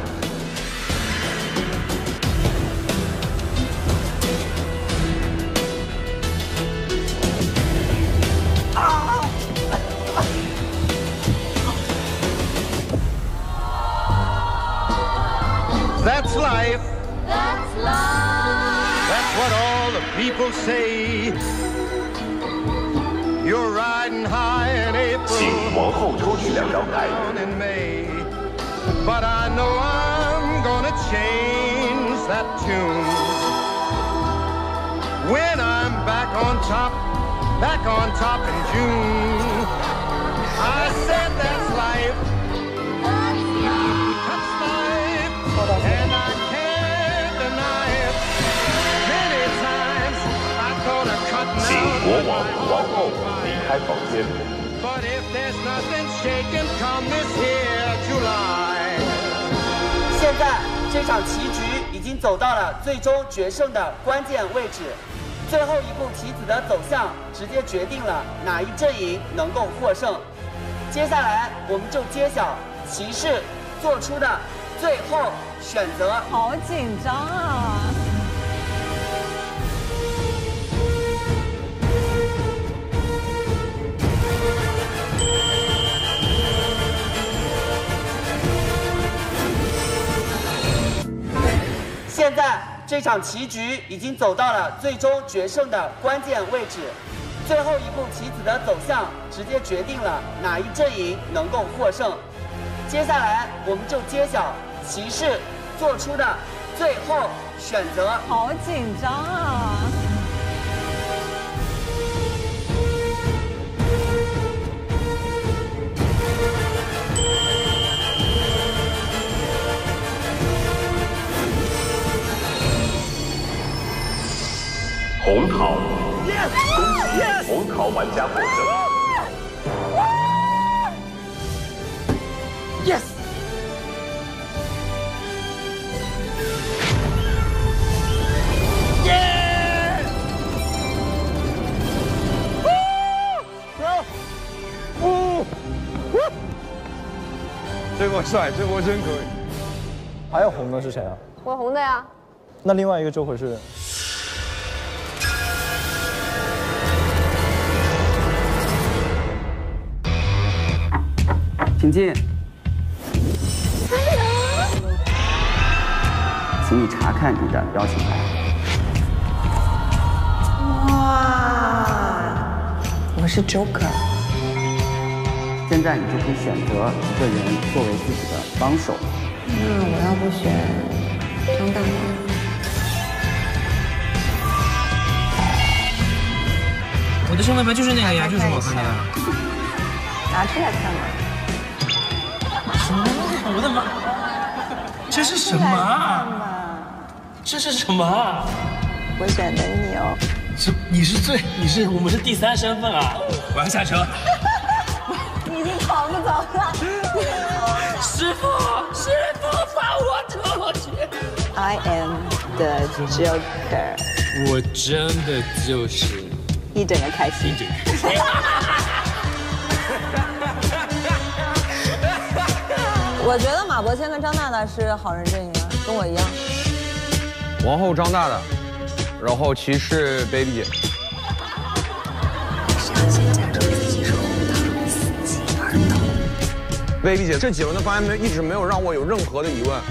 That's life. That's life. That's what all the people say. You're riding high in April. 请王后抽取2张牌。 In May. But I know I'm gonna change that tune. When I'm back on top in June. I said that's life. And I can't deny it. Many times I thought of cutting out. 请国王、王后离开房间。 But if there's nothing shaking come this here July. 现在这场棋局已经走到了最终决胜的关键位置，最后一步棋子的走向直接决定了哪一阵营能够获胜。接下来我们就揭晓骑士做出的最后选择。 好紧张啊！ 现在这场棋局已经走到了最终决胜的关键位置，最后一步棋子的走向直接决定了哪一阵营能够获胜。接下来我们就揭晓棋士做出的最后选择。 好紧张啊！ 红桃，恭喜红桃玩家获胜。 Yes。耶！ 这波帅，这波真可以。 还有红的是谁啊？ 我红的呀。 那另外一个Joker是？ 请进。请你查看你的邀请牌。 哇，我是 Joker。 现在你就可以选择一个人作为自己的帮手。 那我要不选张大大？ 我的身份牌就是那个呀，就是我看的呀。 拿出来看吧。 我的妈！这是什么啊？这是什么啊？ 我选的你哦。 我们是第3身份啊！我要下车。 你已经跑不走了。 师傅，把我拖去。 I am the Joker。 我真的就是一整个开心。我觉得马伯骞跟张大大是好人阵营啊，跟我一样。 王后张大大，然后骑士 Baby 姐。Baby 姐这几轮的发言一直没有让我有任何的疑问。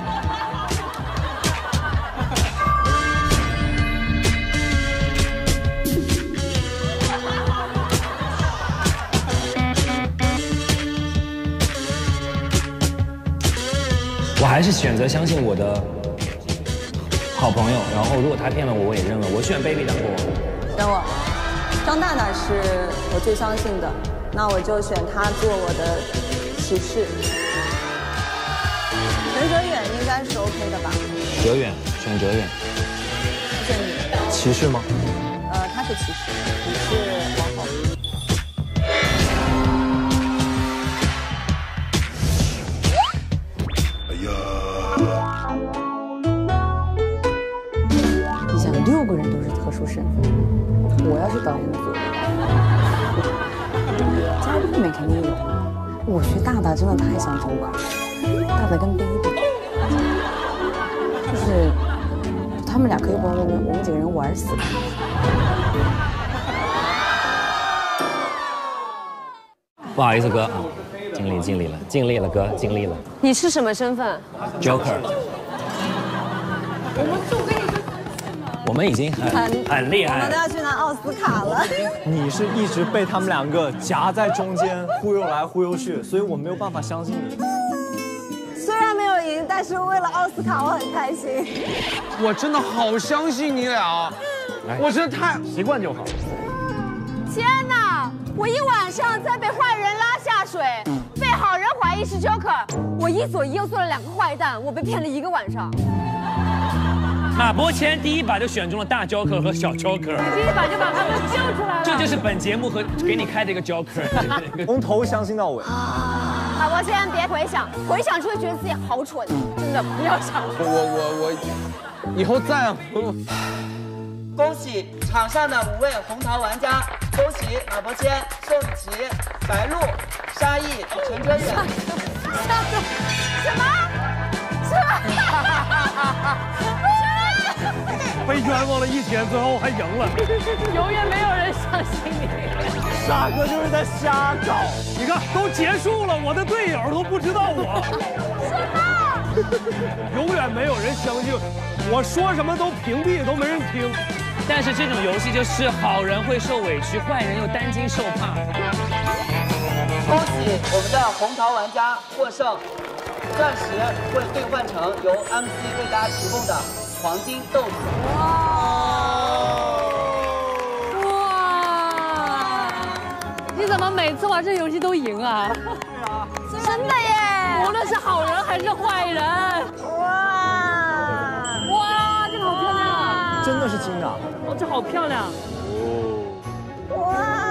我还是选择相信我的好朋友，然后如果他骗了我，我也认了。我选 Baby 当国王。 选我，张大大是我最相信的，那我就选他做我的骑士。陈哲远应该是 OK 的吧？ 哲远，选哲远。 选你。 骑士吗？ 他是骑士，你是王后。你想，6个人都是特殊身份，我要是导演组，加入后面肯定有。我觉得大大真的太像周可，大大跟 Baby， 就是他们俩可以把我们几个人玩死。 不好意思，哥，尽力了，哥，尽力了。 你是什么身份 ？Joker。我们已经很厉害， 我们都要去拿奥斯卡了。 你是一直被他们2个夹在中间，忽悠来忽悠去，所以我没有办法相信你。 虽然没有赢，但是为了奥斯卡，我很开心。 我真的好相信你俩，我真的太习惯就好。 天哪！我一晚上在被坏人拉下水，被好人怀疑是 Joker， 我一左一右做了2个坏蛋，我被骗了1个晚上。 马伯骞第一把就选中了大 Joker 和小 Joker， 第一把就把他们救出来了。 这就是本节目和给你开的一个 Joker， 从头相信到尾。 马伯骞别回想，回想就会觉得自己好蠢，真的不要想。 我以后再恭喜场上的5位红桃玩家，恭喜马伯骞、宋雨琦、白鹿、沙溢、陈哲远。 什么？ 被冤枉了1天，最后还赢了。 永远没有人相信你。 沙哥就是在瞎搞。你看，都结束了，我的队友都不知道我。 什么？ 永远没有人相信我说什么都屏蔽，都没人听。 但是这种游戏就是好人会受委屈，坏人又担惊受怕。 恭喜我们的红桃玩家获胜，钻石会兑换成由 MC 为大家提供的黄金豆子。 哇！你怎么每次玩这游戏都赢啊？ 对啊，真的耶！ 无论是好人还是坏人。哇！这个好漂亮。 真的是金啊！ 哦，这好漂亮。 哦。 哇！